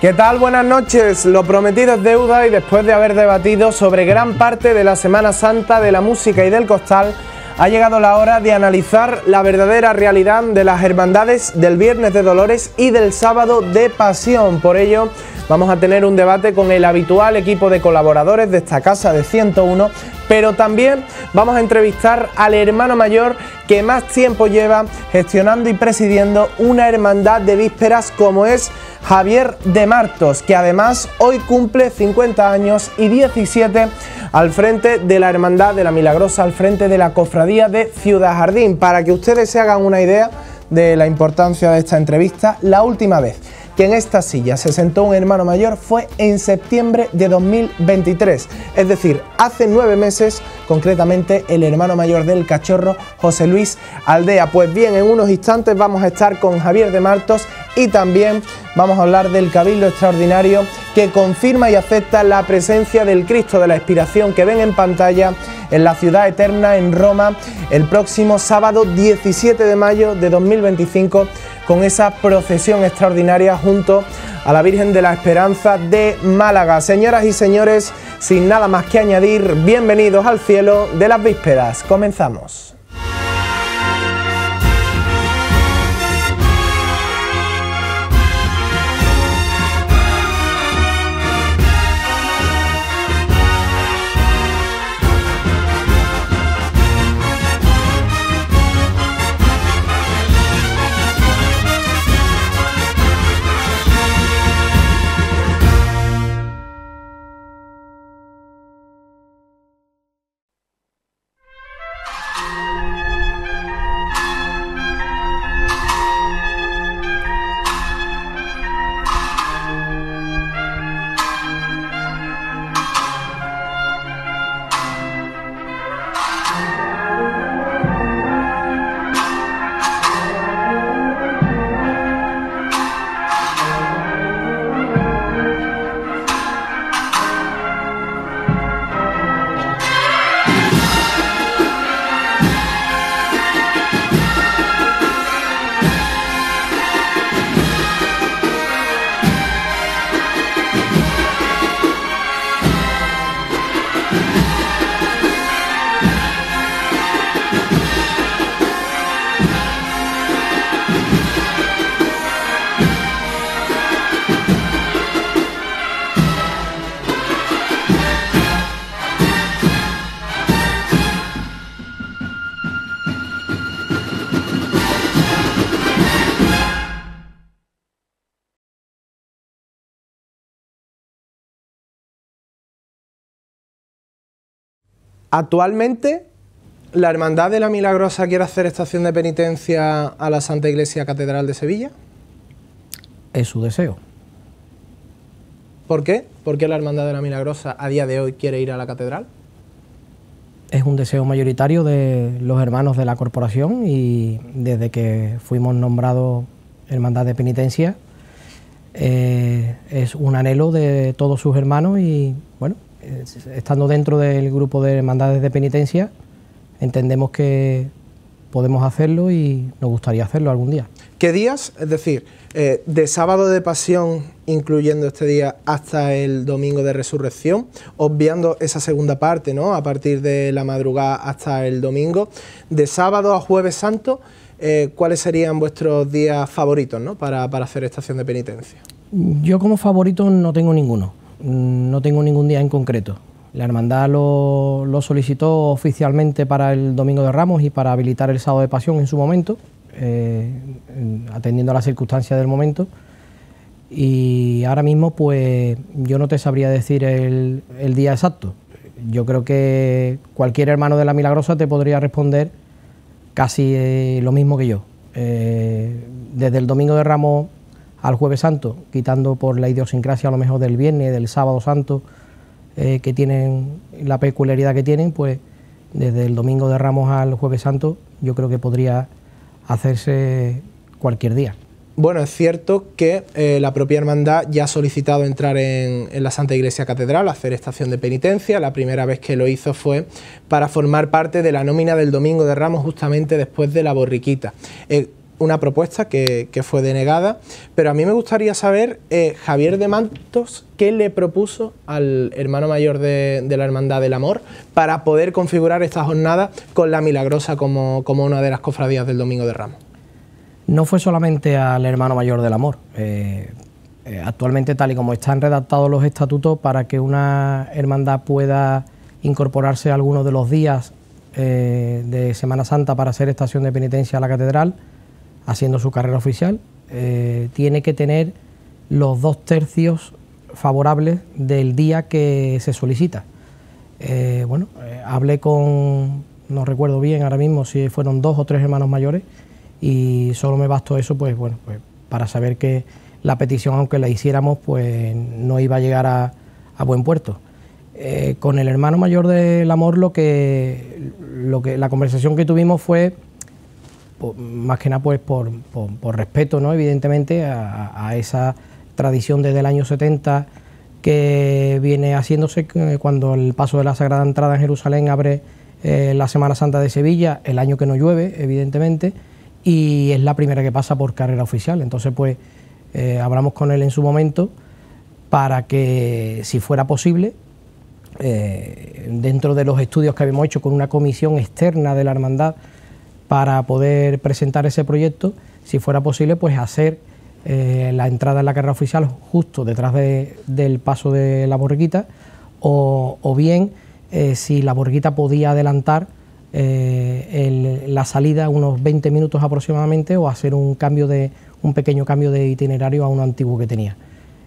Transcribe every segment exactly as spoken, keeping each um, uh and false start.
¿Qué tal? Buenas noches. Lo prometido es deuda y después de haber debatido sobre gran parte de la Semana Santa de la música y del costal, ha llegado la hora de analizar la verdadera realidad de las hermandades del Viernes de Dolores y del Sábado de Pasión. Por ello, vamos a tener un debate con el habitual equipo de colaboradores de esta casa de ciento uno, pero también vamos a entrevistar al hermano mayor que más tiempo lleva gestionando y presidiendo una hermandad de vísperas como es Javier de Martos, que además hoy cumple cincuenta años y diecisiete al frente de la Hermandad de la Milagrosa, al frente de la Cofradía de Ciudad Jardín. Para que ustedes se hagan una idea de la importancia de esta entrevista, la última vez que en esta silla se sentó un hermano mayor fue en septiembre de dos mil veintitrés, es decir, hace nueve meses, concretamente el hermano mayor del Cachorro, José Luis Aldea. Pues bien, en unos instantes vamos a estar con Javier de Martos y también vamos a hablar del Cabildo Extraordinario que confirma y acepta la presencia del Cristo de la Expiración que ven en pantalla en la Ciudad Eterna en Roma el próximo sábado diecisiete de mayo de dos mil veinticinco, con esa procesión extraordinaria junto a la Virgen de la Esperanza de Málaga. Señoras y señores, sin nada más que añadir, bienvenidos al cielo de las vísperas. Comenzamos. Actualmente, ¿la Hermandad de la Milagrosa quiere hacer estación de penitencia a la Santa Iglesia Catedral de Sevilla? Es su deseo. ¿Por qué? ¿Por qué la Hermandad de la Milagrosa a día de hoy quiere ir a la Catedral? Es un deseo mayoritario de los hermanos de la corporación y desde que fuimos nombrados Hermandad de Penitencia eh, es un anhelo de todos sus hermanos y bueno, estando dentro del grupo de hermandades de penitencia, entendemos que podemos hacerlo y nos gustaría hacerlo algún día. ¿Qué días? Es decir, eh, de sábado de pasión, incluyendo este día, hasta el domingo de resurrección, obviando esa segunda parte, ¿no? A partir de la madrugada hasta el domingo, de sábado a jueves santo, eh, ¿cuáles serían vuestros días favoritos, ¿no? para, para hacer estación de penitencia? Yo como favorito no tengo ninguno. No tengo ningún día en concreto. La hermandad lo, lo solicitó oficialmente para el Domingo de Ramos y para habilitar el Sábado de Pasión en su momento, eh, atendiendo a las circunstancias del momento. Y ahora mismo pues yo no te sabría decir el, el día exacto. Yo creo que cualquier hermano de la Milagrosa te podría responder casi eh, lo mismo que yo. Eh, desde el Domingo de Ramos al Jueves Santo, quitando por la idiosincrasia a lo mejor del Viernes, del Sábado Santo, eh, que tienen la peculiaridad que tienen, pues desde el Domingo de Ramos al Jueves Santo yo creo que podría hacerse cualquier día. Bueno, es cierto que eh, la propia hermandad ya ha solicitado entrar en, en la Santa Iglesia Catedral, hacer estación de penitencia. La primera vez que lo hizo fue para formar parte de la nómina del Domingo de Ramos, justamente después de la borriquita. Eh, una propuesta que, que fue denegada, pero a mí me gustaría saber, eh, Javier de Mantos, ¿qué le propuso al hermano mayor de, de la Hermandad del Amor para poder configurar esta jornada con la Milagrosa como, como una de las cofradías del Domingo de Ramos? No fue solamente al hermano mayor del Amor. Eh, eh, actualmente, tal y como están redactados los estatutos, para que una hermandad pueda incorporarse a algunos de los días eh, de Semana Santa para hacer estación de penitencia a la catedral, haciendo su carrera oficial, eh, tiene que tener los dos tercios favorables del día que se solicita. Eh, bueno, eh, hablé con, no recuerdo bien ahora mismo si fueron dos o tres hermanos mayores, y solo me bastó eso, pues bueno, pues para saber que la petición, aunque la hiciéramos, pues no iba a llegar a, a buen puerto. Eh, con el hermano mayor del Amor, lo que, lo que la conversación que tuvimos fue, más que nada pues por, por, por respeto, ¿no?, evidentemente a, a esa tradición desde el año setenta que viene haciéndose cuando el paso de la Sagrada Entrada en Jerusalén abre eh, la Semana Santa de Sevilla, el año que no llueve, evidentemente, y es la primera que pasa por carrera oficial. Entonces pues eh, hablamos con él en su momento para que, si fuera posible, eh, dentro de los estudios que habíamos hecho con una comisión externa de la hermandad, para poder presentar ese proyecto, si fuera posible, pues hacer eh, la entrada en la carrera oficial justo detrás de, del paso de la borriquita, o, o bien eh, si la borriquita podía adelantar eh, el, la salida unos veinte minutos aproximadamente, o hacer un cambio de un pequeño cambio de itinerario a uno antiguo que tenía.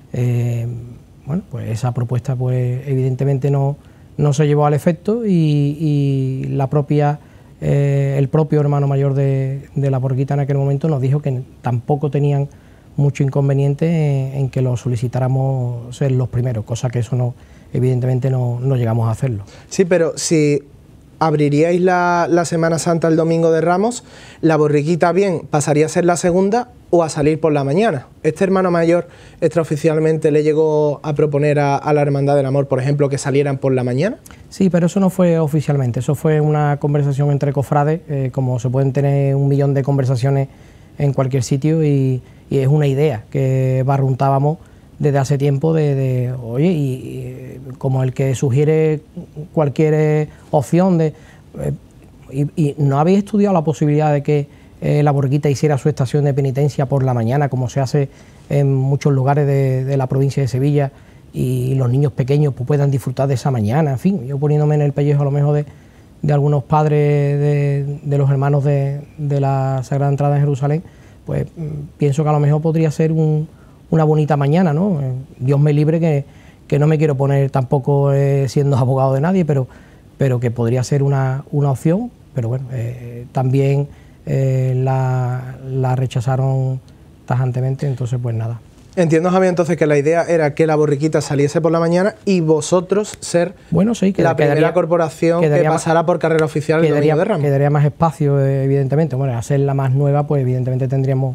Eh, bueno, pues esa propuesta pues evidentemente no, no se llevó al efecto, y, y la propia Eh, el propio hermano mayor de, de la borriquita en aquel momento nos dijo que tampoco tenían mucho inconveniente en, en que lo solicitáramos ser los primeros, cosa que eso no, evidentemente no, no llegamos a hacerlo. Sí, pero si abriríais la, la Semana Santa el Domingo de Ramos, la borriquita bien pasaría a ser la segunda o a salir por la mañana. Este hermano mayor extraoficialmente le llegó a proponer a, a la Hermandad del Amor, por ejemplo, que salieran por la mañana. Sí, pero eso no fue oficialmente, eso fue una conversación entre cofrades, eh, como se pueden tener un millón de conversaciones en cualquier sitio, y, y es una idea que barruntábamos desde hace tiempo de, de oye, y, y como el que sugiere cualquier opción de... Eh, y, y no habéis estudiado la posibilidad de que eh, la borriquita hiciera su estación de penitencia por la mañana, como se hace en muchos lugares de, de la provincia de Sevilla, y los niños pequeños pues, puedan disfrutar de esa mañana? En fin, yo poniéndome en el pellejo a lo mejor de, de algunos padres de, de los hermanos de, de la Sagrada Entrada en Jerusalén, pues pienso que a lo mejor podría ser un, una bonita mañana, ¿no? Dios me libre que, que no me quiero poner tampoco eh, siendo abogado de nadie, pero, pero que podría ser una, una opción, pero bueno, eh, también eh, la, la rechazaron tajantemente, entonces pues nada. Entiendo, Javier, entonces que la idea era que la borriquita saliese por la mañana y vosotros ser bueno, sí, que la primera quedaría, corporación que pasara por carrera oficial el Domingo de Ramos. Quedaría más espacio, evidentemente. Bueno, hacer la más nueva, pues evidentemente tendríamos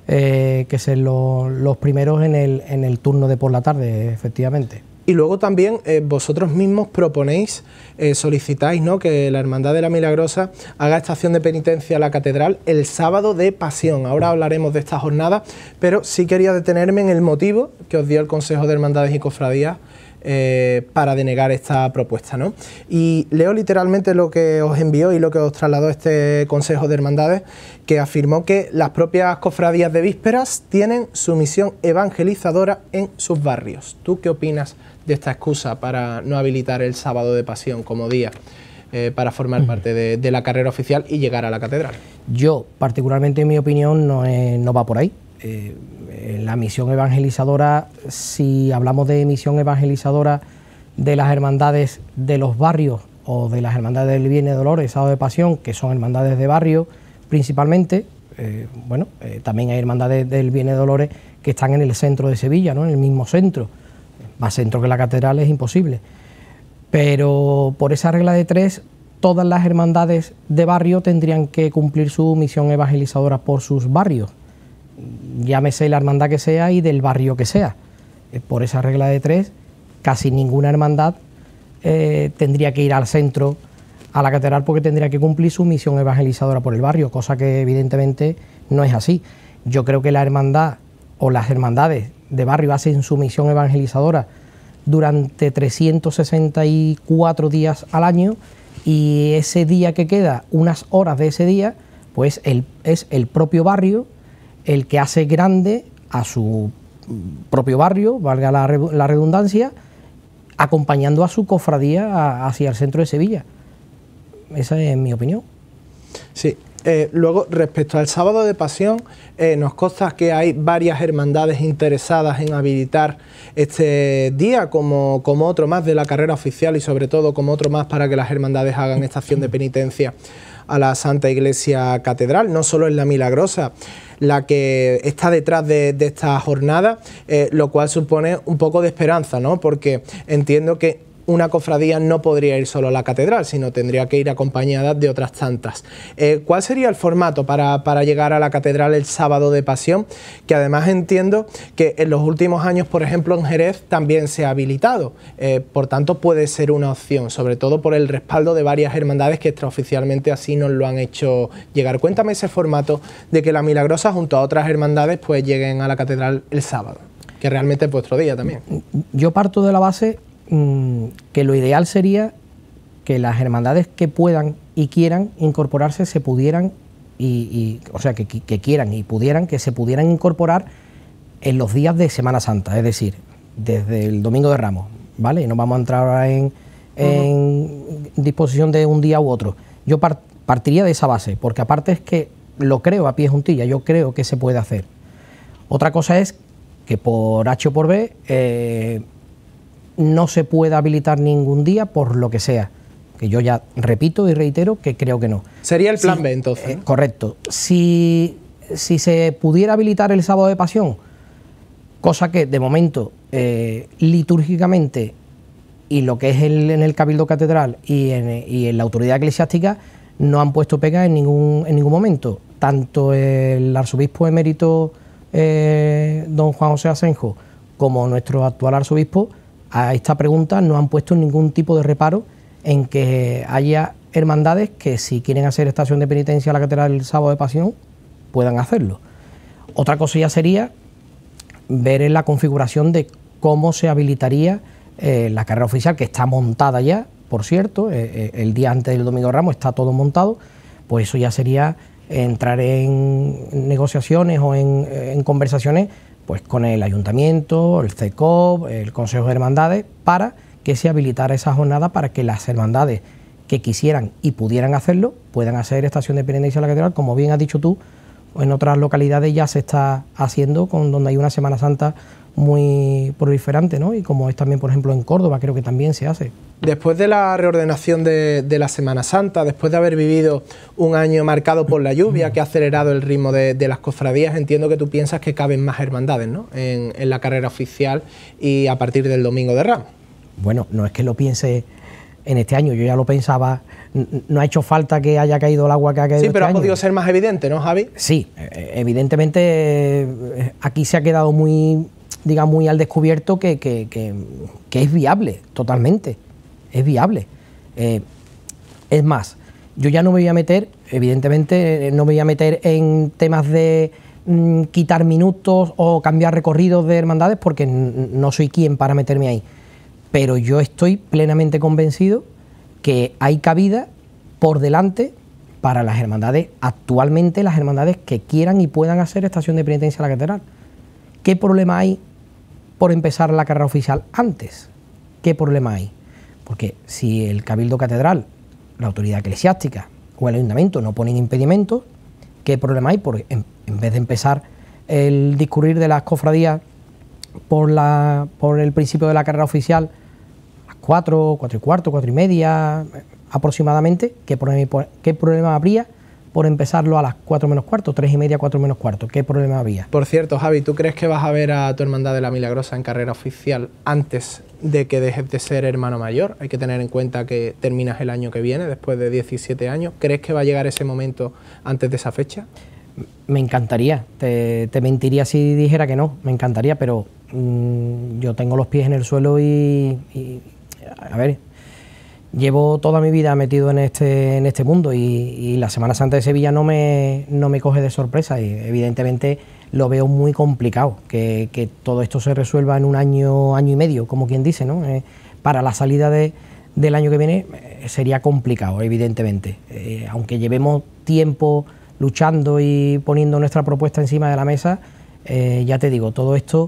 eh, que ser lo, los primeros en el, en el turno de por la tarde, efectivamente. Y luego también eh, vosotros mismos proponéis, eh, solicitáis, ¿no?, que la Hermandad de la Milagrosa haga estación de penitencia a la catedral el sábado de Pasión. Ahora hablaremos de esta jornada, pero sí quería detenerme en el motivo que os dio el Consejo de Hermandades y Cofradías eh, para denegar esta propuesta, ¿no? Y leo literalmente lo que os envió y lo que os trasladó este Consejo de Hermandades, que afirmó que las propias cofradías de vísperas tienen su misión evangelizadora en sus barrios. ¿Tú qué opinas de esta excusa para no habilitar el sábado de Pasión como día eh, para formar parte de, de la carrera oficial y llegar a la catedral? Yo, particularmente en mi opinión, no, es, no va por ahí. Eh, la misión evangelizadora, si hablamos de misión evangelizadora de las hermandades de los barrios o de las hermandades del Viernes de Dolores, Sábado de Pasión, que son hermandades de barrio principalmente, eh, bueno, eh, también hay hermandades del Viernes de Dolores que están en el centro de Sevilla, ¿no?, en el mismo centro. Más centro que la catedral es imposible, pero por esa regla de tres, todas las hermandades de barrio tendrían que cumplir su misión evangelizadora por sus barrios, llámese la hermandad que sea y del barrio que sea. Por esa regla de tres, casi ninguna hermandad eh, tendría que ir al centro a la catedral porque tendría que cumplir su misión evangelizadora por el barrio, cosa que evidentemente no es así. Yo creo que la hermandad o las hermandades de barrio hacen su misión evangelizadora durante trescientos sesenta y cuatro días al año, y ese día que queda, unas horas de ese día, pues el, es el propio barrio el que hace grande a su propio barrio, valga la, la redundancia, acompañando a su cofradía a, hacia el centro de Sevilla. Esa es mi opinión. Sí. Eh, luego, respecto al sábado de Pasión, eh, nos consta que hay varias hermandades interesadas en habilitar este día como, como otro más de la carrera oficial, y sobre todo como otro más para que las hermandades hagan estación de penitencia a la Santa Iglesia Catedral. No solo es la Milagrosa la que está detrás de, de esta jornada, eh, lo cual supone un poco de esperanza, ¿no? Porque entiendo que una cofradía no podría ir solo a la catedral, sino tendría que ir acompañada de otras tantas. Eh, ¿Cuál sería el formato para, para llegar a la catedral el sábado de Pasión? Que además entiendo que en los últimos años, por ejemplo, en Jerez también se ha habilitado. Eh, por tanto, puede ser una opción, sobre todo por el respaldo de varias hermandades que extraoficialmente así nos lo han hecho llegar. Cuéntame ese formato de que la Milagrosa junto a otras hermandades pues lleguen a la catedral el sábado, que realmente es vuestro día también. Yo parto de la base que lo ideal sería que las hermandades que puedan y quieran incorporarse se pudieran, y, y o sea, que, que quieran y pudieran, que se pudieran incorporar en los días de Semana Santa, es decir, desde el Domingo de Ramos, ¿vale? No vamos a entrar ahora en, en uh-huh. disposición de un día u otro. Yo part, partiría de esa base, porque aparte es que lo creo a pie juntilla, yo creo que se puede hacer. Otra cosa es que por H o por B eh, no se puede habilitar ningún día por lo que sea, que yo ya repito y reitero que creo que no. Sería el plan si, B entonces, ¿no? Eh, correcto. Si, si se pudiera habilitar el sábado de Pasión, cosa que de momento eh, litúrgicamente y lo que es el, en el Cabildo Catedral y en, y en la autoridad eclesiástica no han puesto pega en ningún, en ningún momento. Tanto el arzobispo emérito eh, don Juan José Asenjo como nuestro actual arzobispo a esta pregunta no han puesto ningún tipo de reparo en que haya hermandades que si quieren hacer estación de penitencia a la catedral el sábado de Pasión puedan hacerlo. Otra cosa ya sería ver en la configuración de cómo se habilitaría eh, la carrera oficial, que está montada ya, por cierto, eh, eh, el día antes del Domingo de Ramos está todo montado, pues eso ya sería entrar en negociaciones o en, en conversaciones pues con el Ayuntamiento, el C E C O P, el Consejo de Hermandades, para que se habilitara esa jornada para que las hermandades que quisieran y pudieran hacerlo puedan hacer estación de penitencia a la catedral. Como bien has dicho tú, en otras localidades ya se está haciendo, con donde hay una Semana Santa muy proliferante, ¿no? Y como es también, por ejemplo, en Córdoba, creo que también se hace. Después de la reordenación de, de la Semana Santa, después de haber vivido un año marcado por la lluvia que ha acelerado el ritmo de, de las cofradías, entiendo que tú piensas que caben más hermandades, ¿no? en, en la carrera oficial y a partir del Domingo de Ramos. Bueno, no es que lo piense en este año, yo ya lo pensaba, no ha hecho falta que haya caído el agua que ha caído. Sí, pero este ha podido año. ser más evidente, ¿no, Javi? Sí, evidentemente aquí se ha quedado muy, digamos, muy al descubierto que, que, que, que es viable, totalmente, es viable. Eh, es más, yo ya no me voy a meter, evidentemente, no me voy a meter en temas de mm, quitar minutos o cambiar recorridos de hermandades, porque no soy quien para meterme ahí. Pero yo estoy plenamente convencido que hay cabida por delante para las hermandades, actualmente las hermandades que quieran y puedan hacer estación de penitencia a la catedral. ¿Qué problema hay por empezar la carrera oficial antes? ¿Qué problema hay? Porque si el Cabildo Catedral, la autoridad eclesiástica o el Ayuntamiento no ponen impedimentos, ¿qué problema hay? Porque en, en vez de empezar el discurrir de las cofradías por, la, por el principio de la carrera oficial cuatro, cuatro y cuarto, cuatro y media aproximadamente, ¿qué problema, qué problema habría por empezarlo a las cuatro menos cuarto, tres y media, cuatro menos cuarto? ¿Qué problema había? Por cierto, Javi, ¿tú crees que vas a ver a tu hermandad de la Milagrosa en carrera oficial antes de que dejes de ser hermano mayor? Hay que tener en cuenta que terminas el año que viene, después de diecisiete años. ¿Crees que va a llegar ese momento antes de esa fecha? Me encantaría, te, te mentiría si dijera que no, me encantaría, pero mmm, yo tengo los pies en el suelo y... y a ver, llevo toda mi vida metido en este, en este mundo y, y la Semana Santa de Sevilla no me, no me coge de sorpresa y evidentemente lo veo muy complicado, que, que todo esto se resuelva en un año, año y medio, como quien dice, ¿no? Eh, para la salida de, del año que viene eh, sería complicado, evidentemente. Eh, aunque llevemos tiempo luchando y poniendo nuestra propuesta encima de la mesa, eh, ya te digo, todo esto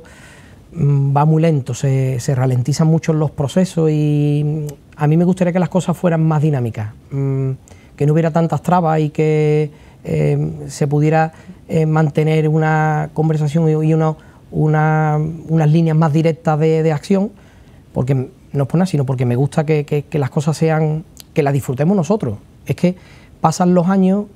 mmm, va muy lento, se, se ralentizan mucho los procesos y a mí me gustaría que las cosas fueran más dinámicas, mmm, que no hubiera tantas trabas y que eh, se pudiera eh, mantener una conversación y, y una, una, unas líneas más directas de, de acción, porque no es por nada, sino porque me gusta que, que, que las cosas sean, que las disfrutemos nosotros. Es que pasan los años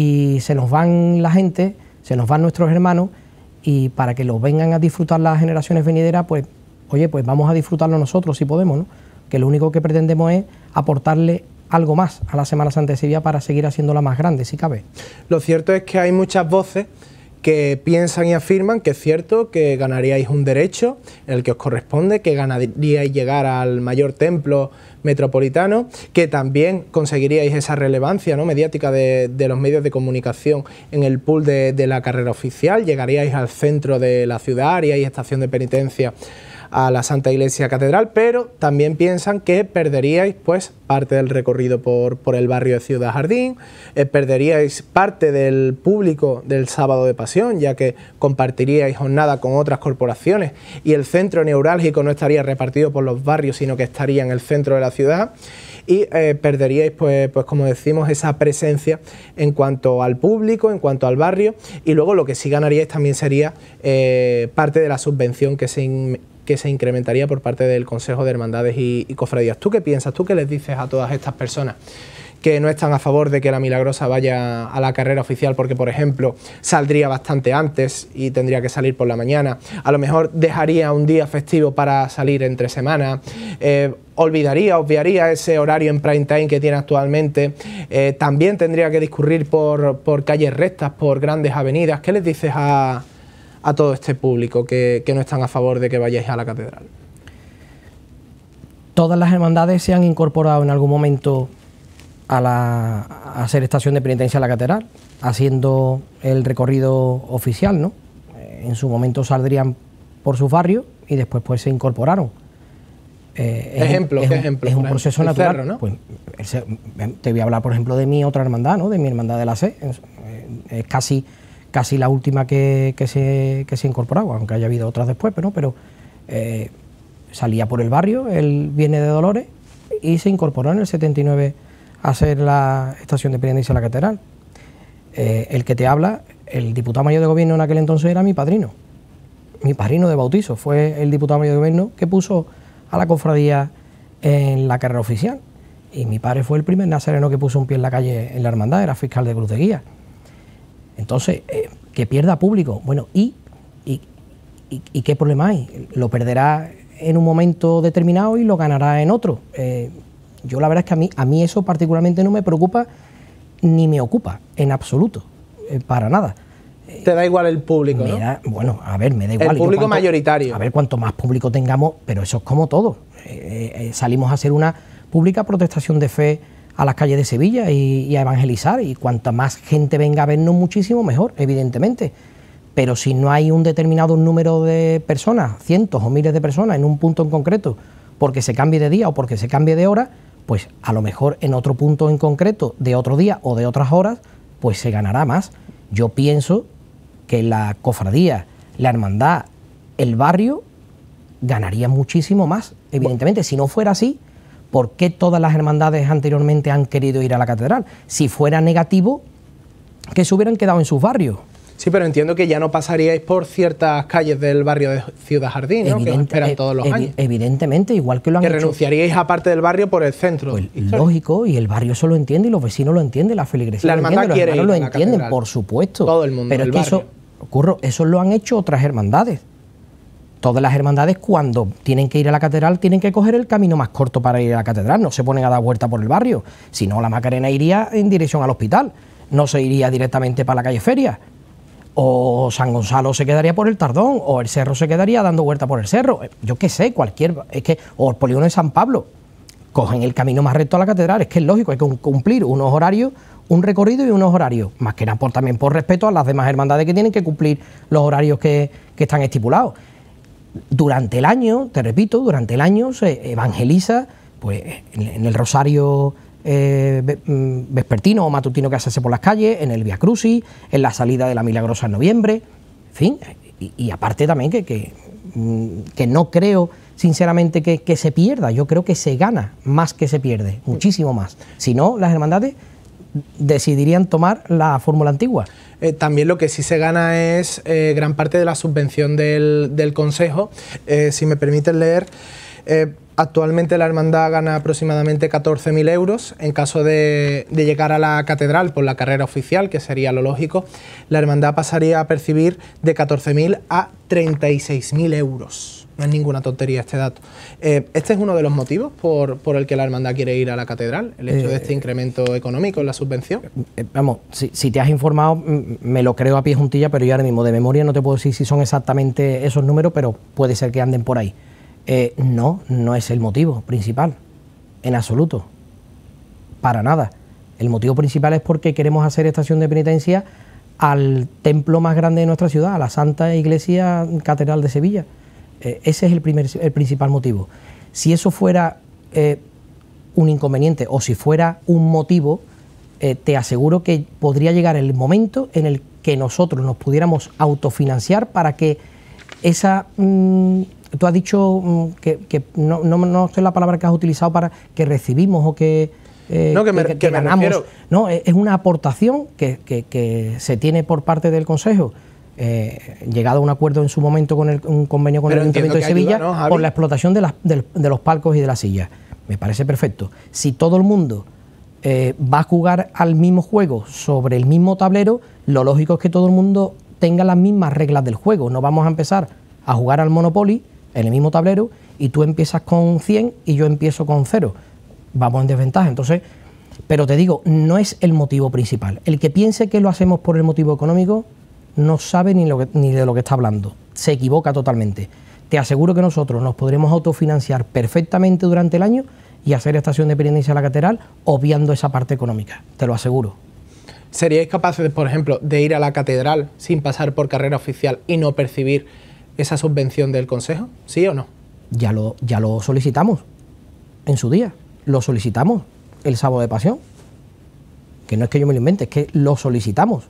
y se nos van la gente, se nos van nuestros hermanos, y para que los vengan a disfrutar las generaciones venideras, pues, oye, pues vamos a disfrutarlo nosotros si podemos, ¿no? Que lo único que pretendemos es aportarle algo más a la Semana Santa de Sevilla para seguir haciéndola más grande, si cabe. Lo cierto es que hay muchas voces que piensan y afirman que es cierto que ganaríais un derecho, el que os corresponde, que ganaríais llegar al mayor templo metropolitano, que también conseguiríais esa relevancia, ¿no?, mediática de, de los medios de comunicación en el pool de, de la carrera oficial, llegaríais al centro de la ciudad, haríais estación de penitencia a la Santa Iglesia Catedral, pero también piensan que perderíais pues parte del recorrido por, por el barrio de Ciudad Jardín, eh, perderíais parte del público del Sábado de Pasión, ya que compartiríais jornada con otras corporaciones y el centro neurálgico no estaría repartido por los barrios, sino que estaría en el centro de la ciudad. Y eh, perderíais, pues, pues como decimos, esa presencia en cuanto al público, en cuanto al barrio, y luego lo que sí ganaríais también sería eh, parte de la subvención que se, in, que se incrementaría por parte del Consejo de Hermandades y, y Cofradías. ¿Tú qué piensas? ¿Tú qué les dices a todas estas personas que no están a favor de que la Milagrosa vaya a la carrera oficial porque, por ejemplo, saldría bastante antes y tendría que salir por la mañana? A lo mejor dejaría un día festivo para salir entre semanas, eh, olvidaría, obviaría ese horario en prime time que tiene actualmente, eh, también tendría que discurrir por, por calles rectas, por grandes avenidas. ¿Qué les dices a, a todo este público que, que no están a favor de que vayáis a la catedral? Todas las hermandades se han incorporado en algún momento a, la, a hacer estación de penitencia a la catedral, haciendo el recorrido oficial, ¿no? En su momento saldrían por sus barrios y después pues se incorporaron. Eh, ejemplo, es, ¿qué es ejemplo? Es un proceso el natural, cerro, ¿no? Pues, te voy a hablar, por ejemplo, de mi otra hermandad, ¿no? De mi hermandad de la C. Es, es casi, casi la última que, que, se, que se incorporaba, aunque haya habido otras después, pero, pero eh, salía por el barrio, él viene de Dolores y se incorporó en el setenta y nueve a hacer la estación de penitencia a la catedral. Eh, el que te habla, el diputado mayor de gobierno en aquel entonces era mi padrino, mi padrino de bautizo, fue el diputado mayor de gobierno que puso a la cofradía en la carrera oficial, y mi padre fue el primer nazareno que puso un pie en la calle en la hermandad, era fiscal de Cruz de Guía. Entonces, eh, que pierda público, bueno, ¿y, y, y, y qué problema hay? Lo perderá en un momento determinado y lo ganará en otro. Eh, yo la verdad es que a mí, a mí eso particularmente no me preocupa ni me ocupa en absoluto, eh, para nada. Te da igual el público, me ¿no? Da, bueno, a ver, me da igual. El público cuanto, mayoritario. A ver, cuanto más público tengamos, pero eso es como todo. Eh, eh, salimos a hacer una pública protestación de fe a las calles de Sevilla y, y a evangelizar, y cuanta más gente venga a vernos, muchísimo mejor, evidentemente. Pero si no hay un determinado número de personas, cientos o miles de personas en un punto en concreto, porque se cambie de día o porque se cambie de hora, pues a lo mejor en otro punto en concreto, de otro día o de otras horas, pues se ganará más. Yo pienso que la cofradía, la hermandad, el barrio ganaría muchísimo más, evidentemente. Si no fuera así, ¿por qué todas las hermandades anteriormente han querido ir a la catedral? Si fuera negativo, que se hubieran quedado en sus barrios. Sí, pero entiendo que ya no pasaríais por ciertas calles del barrio de Ciudad Jardín, ¿no? Evidente, que os esperan todos los ev años. Evidentemente, igual que lo han que hecho. Que renunciaríais a parte del barrio por el centro. Pues lógico, y el barrio eso lo entiende, y los vecinos lo entienden, la feligresía la lo entiende, los quiere hermanos ir lo a la entienden, catedral. Por supuesto. Todo el mundo, pero el es que barrio. eso, ocurro, eso lo han hecho otras hermandades. Todas las hermandades, cuando tienen que ir a la catedral, tienen que coger el camino más corto para ir a la catedral, no se ponen a dar vuelta por el barrio. Si no, la Macarena iría en dirección al hospital, no se iría directamente para la calle Feria. O San Gonzalo se quedaría por el Tardón, o el Cerro se quedaría dando vuelta por el Cerro, yo qué sé, cualquier, es que, o el polígono de San Pablo. cogen el camino más recto a la catedral. Es que es lógico, hay que cumplir unos horarios, un recorrido y unos horarios, más que nada por, también por respeto a las demás hermandades que tienen que cumplir los horarios que, que están estipulados. Durante el año, te repito, durante el año se evangeliza pues, en, en el rosario eh, vespertino o matutino que hace por las calles, en el Via Crucis, en la salida de la Milagrosa en noviembre, en fin, y, y aparte también que, que, que no creo sinceramente que, que se pierda, yo creo que se gana más que se pierde, muchísimo más. Si no, las hermandades decidirían tomar la fórmula antigua. Eh, también lo que sí se gana es eh, gran parte de la subvención del, del Consejo. Eh, si me permiten leer, eh, actualmente la hermandad gana aproximadamente catorce mil euros. En caso de, de llegar a la catedral por la carrera oficial, que sería lo lógico, la hermandad pasaría a percibir de catorce mil a treinta y seis mil euros. No es ninguna tontería este dato. Eh, ¿Este es uno de los motivos por, por el que la hermandad quiere ir a la catedral? ¿El hecho eh, de este incremento económico en la subvención? Eh, vamos, si, si te has informado, me lo creo a pie juntilla, pero yo ahora mismo de memoria no te puedo decir si son exactamente esos números, pero puede ser que anden por ahí. Eh, no, no es el motivo principal, en absoluto, para nada. El motivo principal es porque queremos hacer estación de penitencia al templo más grande de nuestra ciudad, a la Santa Iglesia Catedral de Sevilla. Eh, ese es el, primer, el principal motivo. Si eso fuera eh, un inconveniente o si fuera un motivo, eh, te aseguro que podría llegar el momento en el que nosotros nos pudiéramos autofinanciar para que esa... Mmm, tú has dicho mmm, que, que no, no, no sé la palabra que has utilizado para que recibimos o que... Eh, no, que, me, que, que, que me ganamos. Refiero. No, es una aportación que, que, que se tiene por parte del Consejo. Eh, llegado a un acuerdo en su momento con el, un convenio con Pero el Ayuntamiento de Sevilla ayuda, ¿no, por la explotación de, las, de, de los palcos y de las sillas. Me parece perfecto. Si todo el mundo eh, va a jugar al mismo juego sobre el mismo tablero, lo lógico es que todo el mundo tenga las mismas reglas del juego. No vamos a empezar a jugar al Monopoly en el mismo tablero y tú empiezas con cien y yo empiezo con cero. Vamos en desventaja. Entonces, pero te digo, no es el motivo principal. El que piense que lo hacemos por el motivo económico no sabe ni, lo que, ni de lo que está hablando, se equivoca totalmente. Te aseguro que nosotros nos podremos autofinanciar perfectamente durante el año y hacer estación de penitencia a la catedral, obviando esa parte económica, te lo aseguro. ¿Seríais capaces, por ejemplo, de ir a la catedral sin pasar por carrera oficial y no percibir esa subvención del Consejo? ¿Sí o no? Ya lo, ya lo solicitamos en su día, lo solicitamos el sábado de pasión, que no es que yo me lo invente, es que lo solicitamos.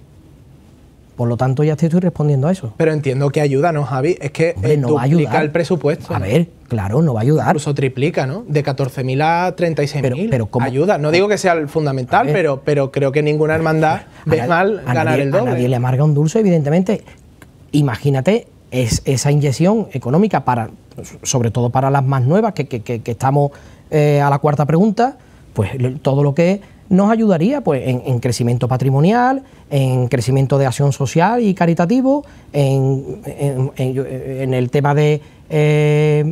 Por lo tanto, ya te estoy respondiendo a eso. Pero entiendo que ayuda, ¿no, Javi? Es que Hombre, eh, no duplica va a ayudar. el presupuesto. A ¿no? ver, claro, no va a ayudar. Incluso triplica, ¿no? De catorce mil a treinta y seis mil. Pero, pero ¿cómo? Ayuda. No digo que sea el fundamental, ver, pero, pero creo que ninguna hermandad ve nadie, mal ganar nadie, el doble. A nadie le amarga un dulce, evidentemente. Imagínate es, esa inyección económica, para, sobre todo para las más nuevas, que, que, que, que estamos eh, a la cuarta pregunta, pues todo lo que nos ayudaría pues, en, en crecimiento patrimonial, en crecimiento de acción social y caritativo, en, en, en, en el tema de eh,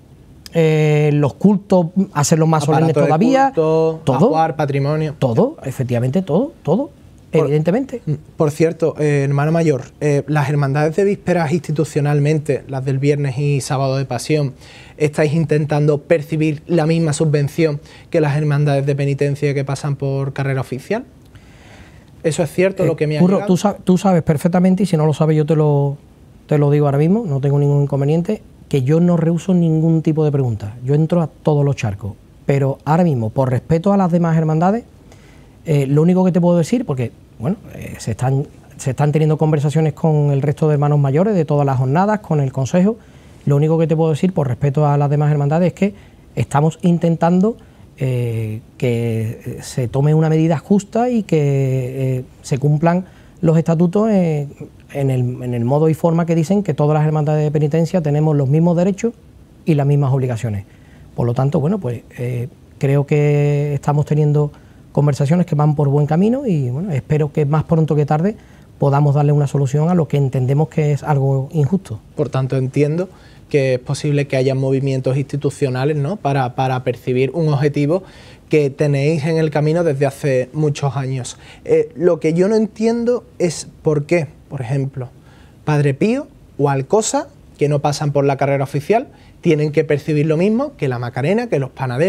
eh, los cultos, hacerlos más solemnes todavía. Culto, todo, ajuar, patrimonio. Todo, efectivamente, todo, todo, por, evidentemente. Por cierto, eh, hermano mayor, eh, las hermandades de vísperas institucionalmente, las del viernes y sábado de pasión, ¿estáis intentando percibir la misma subvención que las hermandades de penitencia que pasan por carrera oficial? ¿Eso es cierto, eh, lo que me ha Curro, llegado? tú, sab tú sabes perfectamente, y si no lo sabes yo te lo, te lo digo ahora mismo, no tengo ningún inconveniente, que yo no rehuso ningún tipo de pregunta. Yo entro a todos los charcos, pero ahora mismo, por respeto a las demás hermandades, eh, lo único que te puedo decir, porque bueno, eh, se, están, se están teniendo conversaciones con el resto de hermanos mayores de todas las jornadas, con el Consejo. Lo único que te puedo decir, por respeto a las demás hermandades, es que estamos intentando eh, que se tome una medida justa y que eh, se cumplan los estatutos eh, en, el, en el modo y forma que dicen que todas las hermandades de penitencia tenemos los mismos derechos y las mismas obligaciones. Por lo tanto, bueno, pues eh, creo que estamos teniendo conversaciones que van por buen camino y bueno, espero que más pronto que tarde podamos darle una solución a lo que entendemos que es algo injusto. Por tanto, entiendo que es posible que haya movimientos institucionales, ¿no?, para, para percibir un objetivo que tenéis en el camino desde hace muchos años. Eh, lo que yo no entiendo es por qué, por ejemplo, Padre Pío o Alcosa, que no pasan por la carrera oficial, tienen que percibir lo mismo que la Macarena, que los panaderos,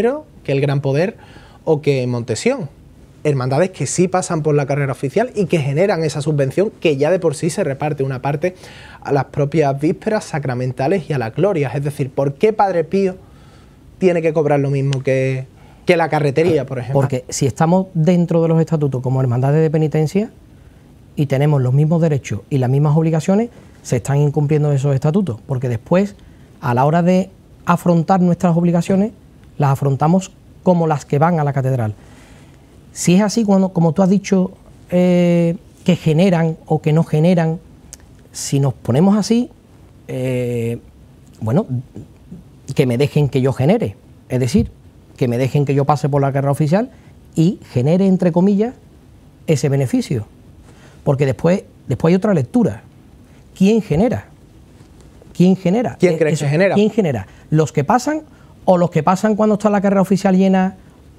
que el Gran Poder o que Montesión. Hermandades que sí pasan por la carrera oficial y que generan esa subvención que ya de por sí se reparte una parte a las propias vísperas sacramentales y a las glorias. Es decir, ¿por qué Padre Pío tiene que cobrar lo mismo que, que la carretería, por ejemplo? Porque si estamos dentro de los estatutos como hermandades de penitencia y tenemos los mismos derechos y las mismas obligaciones, se están incumpliendo esos estatutos, porque después, a la hora de afrontar nuestras obligaciones, las afrontamos como las que van a la catedral. Si es así, cuando, como tú has dicho, eh, que generan o que no generan, si nos ponemos así, eh, bueno, que me dejen que yo genere, es decir, que me dejen que yo pase por la carrera oficial y genere, entre comillas, ese beneficio. Porque después, después hay otra lectura. ¿Quién genera? ¿Quién genera? ¿Quién crees que genera? ¿Quién genera? ¿Los que pasan o los que pasan cuando está la carrera oficial llena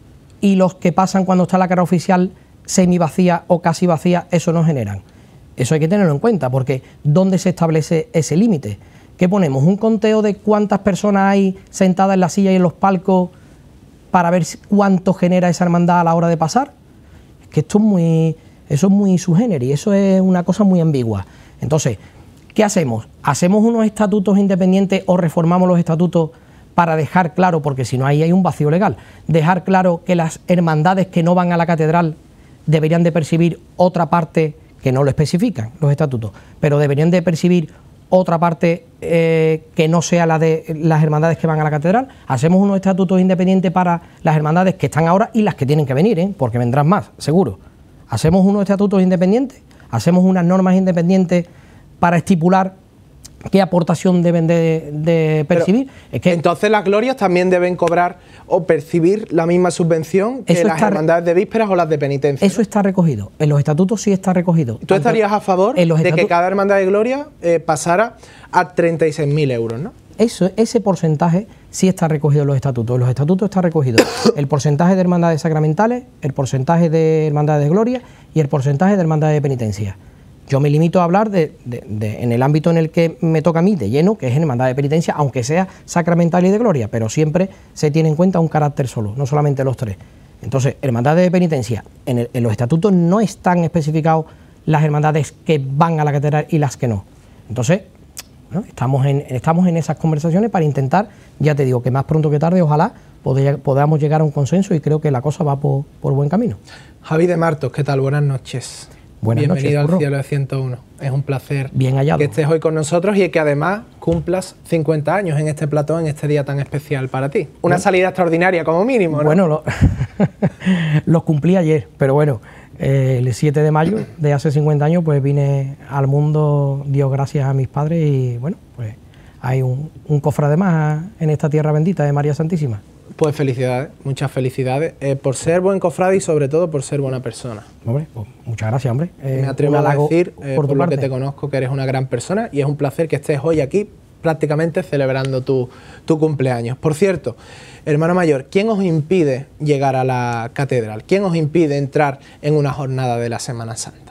y los que pasan cuando está la carrera oficial semi vacía o casi vacía? Eso no generan. Eso hay que tenerlo en cuenta, porque ¿dónde se establece ese límite? ¿Qué ponemos? ¿Un conteo de cuántas personas hay sentadas en la silla y en los palcos para ver cuánto genera esa hermandad a la hora de pasar? Es que esto es muy, eso es muy subgénero y eso es una cosa muy ambigua. Entonces, ¿qué hacemos? ¿Hacemos unos estatutos independientes o reformamos los estatutos para dejar claro, porque si no ahí hay un vacío legal, dejar claro que las hermandades que no van a la catedral deberían de percibir otra parte, que no lo especifican los estatutos, pero deberían de percibir otra parte eh, que no sea la de las hermandades que van a la catedral? Hacemos unos estatutos independientes para las hermandades que están ahora y las que tienen que venir, ¿eh? Porque vendrán más, seguro. Hacemos unos estatutos independientes, hacemos unas normas independientes para estipular qué aportación deben de, de percibir. Pero, es que, entonces las glorias también deben cobrar o percibir la misma subvención que las está, hermandades de vísperas o las de penitencia. Eso, ¿no?, está recogido. En los estatutos sí está recogido. ¿Tú estarías a favor de estatutos, que cada hermandad de gloria eh, pasara a treinta y seis mil euros, ¿no? Eso, ese porcentaje sí está recogido en los estatutos. En los estatutos está recogido el porcentaje de hermandades sacramentales, el porcentaje de hermandades de gloria y el porcentaje de hermandades de penitencia. Yo me limito a hablar de, de, de, en el ámbito en el que me toca a mí de lleno, que es en hermandad de penitencia, aunque sea sacramental y de gloria, pero siempre se tiene en cuenta un carácter solo, no solamente los tres. Entonces, hermandad de penitencia, en, el, en los estatutos no están especificados las hermandades que van a la catedral y las que no. Entonces, ¿no?, estamos, en, estamos en esas conversaciones para intentar, ya te digo, que más pronto que tarde, ojalá podamos podamos llegar a un consenso, y creo que la cosa va por, por buen camino. Javi de Martos, ¿qué tal? Buenas noches. Buenas Bienvenido noches, al Cielo de ciento uno. Es un placer Bien hallado. que estés hoy con nosotros y que además cumplas cincuenta años en este plató, en este día tan especial para ti. Una bueno, salida extraordinaria como mínimo, ¿no? Bueno, lo, los cumplí ayer, pero bueno, eh, el siete de mayo de hace cincuenta años pues vine al mundo, Dios gracias a mis padres, y bueno, pues hay un, un cofrade más en esta tierra bendita de María Santísima. Pues felicidades, muchas felicidades, eh, por ser buen cofrade y sobre todo por ser buena persona. Hombre, pues muchas gracias, hombre. Eh, Me atrevo a decir, eh, por, por lo que te conozco, que eres una gran persona, y es un placer que estés hoy aquí prácticamente celebrando tu, tu cumpleaños. Por cierto, hermano mayor, ¿quién os impide llegar a la catedral? ¿Quién os impide entrar en una jornada de la Semana Santa?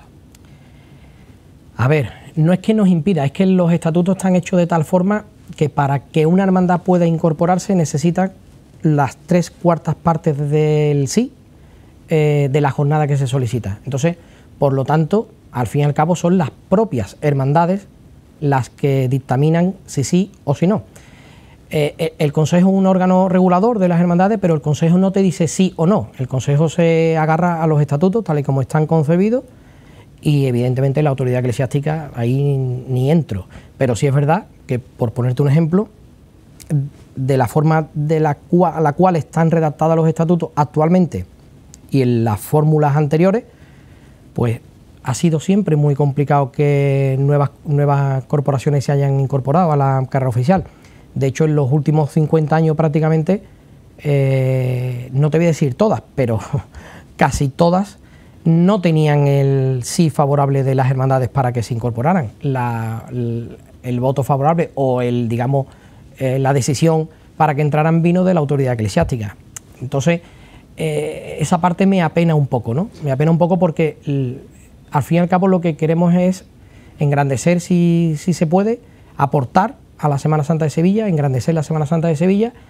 A ver, no es que nos impida, es que los estatutos están hechos de tal forma que para que una hermandad pueda incorporarse necesita las tres cuartas partes del sí eh, de la jornada que se solicita. Entonces, por lo tanto, al fin y al cabo son las propias hermandades las que dictaminan si sí o si no. Eh, el Consejo es un órgano regulador de las hermandades, pero el Consejo no te dice sí o no. El Consejo se agarra a los estatutos tal y como están concebidos, y evidentemente la autoridad eclesiástica ahí ni entro. Pero sí es verdad que, por ponerte un ejemplo, de la forma de la cual, la cual están redactados los estatutos actualmente y en las fórmulas anteriores, pues ha sido siempre muy complicado que nuevas, nuevas corporaciones se hayan incorporado a la carrera oficial. De hecho, en los últimos cincuenta años prácticamente, eh, no te voy a decir todas, pero casi todas no tenían el sí favorable de las hermandades para que se incorporaran. La, el, el voto favorable o el, digamos, Eh, la decisión para que entraran vino de la autoridad eclesiástica. Entonces, eh, esa parte me apena un poco, ¿no? Me apena un poco porque l, al fin y al cabo lo que queremos es engrandecer, si, si se puede, aportar a la Semana Santa de Sevilla, engrandecer la Semana Santa de Sevilla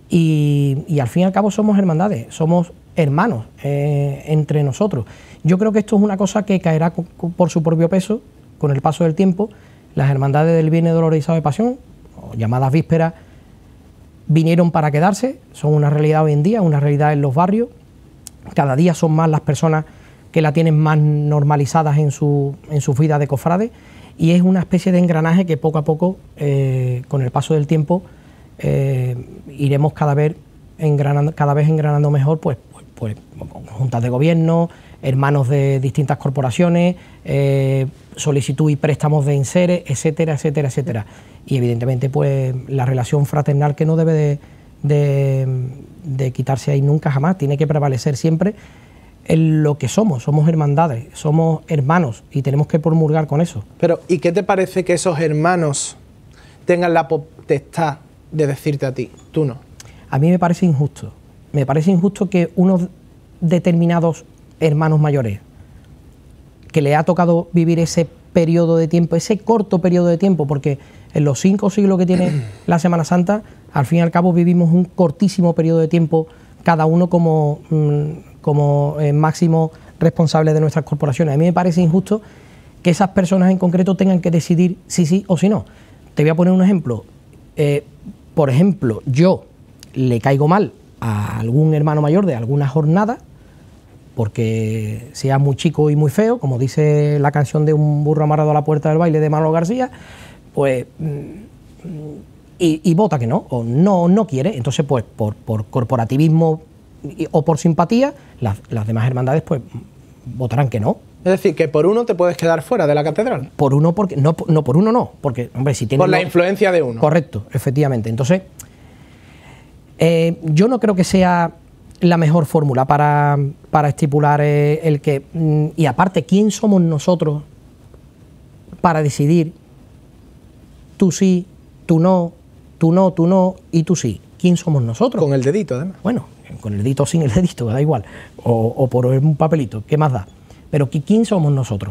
y, y al fin y al cabo somos hermandades, somos hermanos eh, entre nosotros. Yo creo que esto es una cosa que caerá con, con, por su propio peso con el paso del tiempo. Las hermandades del Viernes Dolor y Sábado de Pasión, o llamadas vísperas, vinieron para quedarse, son una realidad hoy en día, una realidad en los barrios. Cada día son más las personas que la tienen más normalizadas en su, en su vida de cofrade, y es una especie de engranaje que poco a poco, eh, con el paso del tiempo, eh, iremos cada vez engranando, cada vez engranando mejor, pues, pues, pues juntas de gobierno, hermanos de distintas corporaciones, eh, solicitud y préstamos de enseres, etcétera, etcétera, etcétera. Y evidentemente pues la relación fraternal, que no debe de, de, de quitarse ahí nunca jamás, tiene que prevalecer siempre en lo que somos. Somos hermandades, somos hermanos y tenemos que promulgar con eso. Pero ¿y qué te parece que esos hermanos tengan la potestad de decirte a ti, tú no? A mí me parece injusto, me parece injusto que unos determinados hermanos mayores, que le ha tocado vivir ese periodo de tiempo, ese corto periodo de tiempo, porque en los cinco siglos que tiene la Semana Santa, al fin y al cabo vivimos un cortísimo periodo de tiempo, cada uno como, como eh, máximo responsable de nuestras corporaciones. A mí me parece injusto que esas personas en concreto tengan que decidir si sí o si no. Te voy a poner un ejemplo. Eh, por ejemplo, yo le caigo mal a algún hermano mayor de alguna jornada, porque sea muy chico y muy feo, como dice la canción de Un burro amarrado a la puerta del baile de Manolo García, pues y, y vota que no, o no, no quiere. Entonces pues por, por corporativismo y, o por simpatía, las, las demás hermandades pues votarán que no. Es decir, que por uno te puedes quedar fuera de la catedral. Por uno, porque no, no por uno no, porque hombre, si tiene... Por la no, influencia de uno. Correcto, efectivamente. Entonces, eh, yo no creo que sea la mejor fórmula para, para estipular eh, el que... Mm, y aparte, ¿quién somos nosotros para decidir tú sí, tú no, tú no, tú no y tú sí? ¿Quién somos nosotros? Con el dedito, además. Bueno, con el dedito o sin el dedito, da igual. O, o por un papelito, ¿qué más da? Pero ¿quién somos nosotros?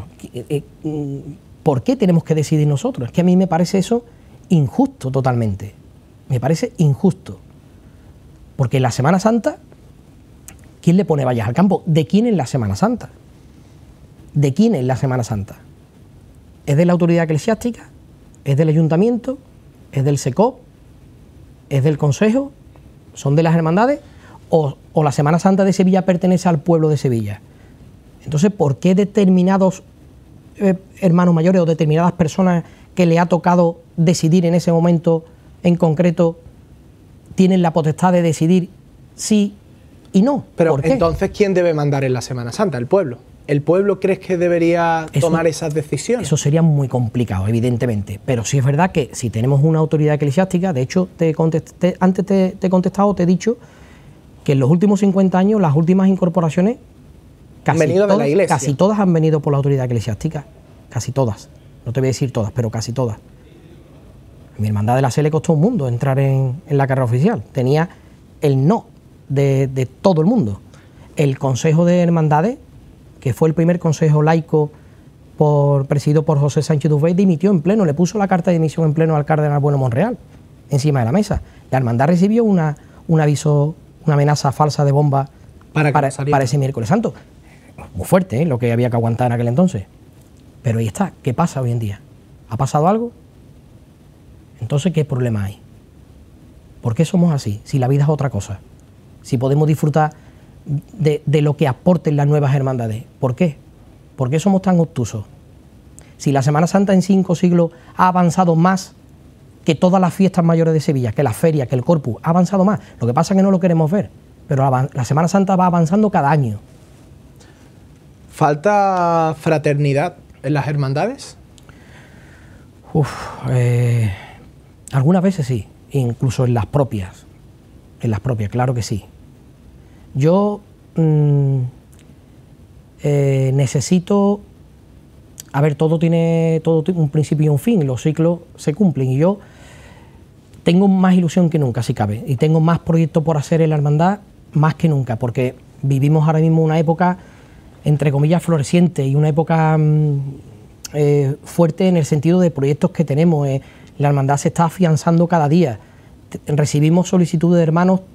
¿Por qué tenemos que decidir nosotros? Es que a mí me parece eso injusto totalmente. Me parece injusto. Porque en la Semana Santa, ¿quién le pone vallas al campo? ¿De quién es la Semana Santa? ¿De quién es la Semana Santa? ¿Es de la autoridad eclesiástica? ¿Es del ayuntamiento? ¿Es del SECOP? ¿Es del Consejo? ¿Son de las hermandades? ¿O, o la Semana Santa de Sevilla pertenece al pueblo de Sevilla? Entonces, ¿por qué determinados eh, hermanos mayores o determinadas personas que le ha tocado decidir en ese momento en concreto tienen la potestad de decidir sí y no? Pero ¿por qué? Entonces, ¿quién debe mandar en la Semana Santa? ¿El pueblo? ¿El pueblo crees que debería eso, tomar esas decisiones? Eso sería muy complicado, evidentemente. Pero sí es verdad que si tenemos una autoridad eclesiástica, de hecho, te contesté, antes te, te he contestado, te he dicho que en los últimos cincuenta años, las últimas incorporaciones Casi, han venido todas, de la iglesia. casi todas han venido por la autoridad eclesiástica, casi todas, no te voy a decir todas, pero casi todas. A mi hermandad de la S E le costó un mundo entrar en, en la carrera oficial, tenía el no de, de todo el mundo. El Consejo de Hermandades, que fue el primer consejo laico por, presidido por José Sánchez Dufay, dimitió en pleno, le puso la carta de dimisión en pleno al cardenal Bueno Monreal, encima de la mesa. La hermandad recibió una, un aviso, una amenaza falsa de bomba para, para, para ese miércoles santo. Muy fuerte, ¿eh? Lo que había que aguantar en aquel entonces. Pero ahí está, ¿qué pasa hoy en día? ¿Ha pasado algo? Entonces, ¿qué problema hay? ¿Por qué somos así? Si la vida es otra cosa. Si podemos disfrutar de, de lo que aporten las nuevas hermandades. ¿Por qué? ¿Por qué somos tan obtusos? Si la Semana Santa en cinco siglos ha avanzado más que todas las fiestas mayores de Sevilla, que las ferias, que el Corpus, ha avanzado más. Lo que pasa es que no lo queremos ver. Pero la, la Semana Santa va avanzando cada año. ¿Falta fraternidad en las hermandades? Uf, eh, algunas veces sí, incluso en las propias. En las propias, claro que sí. Yo mmm, eh, necesito... A ver, todo tiene, todo tiene un principio y un fin, los ciclos se cumplen y yo tengo más ilusión que nunca, si cabe, y tengo más proyectos por hacer en la hermandad más que nunca, porque vivimos ahora mismo una época, entre comillas, floreciente y una época mmm, eh, fuerte en el sentido de proyectos que tenemos. Eh, la hermandad se está afianzando cada día. Recibimos solicitudes de hermanos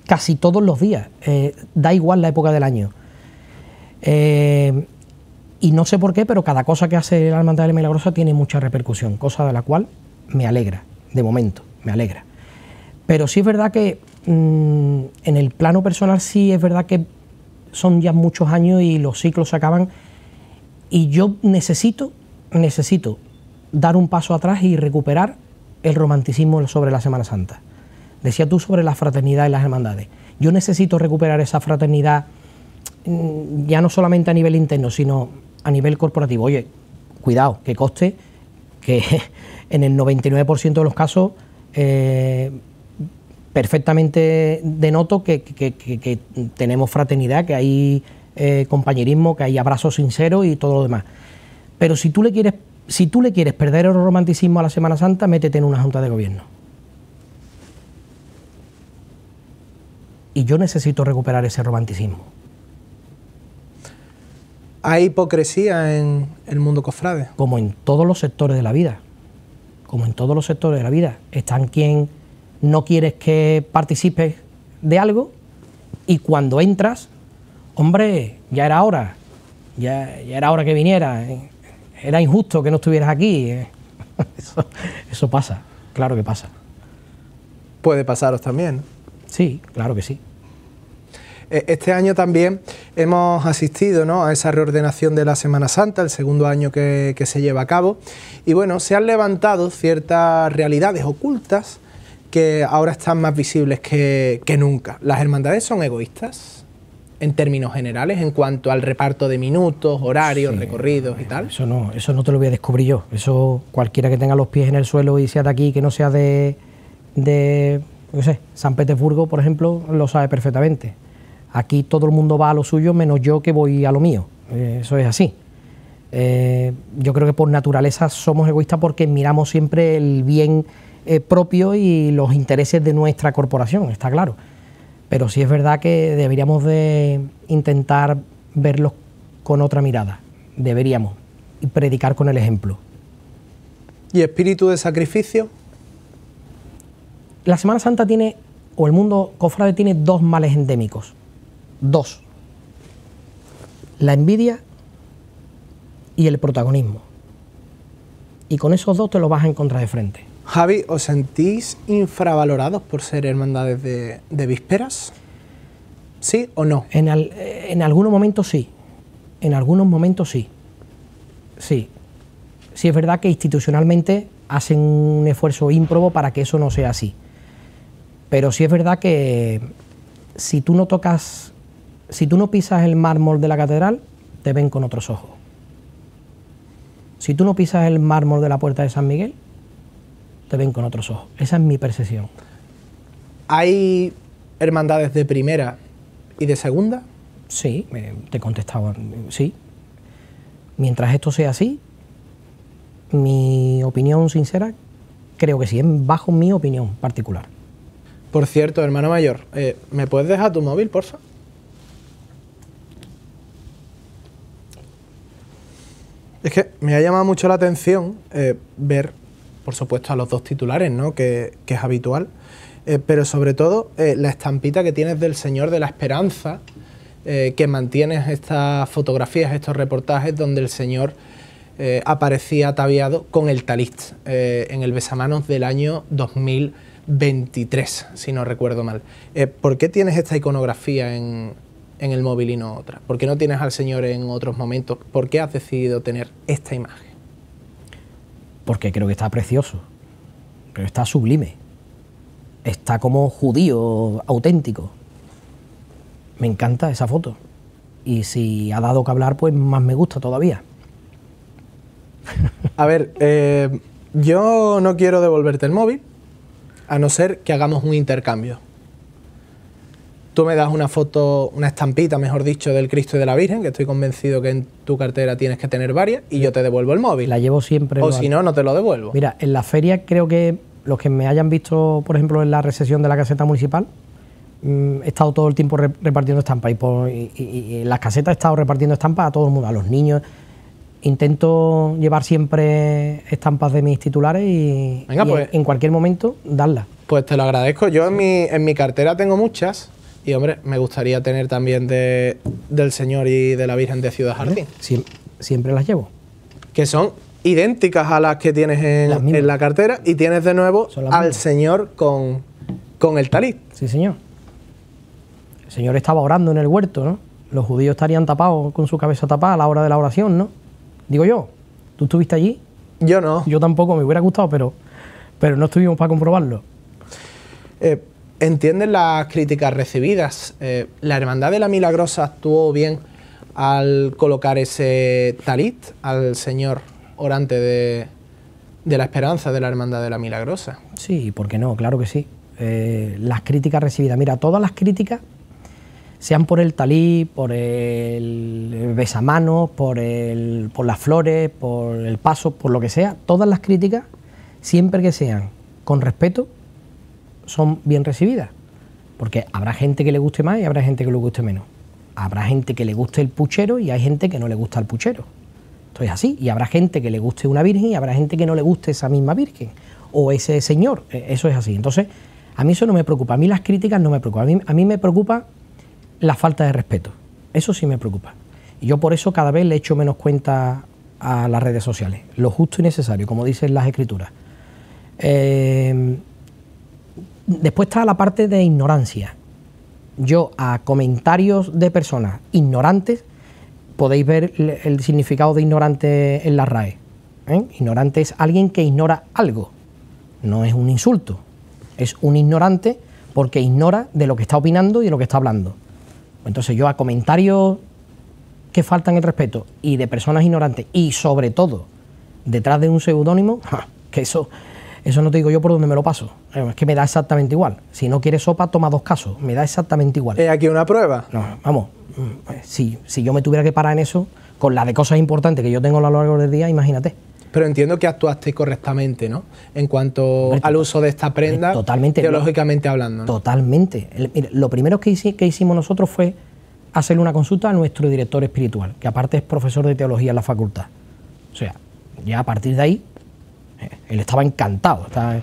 casi todos los días, eh, da igual la época del año. Eh, y no sé por qué, pero cada cosa que hace la Hermandad de la Milagrosa tiene mucha repercusión, cosa de la cual me alegra, de momento, me alegra. Pero sí es verdad que mmm, en el plano personal sí es verdad que son ya muchos años y los ciclos se acaban y yo necesito, necesito dar un paso atrás y recuperar el romanticismo sobre la Semana Santa. Decía tú sobre la fraternidad y las hermandades. Yo necesito recuperar esa fraternidad mmm, ya no solamente a nivel interno, sino a nivel corporativo. Oye, cuidado, que conste que en el noventa y nueve por ciento de los casos eh, perfectamente denoto que, que, que, que tenemos fraternidad, que hay eh, compañerismo, que hay abrazos sinceros y todo lo demás. Pero si tú le quieres, si tú le quieres perder el romanticismo a la Semana Santa, métete en una junta de gobierno. Y yo necesito recuperar ese romanticismo. ¿Hay hipocresía en el mundo cofrade? Como en todos los sectores de la vida. Como en todos los sectores de la vida. Están quien no quieres que participes de algo y cuando entras, hombre, ya era hora, ya, ya era hora que viniera, era injusto que no estuvieras aquí. Eso, eso pasa, claro que pasa. Puede pasaros también. Sí, claro que sí. Este año también hemos asistido, ¿no?, a esa reordenación de la Semana Santa, el segundo año que, que se lleva a cabo, y bueno, se han levantado ciertas realidades ocultas que ahora están más visibles que, que nunca. ¿Las hermandades son egoístas en términos generales en cuanto al reparto de minutos, horarios, sí, recorridos y tal? Eso no, eso no te lo voy a descubrir yo. Eso cualquiera que tenga los pies en el suelo y sea de aquí, que no sea de, de no sé, San Petersburgo, por ejemplo, lo sabe perfectamente. Aquí todo el mundo va a lo suyo, menos yo que voy a lo mío. Eh, eso es así. Eh, yo creo que por naturaleza somos egoístas porque miramos siempre el bien eh, propio y los intereses de nuestra corporación, está claro. Pero sí es verdad que deberíamos de intentar verlos con otra mirada. Deberíamos. Y predicar con el ejemplo. ¿Y espíritu de sacrificio? La Semana Santa tiene, o el mundo cofrade tiene dos males endémicos. Dos. La envidia y el protagonismo. Y con esos dos te los vas a encontrar de frente. Javi, ¿os sentís infravalorados por ser hermandades de, de vísperas? ¿Sí o no? En, al, en algunos momentos sí. En algunos momentos sí. Sí. Sí es verdad que institucionalmente hacen un esfuerzo ímprobo para que eso no sea así. Pero sí es verdad que si tú no tocas... Si tú no pisas el mármol de la catedral, te ven con otros ojos. Si tú no pisas el mármol de la puerta de San Miguel, te ven con otros ojos. Esa es mi percepción. ¿Hay hermandades de primera y de segunda? Sí, te contestaba, sí. Mientras esto sea así, mi opinión sincera, creo que sí, es bajo mi opinión particular. Por cierto, hermano mayor, eh, ¿me puedes dejar tu móvil, porfa? Es que me ha llamado mucho la atención eh, ver, por supuesto, a los dos titulares, ¿no?, que, que es habitual, eh, pero sobre todo eh, la estampita que tienes del Señor de la Esperanza, eh, que mantienes estas fotografías, estos reportajes donde el Señor eh, aparecía ataviado con el talit eh, en el besamanos del año dos mil veintitrés, si no recuerdo mal. Eh, ¿Por qué tienes esta iconografía en... en el móvil y no otra? ¿Por qué no tienes al Señor en otros momentos? ¿Por qué has decidido tener esta imagen? Porque creo que está precioso, creo que está sublime, está como judío auténtico. Me encanta esa foto y si ha dado que hablar, pues más me gusta todavía. A ver, eh, yo no quiero devolverte el móvil, a no ser que hagamos un intercambio. Tú me das una foto, una estampita, mejor dicho, del Cristo y de la Virgen, que estoy convencido que en tu cartera tienes que tener varias, y yo te devuelvo el móvil. La llevo siempre. O si no, no te lo devuelvo. Mira, en la feria creo que los que me hayan visto, por ejemplo, en la recepción de la caseta municipal, mmm, he estado todo el tiempo re repartiendo estampas, y, por, y, y, y en las casetas he estado repartiendo estampas a todo el mundo, a los niños. Intento llevar siempre estampas de mis titulares y, Venga, y pues, en cualquier momento darlas. Pues te lo agradezco. Yo en mi, en mi cartera tengo muchas, Y hombre, me gustaría tener también de, del Señor y de la Virgen de Ciudad Jardín. Sie siempre las llevo. Que son idénticas a las que tienes en, en la cartera, y tienes de nuevo al mismas. Señor con, con el talit. Sí, señor. El Señor estaba orando en el huerto, ¿no? Los judíos estarían tapados, con su cabeza tapada a la hora de la oración, ¿no? Digo yo, ¿tú estuviste allí? Yo no. Yo tampoco, me hubiera gustado, pero, pero no estuvimos para comprobarlo. Eh, ¿Entiendes las críticas recibidas? Eh, ¿La Hermandad de la Milagrosa actuó bien al colocar ese talit al Señor orante de, de la Esperanza de la Hermandad de la Milagrosa? Sí, ¿por qué no? Claro que sí. Eh, las críticas recibidas, mira, todas las críticas, sean por el talit, por el besamanos, por, el, por las flores, por el paso, por lo que sea, todas las críticas, siempre que sean con respeto, son bien recibidas. Porque habrá gente que le guste más y habrá gente que le guste menos. Habrá gente que le guste el puchero y hay gente que no le gusta el puchero. Esto es así. Y habrá gente que le guste una virgen y habrá gente que no le guste esa misma virgen o ese señor. Eso es así. Entonces, a mí eso no me preocupa. A mí las críticas no me preocupan. A mí, a mí me preocupa la falta de respeto. Eso sí me preocupa. Y yo por eso cada vez le echo menos cuenta a las redes sociales. Lo justo y necesario, como dicen las escrituras. Eh, después está la parte de ignorancia. Yo a comentarios de personas ignorantes, podéis ver el, el significado de ignorante en la R A E. ¿eh? Ignorante es alguien que ignora algo. No es un insulto. Es un ignorante porque ignora de lo que está opinando y de lo que está hablando. Entonces yo a comentarios que faltan el respeto y de personas ignorantes y sobre todo detrás de un seudónimo, que eso, eso no te digo yo por dónde me lo paso, es que me da exactamente igual. Si no quieres sopa, toma dos casos, me da exactamente igual. ¿Es aquí una prueba? No, vamos, si, si yo me tuviera que parar en eso, con la de cosas importantes que yo tengo a lo largo del día, imagínate. Pero entiendo que actuaste correctamente, ¿no? En cuanto hombre, al uso de esta prenda, totalmente, teológicamente hablando, ¿no? Totalmente. El, mire, lo primero que, hici, que hicimos nosotros fue hacerle una consulta a nuestro director espiritual, que aparte es profesor de teología en la facultad. O sea, ya a partir de ahí, eh, él estaba encantado. Estaba,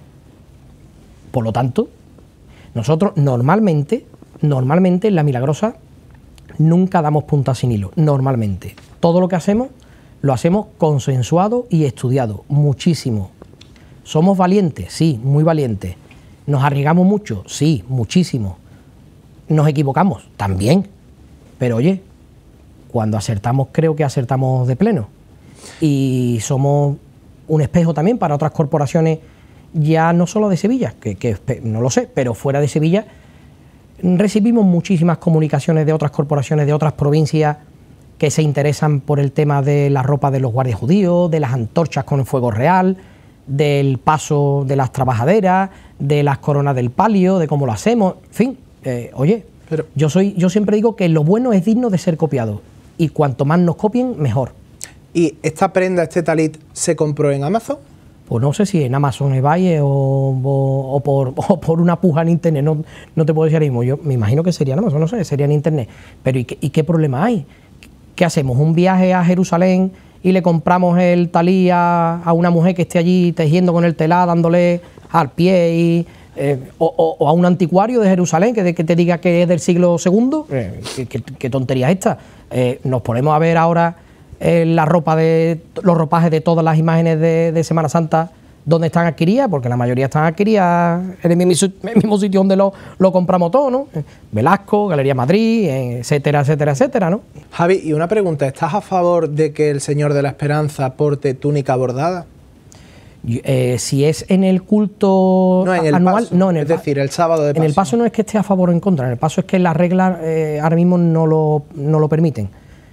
por lo tanto, nosotros normalmente, normalmente en la Milagrosa nunca damos puntas sin hilo, normalmente. Todo lo que hacemos lo hacemos consensuado y estudiado, muchísimo. ¿Somos valientes? Sí, muy valientes. ¿Nos arriesgamos mucho? Sí, muchísimo. ¿Nos equivocamos? También. Pero oye, cuando acertamos creo que acertamos de pleno. Y somos un espejo también para otras corporaciones, ya no solo de Sevilla, que, que no lo sé, pero fuera de Sevilla recibimos muchísimas comunicaciones de otras corporaciones, de otras provincias, que se interesan por el tema de la ropa de los guardias judíos, de las antorchas con el fuego real, del paso de las trabajaderas, de las coronas del palio, de cómo lo hacemos, en fin, eh, oye, pero yo soy, yo siempre digo que lo bueno es digno de ser copiado y cuanto más nos copien, mejor. ¿Y esta prenda, este talit, se compró en Amazon? Pues no sé si en Amazon eBay o, o, o, por, o por una puja en internet, no, no te puedo decir ahora mismo, yo me imagino que sería en Amazon, no sé, sería en internet, pero ¿y qué, y qué problema hay? ¿Qué hacemos? ¿Un viaje a Jerusalén y le compramos el talí a, a una mujer que esté allí tejiendo con el telar, dándole al pie, y, eh, o, o, o a un anticuario de Jerusalén que, de, que te diga que es del siglo segundo? Eh, ¿qué, qué, ¿Qué tontería es esta? Eh, nos ponemos a ver ahora eh, la ropa de los ropajes de todas las imágenes de, de Semana Santa, ¿dónde están adquiridas? Porque la mayoría están adquiridas en el mismo, el mismo sitio donde lo, lo compramos todo, ¿no? Velasco, Galería Madrid, etcétera, etcétera, etcétera, ¿no? Javi, y una pregunta, ¿estás a favor de que el Señor de la Esperanza porte túnica bordada? Eh, si es en el culto no, en el anual, paso, no, en el es decir, el sábado de paso. En el paso no es que esté a favor o en contra, en el paso es que las reglas eh, ahora mismo no lo, no lo permiten.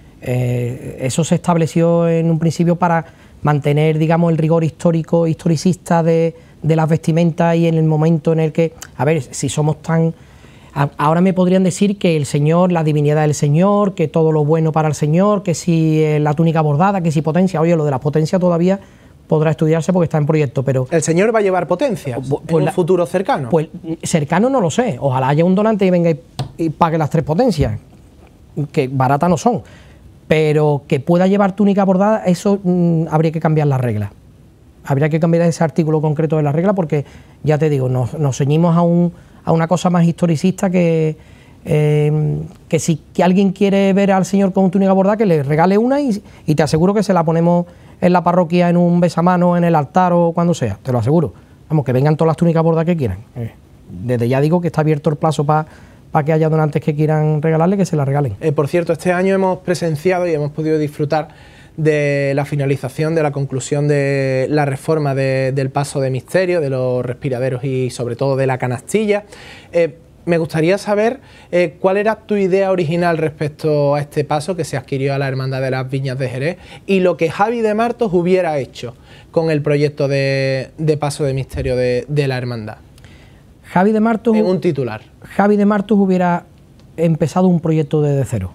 Eh, eso se estableció en un principio para mantener, digamos, el rigor histórico, historicista de, de las vestimentas, y en el momento en el que, a ver, si somos tan... A, ahora me podrían decir que el Señor, la divinidad del Señor, que todo lo bueno para el Señor, que si eh, la túnica bordada, que si potencia. Oye, lo de la potencia todavía podrá estudiarse porque está en proyecto, pero... ¿El Señor va a llevar potencia pues en un la, futuro cercano? Pues cercano no lo sé. Ojalá haya un donante y venga y, y pague las tres potencias, que baratas no son. Pero que pueda llevar túnica bordada, eso mmm, habría que cambiar las reglas. Habría que cambiar ese artículo concreto de la regla porque, ya te digo, nos, nos ceñimos a, un, a una cosa más historicista que, Eh, que si que alguien quiere ver al señor con túnica bordada, que le regale una y, y te aseguro que se la ponemos en la parroquia, en un besamano, en el altar o cuando sea, te lo aseguro. Vamos, que vengan todas las túnicas bordadas que quieran. Eh, desde ya digo que está abierto el plazo para pa que haya donantes que quieran regalarle, que se la regalen. Eh, por cierto, este año hemos presenciado y hemos podido disfrutar de la finalización, de la conclusión de la reforma de, del paso de misterio, de los respiraderos y sobre todo de la canastilla. Eh, Me gustaría saber eh, cuál era tu idea original respecto a este paso que se adquirió a la Hermandad de las Viñas de Jerez y lo que Javi de Martos hubiera hecho con el proyecto de, de paso de misterio de, de la Hermandad. Javi de Martos... En un titular. Javi de Martos hubiera empezado un proyecto desde cero.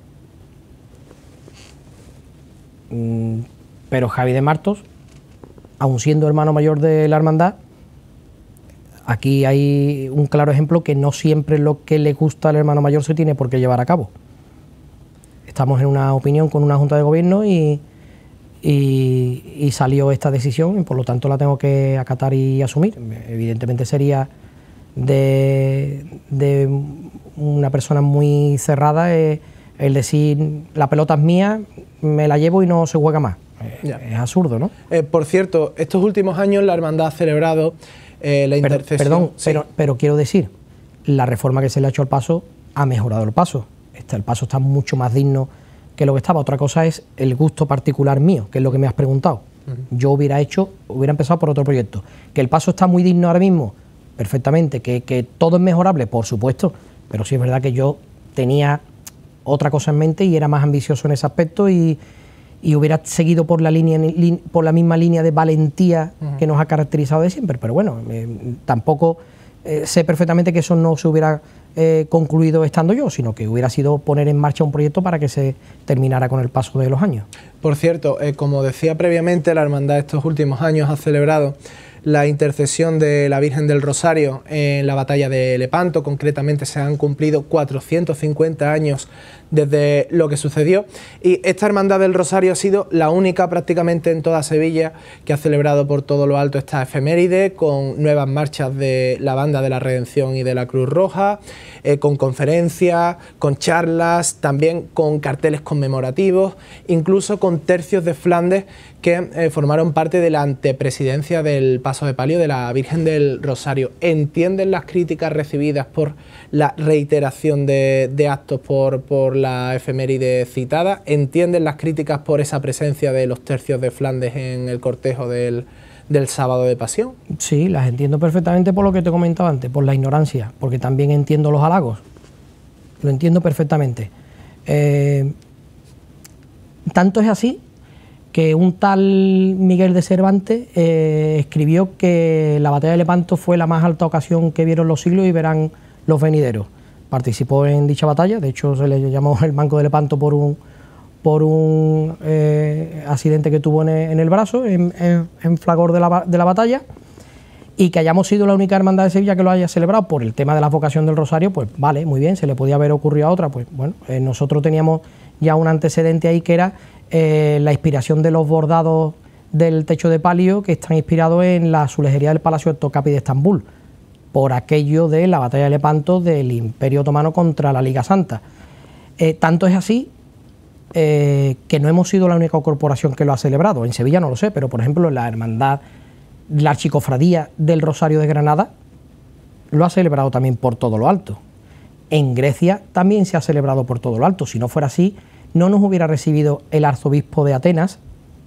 Mm, pero Javi de Martos, aun siendo hermano mayor de la Hermandad, aquí hay un claro ejemplo que no siempre lo que le gusta al hermano mayor se tiene por qué llevar a cabo. Estamos en una opinión con una junta de gobierno y, y, y salió esta decisión y por lo tanto la tengo que acatar y asumir. Evidentemente sería de, de una persona muy cerrada eh, el decir la pelota es mía, me la llevo y no se juega más. Ya. Es absurdo, ¿no? Eh, por cierto, estos últimos años la hermandad ha celebrado eh, la intercesión. Pero, perdón, sí. pero, pero quiero decir, la reforma que se le ha hecho al paso ha mejorado el paso. Está, el paso está mucho más digno que lo que estaba. Otra cosa es el gusto particular mío, que es lo que me has preguntado. Uh-huh. Yo hubiera hecho, hubiera empezado por otro proyecto. Que el paso está muy digno ahora mismo, perfectamente. Que, que todo es mejorable, por supuesto. Pero sí es verdad que yo tenía otra cosa en mente y era más ambicioso en ese aspecto y, y hubiera seguido por la línea por la misma línea de valentía uh-huh. que nos ha caracterizado de siempre. Pero bueno, eh, tampoco eh, sé perfectamente que eso no se hubiera eh, concluido estando yo, sino que hubiera sido poner en marcha un proyecto para que se terminara con el paso de los años. Por cierto, eh, como decía previamente, la hermandad estos últimos años ha celebrado la intercesión de la Virgen del Rosario en la batalla de Lepanto. Concretamente se han cumplido cuatrocientos cincuenta años desde lo que sucedió y esta Hermandad del Rosario ha sido la única prácticamente en toda Sevilla que ha celebrado por todo lo alto esta efeméride con nuevas marchas de la Banda de la Redención y de la Cruz Roja, eh, con conferencias, con charlas, también con carteles conmemorativos, incluso con tercios de Flandes que eh, formaron parte de la antepresidencia del paso de palio de la Virgen del Rosario. ¿Entienden las críticas recibidas por la reiteración de, de actos por, por la efeméride citada? ¿Entienden las críticas por esa presencia de los tercios de Flandes en el cortejo del, del sábado de pasión? Sí, las entiendo perfectamente por lo que te comentaba antes, por la ignorancia, porque también entiendo los halagos. Lo entiendo perfectamente. Eh, tanto es así que un tal Miguel de Cervantes eh, escribió que la batalla de Lepanto fue la más alta ocasión que vieron los siglos y verán los venideros. Participó en dicha batalla, de hecho se le llamó el Manco de Lepanto por un, por un eh, accidente que tuvo en el, en el brazo, en, en, en flagor de la, de la batalla, y que hayamos sido la única hermandad de Sevilla que lo haya celebrado por el tema de la vocación del Rosario, pues vale, muy bien, se le podía haber ocurrido a otra, pues bueno, eh, nosotros teníamos ya un antecedente ahí que era Eh, la inspiración de los bordados del techo de palio que están inspirados en la azulejería del Palacio de Topkapi de Estambul, por aquello de la batalla de Lepanto del Imperio Otomano contra la Liga Santa. Eh, tanto es así eh, que no hemos sido la única corporación que lo ha celebrado. En Sevilla no lo sé, pero por ejemplo la hermandad, la Archicofradía del Rosario de Granada lo ha celebrado también por todo lo alto. En Grecia también se ha celebrado por todo lo alto. Si no fuera así, no nos hubiera recibido el arzobispo de Atenas,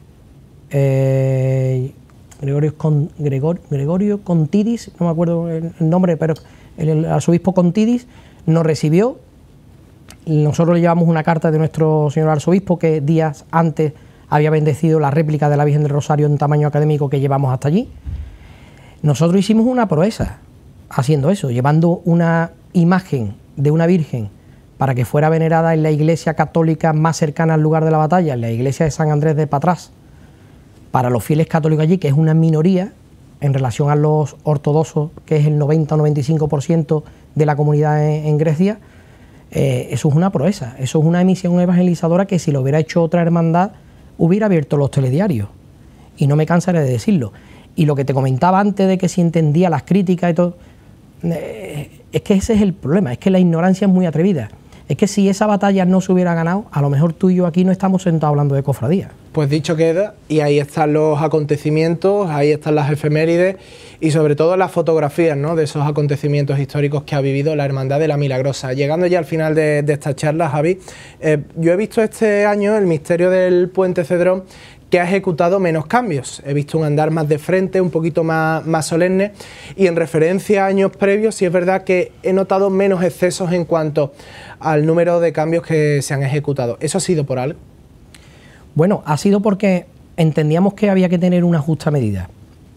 eh, Gregorio, Con, Gregor, Gregorio Contidis, no me acuerdo el nombre, pero el, el arzobispo Contidis nos recibió. Nosotros le llevamos una carta de nuestro señor arzobispo que días antes había bendecido la réplica de la Virgen del Rosario en tamaño académico que llevamos hasta allí. Nosotros hicimos una proeza haciendo eso, llevando una imagen de una Virgen para que fuera venerada en la iglesia católica más cercana al lugar de la batalla, en la iglesia de San Andrés de Patras, para los fieles católicos allí, que es una minoría en relación a los ortodoxos, que es el noventa o noventa y cinco por ciento de la comunidad en, en Grecia. Eh, eso es una proeza, eso es una misión evangelizadora que si lo hubiera hecho otra hermandad, hubiera abierto los telediarios, y no me cansaré de decirlo. Y lo que te comentaba antes de que si entendía las críticas y todo, eh, es que ese es el problema, es que la ignorancia es muy atrevida. Es que si esa batalla no se hubiera ganado, a lo mejor tú y yo aquí no estamos sentados hablando de cofradía. Pues dicho queda, y ahí están los acontecimientos, ahí están las efemérides y sobre todo las fotografías, ¿no?, de esos acontecimientos históricos que ha vivido la Hermandad de la Milagrosa. Llegando ya al final de, de esta charla, Javi, eh, yo he visto este año el misterio del Puente Cedrón que ha ejecutado menos cambios. He visto un andar más de frente, un poquito más, más solemne, y en referencia a años previos sí es verdad que he notado menos excesos en cuanto al número de cambios que se han ejecutado. ¿Eso ha sido por algo? Bueno, ha sido porque entendíamos que había que tener una justa medida.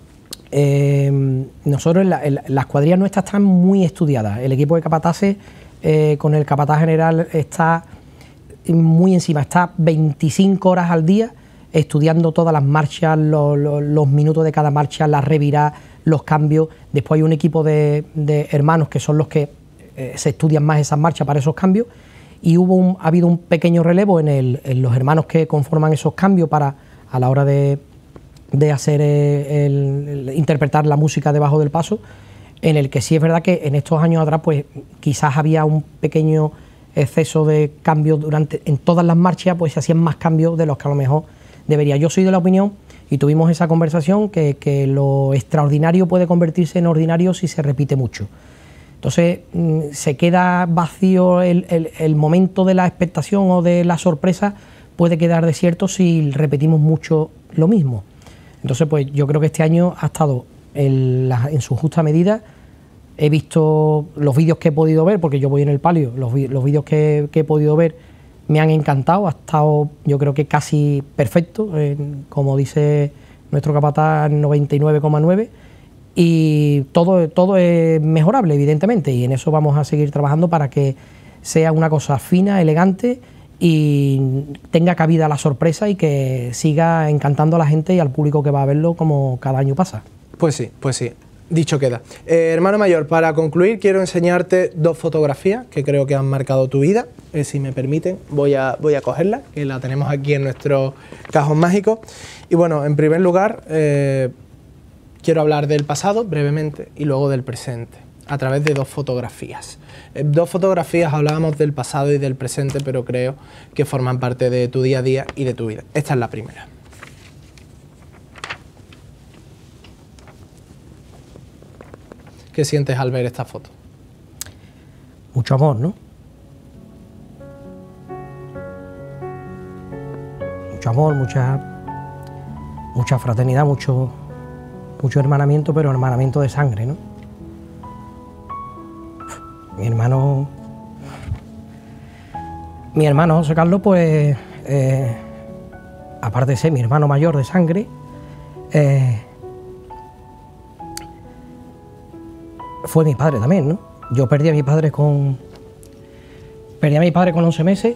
Eh, nosotros, la, el, las cuadrillas nuestras están muy estudiadas. El equipo de capataces eh, con el capataz general está muy encima, está veinticinco horas al día estudiando todas las marchas, lo, lo, los minutos de cada marcha, las revirás, los cambios. Después hay un equipo de, de hermanos que son los que eh, se estudian más esas marchas para esos cambios, y hubo un, ha habido un pequeño relevo en, el, en los hermanos que conforman esos cambios para a la hora de, de hacer eh, el, el, interpretar la música debajo del paso, en el que sí es verdad que en estos años atrás pues quizás había un pequeño exceso de cambios durante en todas las marchas, pues se hacían más cambios de los que a lo mejor debería. Yo soy de la opinión, y tuvimos esa conversación, que, que lo extraordinario puede convertirse en ordinario si se repite mucho. Entonces mmm, se queda vacío el, el, el momento de la expectación o de la sorpresa, puede quedar desierto si repetimos mucho lo mismo. Entonces pues yo creo que este año ha estado en, la, en su justa medida. He visto los vídeos que he podido ver, porque yo voy en el palio, los, los vídeos que, que he podido ver me han encantado, ha estado yo creo que casi perfecto, eh, como dice nuestro capataz, noventa y nueve coma nueve, y todo, todo es mejorable evidentemente, y en eso vamos a seguir trabajando para que sea una cosa fina, elegante, y tenga cabida la sorpresa y que siga encantando a la gente y al público que va a verlo como cada año pasa. Pues sí, pues sí. Dicho queda. Eh, hermano mayor, para concluir quiero enseñarte dos fotografías que creo que han marcado tu vida. Eh, si me permiten, voy a, voy a cogerla, que la tenemos aquí en nuestro cajón mágico. Y bueno, en primer lugar, eh, quiero hablar del pasado brevemente y luego del presente, a través de dos fotografías. Eh, dos fotografías, hablábamos del pasado y del presente, pero creo que forman parte de tu día a día y de tu vida. Esta es la primera. ¿Qué sientes al ver esta foto? Mucho amor, ¿no? Mucho amor, mucha, mucha fraternidad, mucho, mucho hermanamiento, pero hermanamiento de sangre, ¿no? Mi hermano, mi hermano José Carlos, pues, eh, aparte de ser mi hermano mayor de sangre, eh, fue mi padre también, ¿no? Yo perdí a mi padre con... Perdí a mi padre con once meses.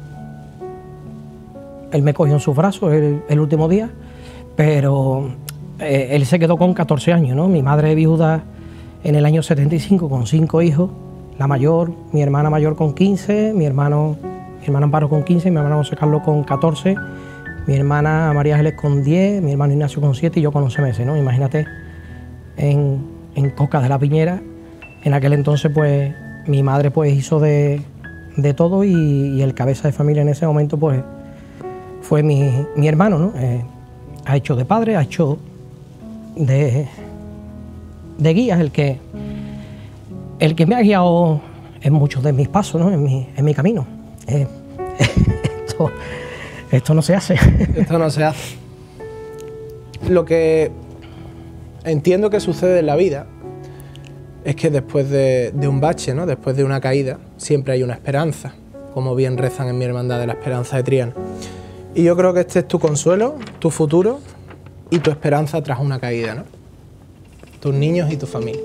Él me cogió en sus brazos el, el último día, pero eh, él se quedó con catorce años, ¿no? Mi madre viuda en el año setenta y cinco con cinco hijos, la mayor, mi hermana mayor con quince, mi hermano, mi hermano Amparo con quince, mi hermano José Carlos con catorce, mi hermana María Ángeles con diez, mi hermano Ignacio con siete y yo con once meses, ¿no? Imagínate, en, en Cocas de la Piñera, en aquel entonces pues mi madre pues hizo de, de todo y, y el cabeza de familia en ese momento pues fue mi, mi hermano, ¿no? Eh, ha hecho de padre, ha hecho de, de guía, el que, el que me ha guiado en muchos de mis pasos, ¿no? en, mi, en mi camino. Eh, esto, esto no se hace. Esto no se hace. Lo que entiendo que sucede en la vida es que después de, de un bache, ¿no? Después de una caída, siempre hay una esperanza, como bien rezan en mi hermandad de la Esperanza de Triana. Y yo creo que este es tu consuelo, tu futuro y tu esperanza tras una caída, ¿no? Tus niños y tu familia.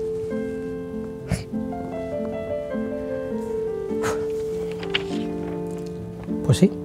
Pues sí.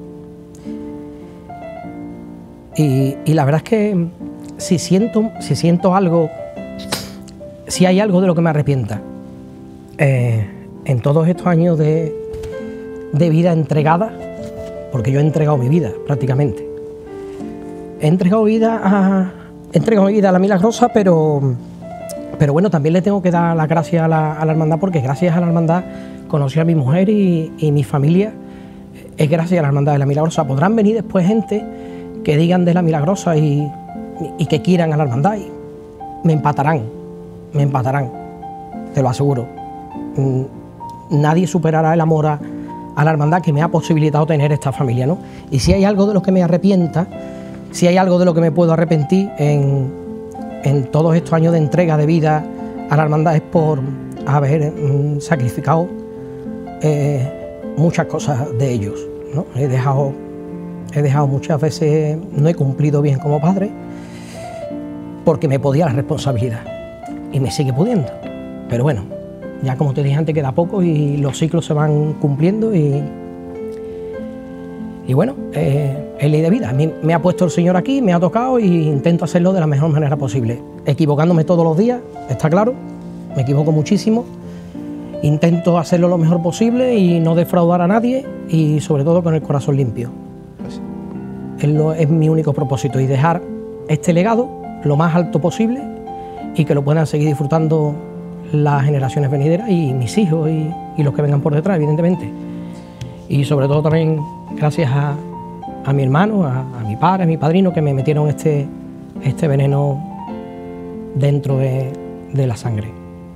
Y, y la verdad es que si siento, si siento algo, si hay algo de lo que me arrepienta, eh, en todos estos años de, de vida entregada, porque yo he entregado mi vida prácticamente. He entregado vida a, he entregado mi vida a la Milagrosa, pero pero bueno, también le tengo que dar las gracias a la, a la hermandad, porque gracias a la hermandad conocí a mi mujer y, y mi familia. Es gracias a la hermandad de la Milagrosa. Podrán venir después gente que digan de la Milagrosa y, y que quieran a la hermandad y me empatarán, me empatarán, te lo aseguro. Nadie superará el amor a, a la hermandad que me ha posibilitado tener esta familia, ¿no? Y si hay algo de lo que me arrepienta, si hay algo de lo que me puedo arrepentir en, en todos estos años de entrega de vida a la hermandad, es por haber mm, sacrificado eh, muchas cosas de ellos, ¿no? He dejado, he dejado muchas veces, no he cumplido bien como padre, porque me podía la responsabilidad y me sigue pudiendo. Pero bueno, ya como te dije antes, queda poco y los ciclos se van cumpliendo y, y bueno, eh, es ley de vida. A mí me ha puesto el Señor aquí, me ha tocado y intento hacerlo de la mejor manera posible. Equivocándome todos los días, está claro, me equivoco muchísimo. Intento hacerlo lo mejor posible y no defraudar a nadie y sobre todo con el corazón limpio. Es, lo, es mi único propósito, y dejar este legado lo más alto posible y que lo puedan seguir disfrutando las generaciones venideras y mis hijos y, y los que vengan por detrás, evidentemente. Y sobre todo también gracias a, a mi hermano, a, a mi padre, a mi padrino, que me metieron este, este veneno dentro de, de la sangre.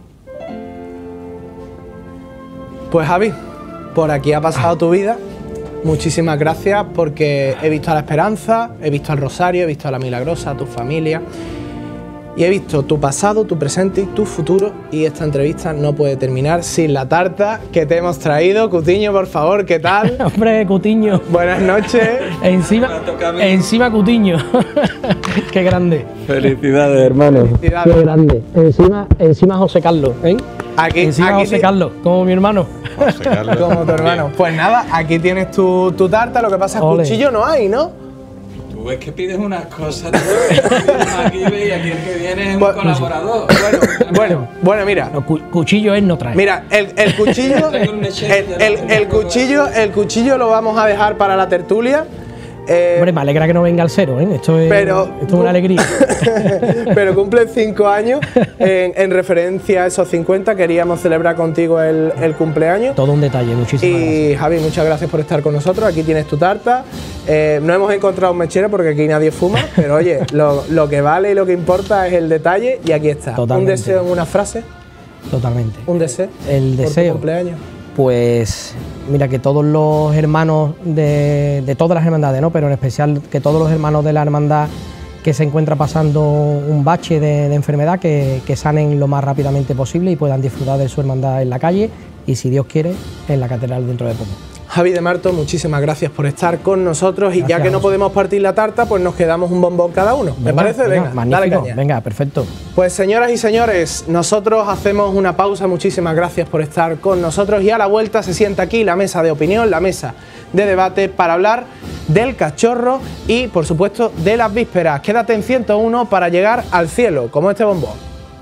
Pues Javi, por aquí ha pasado ah. tu vida. Muchísimas gracias, porque he visto a la Esperanza, he visto al Rosario, he visto a la Milagrosa, a tu familia. Y he visto tu pasado, tu presente y tu futuro, y esta entrevista no puede terminar sin la tarta que te hemos traído. Cutiño, por favor, ¿qué tal? Hombre, Cutiño. Buenas noches. encima, encima Cutiño. Qué grande. Felicidades, hermano. Felicidades. Qué grande. Encima, encima José Carlos, ¿eh? Aquí, encima aquí José Carlos, como mi hermano. José Carlos. Como tu hermano. Pues nada, aquí tienes tu, tu tarta, lo que pasa es que cuchillo no hay, ¿no? Tú es que pides unas cosas, tú aquí y aquí el que viene es un bueno, colaborador. Bueno, bueno, bueno, mira. No, cu cuchillo él no trae. Mira, el, el cuchillo, el, el, el cuchillo, el cuchillo lo vamos a dejar para la tertulia. Eh, Hombre, me alegra que no venga al cero, ¿eh? Esto es, pero, esto es una alegría. Pero cumple cinco años. En, en referencia a esos cincuenta, queríamos celebrar contigo el, el cumpleaños. Todo un detalle, muchísimas y, gracias. Y Javi, muchas gracias por estar con nosotros. Aquí tienes tu tarta. Eh, no hemos encontrado un mechero porque aquí nadie fuma, pero oye, lo, lo que vale y lo que importa es el detalle, y aquí está. Totalmente. ¿Un deseo en una frase? Totalmente. ¿Un deseo? El deseo. ¿Por tu cumpleaños? Pues mira, que todos los hermanos de, de todas las hermandades, ¿no? Pero en especial que todos los hermanos de la hermandad que se encuentra pasando un bache de, de enfermedad, que, que sanen lo más rápidamente posible y puedan disfrutar de su hermandad en la calle y, si Dios quiere, en la catedral dentro de poco. Javi de Marto, muchísimas gracias por estar con nosotros, y gracias, ya que no podemos partir la tarta, pues nos quedamos un bombón cada uno. ¿Me parece? Venga, venga, magnífico, dale caña. Venga, perfecto. Pues señoras y señores, nosotros hacemos una pausa. Muchísimas gracias por estar con nosotros, y a la vuelta se sienta aquí la mesa de opinión, la mesa de debate, para hablar del cachorro y, por supuesto, de las vísperas. Quédate en ciento uno para llegar al cielo, como este bombón.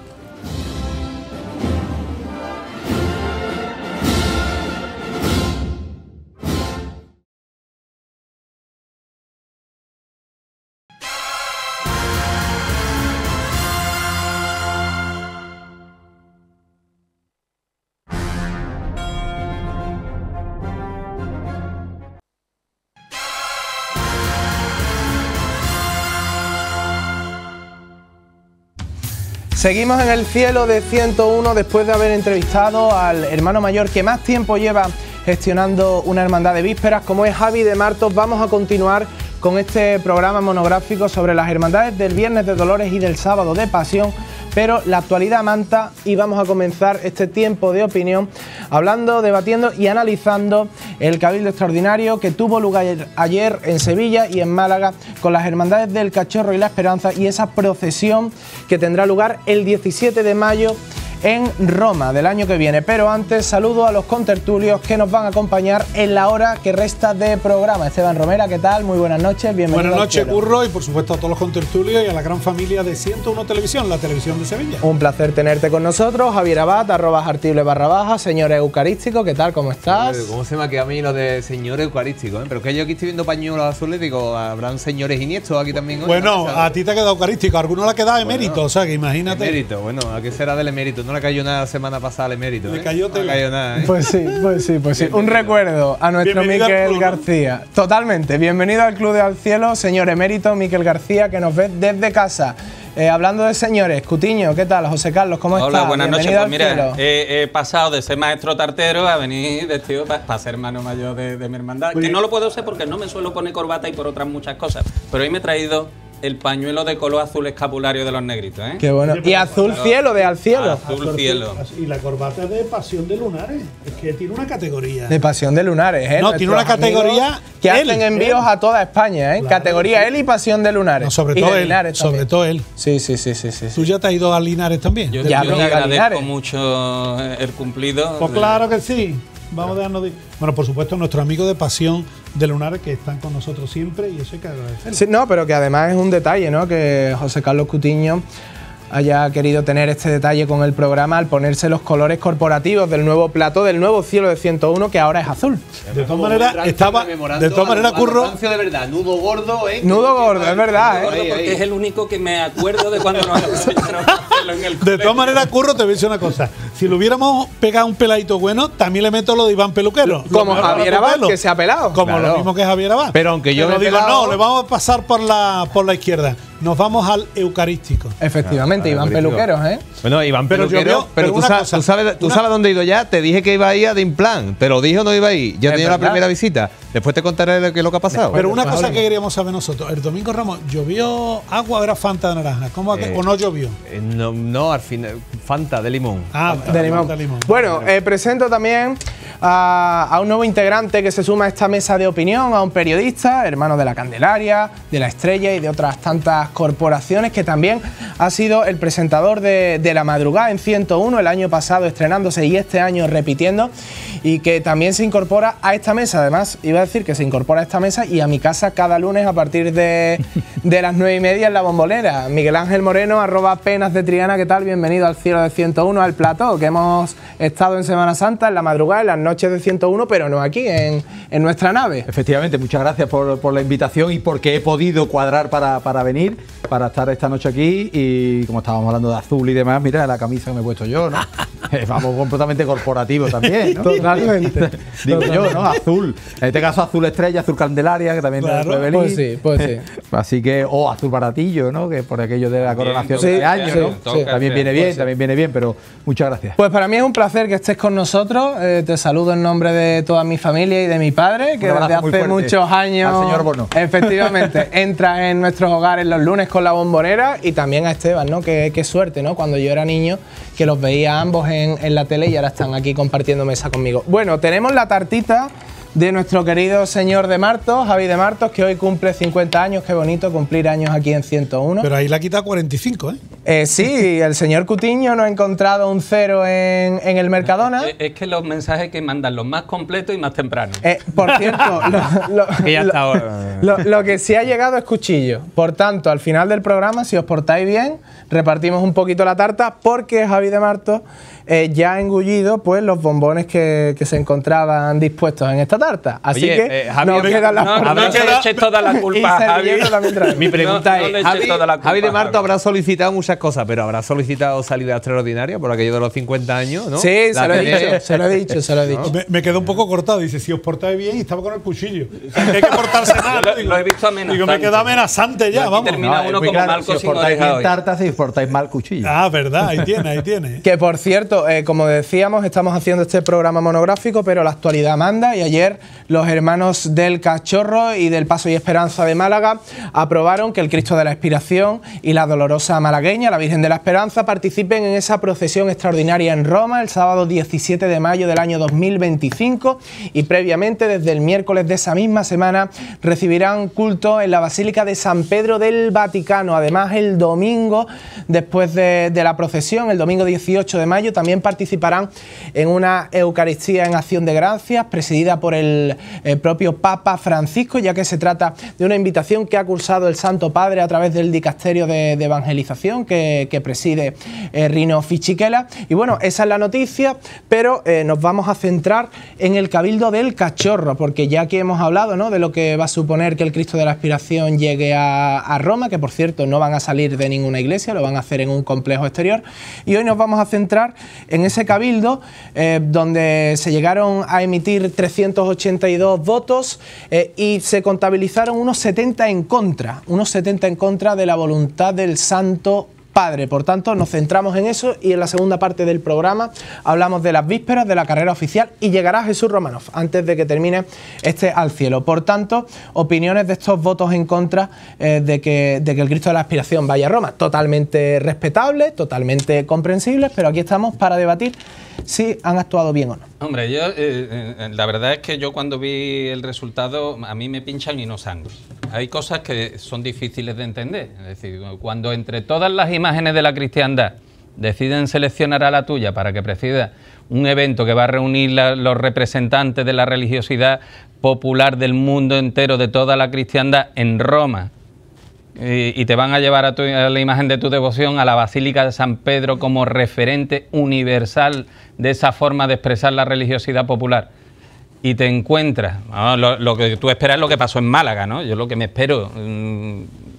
Seguimos en el cielo de ciento uno después de haber entrevistado al hermano mayor que más tiempo lleva gestionando una hermandad de vísperas, como es Javi de Martos. Vamos a continuar con este programa monográfico sobre las hermandades del Viernes de Dolores y del Sábado de Pasión, pero la actualidad manta, y vamos a comenzar este tiempo de opinión hablando, debatiendo y analizando el cabildo extraordinario que tuvo lugar ayer en Sevilla y en Málaga con las hermandades del Cachorro y la Esperanza, y esa procesión que tendrá lugar el diecisiete de mayo en Roma del año que viene. Pero antes saludo a los contertulios que nos van a acompañar en la hora que resta de programa. Esteban Romera, ¿qué tal? Muy buenas noches, bienvenido. Buenas noches, Curro, y por supuesto a todos los contertulios y a la gran familia de ciento uno Televisión, la televisión de Sevilla. Un placer tenerte con nosotros. Javier Abad, arroba artible barra baja, señor eucarístico, ¿qué tal? ¿Cómo estás? ¿Cómo se me ha quedado a mí lo de señor eucarístico? ¿eh? Pero es que yo aquí estoy viendo pañuelos azules, digo, ¿habrán señores iniestos aquí también hoy? Bueno, a ti te ha quedado eucarístico, a alguno le ha quedado emérito, bueno, o sea que imagínate. Emérito, bueno, ¿a qué será del emérito? No le cayó nada la semana pasada al emérito. Le ¿eh? cayó no le cayó nada, ¿eh? Pues sí, pues sí, pues sí. Un recuerdo a nuestro Bienvenido Miquel club, García. ¿No? Totalmente. Bienvenido al Club de Al Cielo, señor emérito Miquel García, que nos ve desde casa. Eh, hablando de señores, Cutiño, ¿qué tal? José Carlos, ¿cómo estás? Hola, buenas noches. Pues mira, he, he pasado de ser maestro tartero a venir vestido para pa ser hermano mayor de, de mi hermandad. Muy que bien. No lo puedo ser porque no me suelo poner corbata y por otras muchas cosas. Pero hoy me he traído el pañuelo de color azul escapulario de los negritos, ¿eh? Qué bueno. Y azul cielo, de Al Cielo. Azul, azul cielo. Y la corbata de Pasión de Lunares. Es que tiene una categoría. De Pasión de Lunares, ¿eh? No, Nuestros tiene una categoría. Que él, hacen envíos él. a toda España, ¿eh? Claro, categoría sí. Él y Pasión de Lunares. No, sobre todo él. Sobre todo él. Sí, sí, sí, sí, sí. ¿Tú ya te has ido a Linares también? Yo, ya, yo le agradezco mucho el cumplido. Pues claro que sí. Vamos a dejarnos de... Bueno, por supuesto, nuestro amigo de Pasión de Lunares, que están con nosotros siempre, y eso hay que agradecerlo. Sí, no, pero que además es un detalle, ¿no? Que José Carlos Cutiño haya querido tener este detalle con el programa al ponerse los colores corporativos del nuevo plató, del nuevo cielo de ciento uno, que ahora es azul. De todas maneras, estaba... De todas maneras, Curro... De verdad, nudo gordo, ¿eh? Nudo gordo, es verdad, ¿eh? Porque es el único que me acuerdo de cuando nos enseñaron a hacerlo en el De todas maneras, Curro, te voy a decir una cosa. Si lo hubiéramos pegado un peladito bueno, también le meto lo de Iván Peluquero. Como Javier Abad, que se ha pelado. Como claro. Lo mismo que Javier Abad. Pero aunque yo Pero digo, pelado... no, le vamos a pasar por la, por la izquierda. Nos vamos al eucarístico. Efectivamente, ah, Iván Peluqueros, ¿eh? Bueno, Iván pero Peluquero, vio, pero, pero tú, sabes, cosa, tú sabes, tú una... sabes dónde he ido ya. Te dije que iba a ir a Dimplan, te lo dije o no iba a ir. Ya tenía la primera visita. Después te contaré lo que, lo que ha pasado. Pero una cosa que queríamos saber nosotros. El domingo Ramos, ¿llovió agua o era Fanta de naranja? ¿Cómo eh, ¿O no llovió? Eh, no, no, al final, Fanta de limón. Ah, de limón. De limón. Bueno, eh, presento también a, a un nuevo integrante que se suma a esta mesa de opinión, a un periodista, hermano de La Candelaria, de La Estrella y de otras tantas corporaciones, que también ha sido el presentador de, de La Madrugada en ciento uno, el año pasado estrenándose y este año repitiendo, y que también se incorpora a esta mesa. Además, iba a decir que se incorpora a esta mesa y a mi casa cada lunes a partir de, de las nueve y media en La Bombonera. Miguel Ángel Moreno, arroba Penas de Triana, ¿qué tal? Bienvenido al cielo de ciento uno, al plató, que hemos estado en Semana Santa, en La Madrugada, en las noches de ciento uno, pero no aquí, en, en nuestra nave. Efectivamente, muchas gracias por, por la invitación y porque he podido cuadrar para, para venir, para estar esta noche aquí. Y como estábamos hablando de azul y demás, mira la camisa que me he puesto yo, ¿no? Vamos completamente corporativo también, ¿no? Totalmente. Digo Totalmente. yo, ¿no? Azul. En este caso azul estrella, azul candelaria, que también claro, puede venir. Pues sí, pues sí. Así que, o azul baratillo, ¿no? Que por aquello de la coronación sí, de años, sí, ¿no? Sí, también viene bien, pues sí. también viene bien, pero muchas gracias. Pues para mí es un placer que estés con nosotros. Eh, te saludo en nombre de toda mi familia y de mi padre, que desde hace muchos años, al señor Bono. Efectivamente, entra en nuestros hogares los lunes con La Bombonera, y también a Esteban, ¿no? Qué, qué suerte, ¿no? Cuando yo era niño, que los veía ambos en, en la tele y ahora están aquí compartiendo mesa conmigo. Bueno, tenemos la tartita de nuestro querido señor de Martos, Javi de Martos, que hoy cumple cincuenta años. Qué bonito cumplir años aquí en ciento uno. Pero ahí la quita cuarenta y cinco, ¿eh? Eh, sí, el señor Cutiño no ha encontrado un cero en, en el Mercadona. Es, es que los mensajes que mandan los más completos y más tempranos. Eh, por cierto, lo, lo, que ya está ahora. Lo, lo que sí ha llegado es cuchillo. Por tanto, al final del programa, si os portáis bien, repartimos un poquito la tarta, porque Javi de Martos eh, ya ha engullido pues, los bombones que, que se encontraban dispuestos en esta tarta. Así Oye, que eh, Javi, no quedan las no, no, no le eches toda la culpa, Javi. Mi pregunta no, no es, Javi, toda la culpa, Javi de Martos Javi. habrá solicitado muchas cosas, pero habrá solicitado salida extraordinaria por aquello de los cincuenta años, ¿no? Sí, la se lo, he tenés. dicho, se lo he dicho, se lo he dicho. Me, me quedó un poco cortado. Dice, si os portáis bien, y estaba con el cuchillo. Hay que portarse mal. Lo, lo he visto amenazante. Digo, me queda amenazante ya, vamos. Termina no, uno como claro, Malco si os sin portáis oreja bien hoy. tarta, si os portáis mal cuchillo. Ah, verdad, ahí tiene, ahí tiene. Que por cierto, eh, como decíamos, estamos haciendo este programa monográfico, pero la actualidad manda, y ayer ayer los hermanos del Cachorro y del Paso y Esperanza de Málaga aprobaron que el Cristo de la Expiración y la Dolorosa Malagueña, la Virgen de la Esperanza, participen en esa procesión extraordinaria en Roma el sábado diecisiete de mayo del año dos mil veinticinco, y previamente desde el miércoles de esa misma semana recibirán culto en la Basílica de San Pedro del Vaticano. Además, el domingo, después de, de la procesión, el domingo dieciocho de mayo, también participarán en una Eucaristía en acción de gracias presidida por el, el propio Papa Francisco, ya que se trata de una invitación que ha cursado el Santo Padre a través del Dicasterio de, de Evangelización que, que preside eh, Rino Fichiquela. Y bueno, esa es la noticia, pero eh, nos vamos a centrar en el Cabildo del Cachorro, porque ya aquí hemos hablado, ¿no?, de lo que va a suponer que el Cristo de la Expiración llegue a, a Roma, que por cierto no van a salir de ninguna iglesia, lo van a hacer en un complejo exterior, y hoy nos vamos a centrar en ese Cabildo eh, donde se llegaron a emitir trescientos ochenta y dos votos eh, y se contabilizaron unos setenta en contra, unos setenta en contra de la voluntad del Santo Padre. Por tanto, nos centramos en eso y en la segunda parte del programa hablamos de las vísperas de la carrera oficial y llegará Jesús Romanov antes de que termine este Al Cielo. Por tanto, opiniones de estos votos en contra eh, de, que, de que el Cristo de la Expiración vaya a Roma. Totalmente respetables, totalmente comprensibles, pero aquí estamos para debatir si han actuado bien o no. Hombre, yo eh, eh, la verdad es que yo cuando vi el resultado, a mí me pinchan y no sangro. Hay cosas que son difíciles de entender. Es decir, cuando entre todas las imágenes de la cristiandad deciden seleccionar a la tuya para que presida un evento que va a reunir la, los representantes de la religiosidad popular del mundo entero, de toda la cristiandad, en Roma, y, y te van a llevar a, tu, a la imagen de tu devoción a la Basílica de San Pedro como referente universal de esa forma de expresar la religiosidad popular, y te encuentras, ¿no? lo, lo que tú esperas es lo que pasó en Málaga, ¿no? Yo lo que me espero, mmm,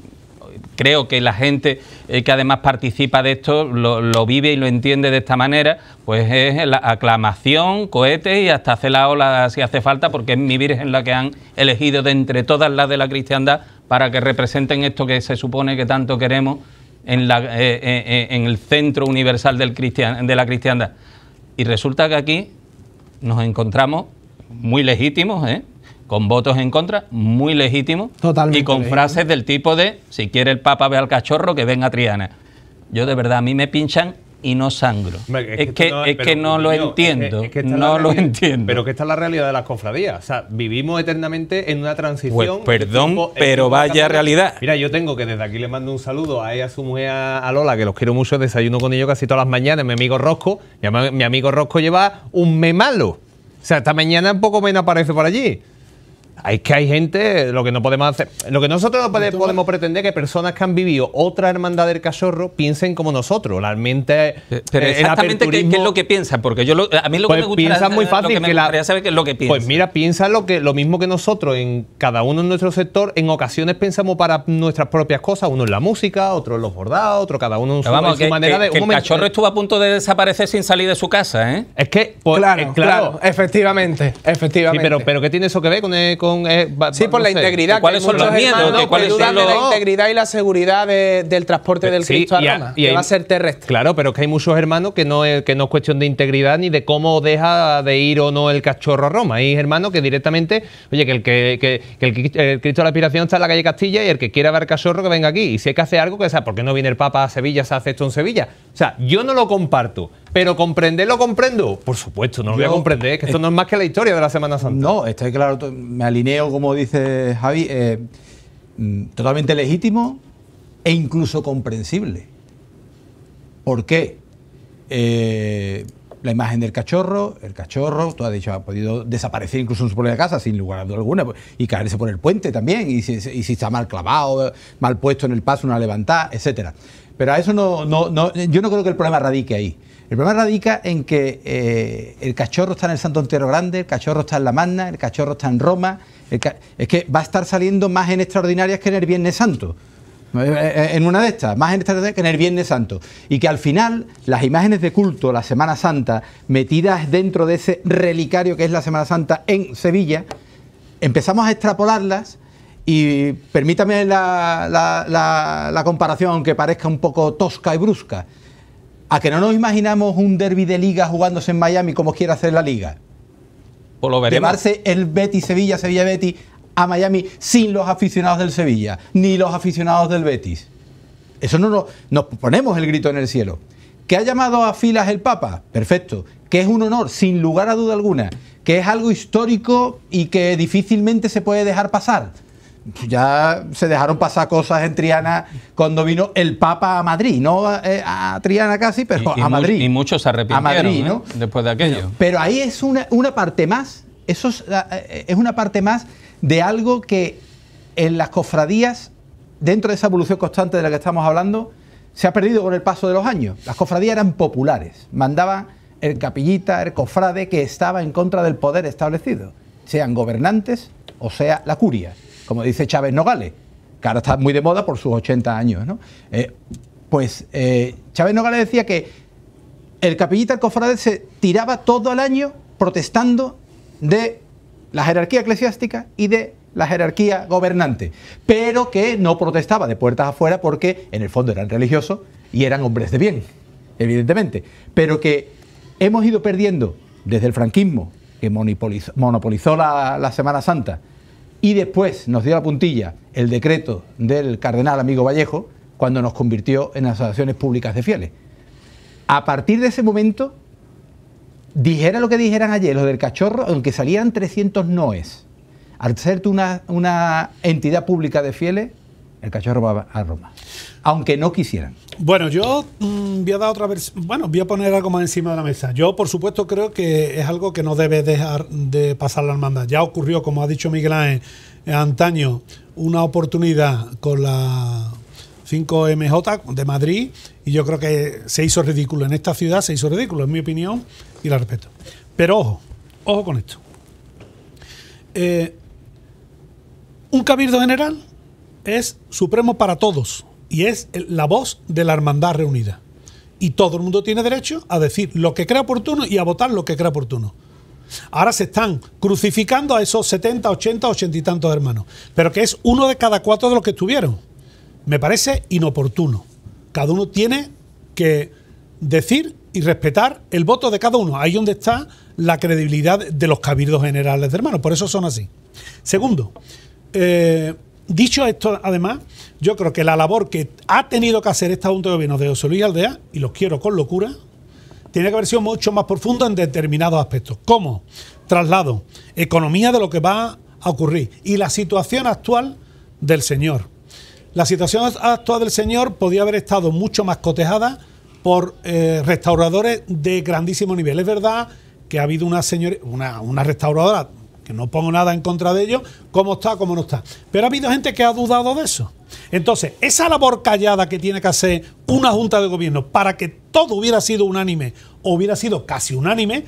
creo que la gente eh, que además participa de esto lo, lo vive y lo entiende de esta manera, pues es la aclamación, cohetes y hasta hacer la ola si hace falta, porque es mi Virgen la que han elegido de entre todas las de la cristiandad para que representen esto que se supone que tanto queremos en, la, eh, eh, en el centro universal del cristian, de la cristiandad. Y resulta que aquí nos encontramos muy legítimos, ¿eh? con votos en contra, muy legítimos, Totalmente y con legítimo. frases del tipo de, si quiere el Papa ve al cachorro, que venga Triana. Yo de verdad, a mí me pinchan y no sangro. Hombre, es que, no, es pero, que no lo coño, entiendo, es que, es que no lo realidad, entiendo. Pero que esta es la realidad de las cofradías. O sea, vivimos eternamente en una transición. Pues perdón, tipo, pero vaya realidad. Mira, yo tengo que desde aquí le mando un saludo a ella, a su mujer, a Lola, que los quiero mucho, desayuno con ellos casi todas las mañanas, mi amigo Rosco. Mi, mi amigo Rosco lleva un mes malo. O sea, esta mañana un poco menos aparece por allí. Es que hay gente, lo que no podemos hacer, lo que nosotros no pode, podemos pretender que personas que han vivido otra hermandad del Cachorro piensen como nosotros. Realmente, pero eh, exactamente qué, qué es lo que piensan, porque yo lo, a mí lo pues que me gustaría, piensan muy fácil, lo que me que la, gustaría saber qué es lo que piensan. Pues mira, piensan lo que lo mismo que nosotros en cada uno en nuestro sector. En ocasiones pensamos para nuestras propias cosas, uno en la música, otro en los bordados, otro cada uno en su, vamos, en su que, manera que, de. Que un el momento, Cachorro estuvo a punto de desaparecer sin salir de su casa, ¿eh? Es que, pues, Claro, eh, claro, efectivamente, efectivamente. Sí, pero, pero ¿qué tiene eso que ver con, eh, con eh, Sí, por no la sé. integridad. ¿Cuáles son los miedos? hermanos, ¿De cuáles que dudan son de los- la integridad y la seguridad de- del transporte del Sí, Cristo a y a- Roma, y que hay- va a ser terrestre. Claro, pero es que hay muchos hermanos que no es, que no es cuestión de integridad ni de cómo deja de ir o no el cachorro a Roma. Hay hermanos que directamente, oye, que el que, que, que el, el Cristo de la Expiración está en la calle Castilla y el que quiera ver el cachorro que venga aquí. Y si hay que hacer algo, que sea, ¿por qué no viene el Papa a Sevilla, se hace esto en Sevilla? O sea, yo no lo comparto, pero comprender lo comprendo. Por supuesto, no lo voy a Yo- comprender, que esto no es más que la historia de la Semana Santa. No, está claro, to- me alineo, como dice Javi, eh, mm, totalmente legítimo e incluso comprensible. ¿Por qué? Eh, la imagen del cachorro, el cachorro, tú has dicho, ha podido desaparecer incluso en su propia casa, sin lugar a duda alguna, y caerse por el puente también, y si, y si está mal clavado, mal puesto en el paso, una levantada, etcétera. Pero a eso no, no, no, yo no creo que el problema radique ahí. El problema radica en que eh, el cachorro está en el Santo Entierro Grande, el cachorro está en La Magna, el cachorro está en Roma. El ca es que va a estar saliendo más en extraordinarias que en el Viernes Santo. En una de estas, más en extraordinarias que en el Viernes Santo. Y que al final, las imágenes de culto, la Semana Santa, metidas dentro de ese relicario que es la Semana Santa en Sevilla, empezamos a extrapolarlas. Y permítame la, la, la, la comparación, aunque parezca un poco tosca y brusca, a que no nos imaginamos un derbi de liga jugándose en Miami como quiere hacer la liga. Pues lo veremos. Llevarse el Betis Sevilla, Sevilla Betis a Miami sin los aficionados del Sevilla, ni los aficionados del Betis. Eso no nos, nos ponemos el grito en el cielo. ¿Que ha llamado a filas el Papa? Perfecto. Que es un honor, sin lugar a duda alguna. Que es algo histórico y que difícilmente se puede dejar pasar. Ya se dejaron pasar cosas en Triana cuando vino el Papa a Madrid, no a, a Triana casi, pero y, y a Madrid. Y muchos se arrepintieron, a Madrid, ¿no? ¿eh? Después de aquello. Pero ahí es una, una parte más, eso es, es una parte más de algo que en las cofradías, dentro de esa evolución constante de la que estamos hablando, se ha perdido con el paso de los años. Las cofradías eran populares, mandaban el capillita, el cofrade que estaba en contra del poder establecido, sean gobernantes o sea la curia, como dice Chávez Nogales, que ahora está muy de moda por sus ochenta años, ¿no? Eh, pues eh, Chávez Nogales decía que el capillita, el cofrade, se tiraba todo el año protestando de la jerarquía eclesiástica y de la jerarquía gobernante, pero que no protestaba de puertas afuera porque en el fondo eran religiosos y eran hombres de bien, evidentemente, pero que hemos ido perdiendo desde el franquismo, que monopolizó, monopolizó la, la Semana Santa, y después nos dio la puntilla el decreto del cardenal amigo Vallejo, cuando nos convirtió en asociaciones públicas de fieles. A partir de ese momento, dijera lo que dijeran ayer los del cachorro, aunque salieran trescientos noes, al ser tú una, una entidad pública de fieles, el cachorro va a Roma, aunque no quisieran. Bueno, yo mmm, voy a dar otra versión. Bueno, voy a poner algo más encima de la mesa. Yo, por supuesto, creo que es algo que no debe dejar de pasar la hermandad. Ya ocurrió, como ha dicho Miguel Ángel, antaño, una oportunidad con la cinco eme jota de Madrid, y yo creo que se hizo ridículo. En esta ciudad se hizo ridículo, en mi opinión, y la respeto. Pero ojo, ojo con esto. Eh, un cabildo general es supremo para todos y es la voz de la hermandad reunida. Y todo el mundo tiene derecho a decir lo que crea oportuno y a votar lo que crea oportuno. Ahora se están crucificando a esos setenta, ochenta, ochenta y tantos hermanos, pero que es uno de cada cuatro de los que estuvieron. Me parece inoportuno. Cada uno tiene que decir y respetar el voto de cada uno. Ahí es donde está la credibilidad de los cabildos generales de hermanos. Por eso son así. Segundo, eh, dicho esto, además, yo creo que la labor que ha tenido que hacer esta Junta de Gobierno de José Luis Aldea, y los quiero con locura, tiene que haber sido mucho más profundo en determinados aspectos. ¿Cómo? Traslado, economía de lo que va a ocurrir y la situación actual del señor. La situación actual del señor podía haber estado mucho más cotejada por eh, restauradores de grandísimo nivel. Es verdad que ha habido una, señor, una, una restauradora, que no pongo nada en contra de ellos, cómo está, cómo no está. Pero ha habido gente que ha dudado de eso. Entonces, esa labor callada que tiene que hacer una Junta de Gobierno para que todo hubiera sido unánime, o hubiera sido casi unánime,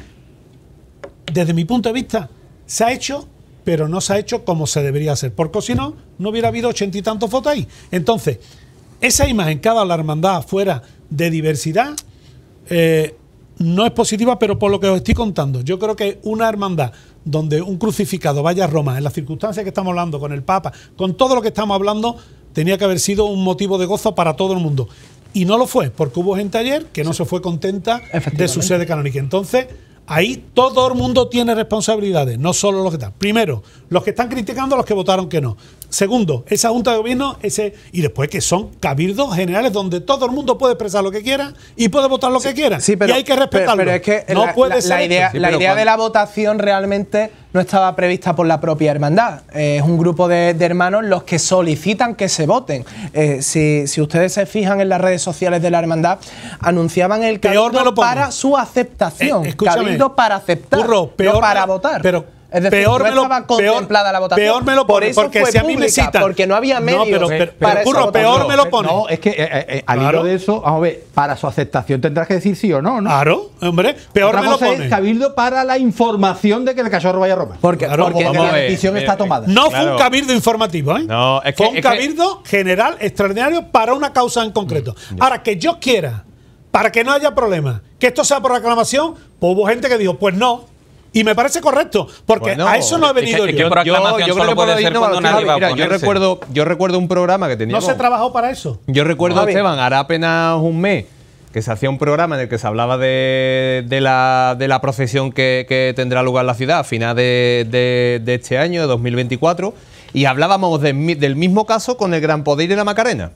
desde mi punto de vista, se ha hecho, pero no se ha hecho como se debería hacer, porque si no, no hubiera habido ochenta y tantos votos ahí. Entonces, esa imagen que ha dado la hermandad fuera de diversidad, eh, no es positiva, pero por lo que os estoy contando, yo creo que una hermandad donde un crucificado vaya a Roma, en las circunstancias que estamos hablando, con el Papa, con todo lo que estamos hablando, tenía que haber sido un motivo de gozo para todo el mundo. Y no lo fue, porque hubo gente ayer que no se fue contenta de su sede canónica. Entonces, ahí todo el mundo tiene responsabilidades, no solo los que están. Primero, los que están criticando a los que votaron que no. Segundo, esa Junta de Gobierno, ese y después que son cabildos generales donde todo el mundo puede expresar lo que quiera y puede votar lo sí, que quiera. Sí, pero, y hay que respetarlo. Pero, pero es que no la, puede la, ser la idea, sí, la idea cuando... de la votación realmente no estaba prevista por la propia hermandad. Eh, es un grupo de, de hermanos los que solicitan que se voten. Eh, si, si ustedes se fijan en las redes sociales de la hermandad, anunciaban el cabildo para su aceptación. Eh, cabildo para aceptar, Burro, peor, no para votar. Pero es decir, peor no me lo, estaba contemplada peor, la votación. Peor me lo pone, por eso porque fue si a mí me pública, citan, porque no había medios. No, pero, pero, para pero curro, peor me lo pone. No, es que eh, eh, al claro. hilo de eso, vamos a ver, para su aceptación tendrás que decir sí o no, ¿no? Claro, hombre, peor Otra me lo cosa pone. es cabildo para la información de que el cachorro vaya a Roma. Porque, Claro, porque Porque vamos a la ver, decisión mira, está mira. tomada. No Claro. fue un cabildo informativo, ¿eh? No, es que- fue un es que- cabildo general extraordinario para una causa en concreto. Ahora, que yo quiera, para que no haya problema, que esto sea por reclamación, pues hubo gente que dijo, pues no. Y me parece correcto, porque Bueno, a eso no he venido es que- yo. es que proclamación creo solo que puede puedo ser ir, no, cuando Javi, nadie va a mira, yo oponerse. recuerdo, yo recuerdo un programa que No teníamos. se trabajó para eso. Yo recuerdo, Javi. Esteban, hará apenas un mes que se hacía un programa en el que se hablaba de, de, la, de la procesión que, que tendrá lugar en la ciudad a final de, de, de este año, de dos mil veinticuatro, y hablábamos de, del mismo caso con el Gran Poder y la Macarena.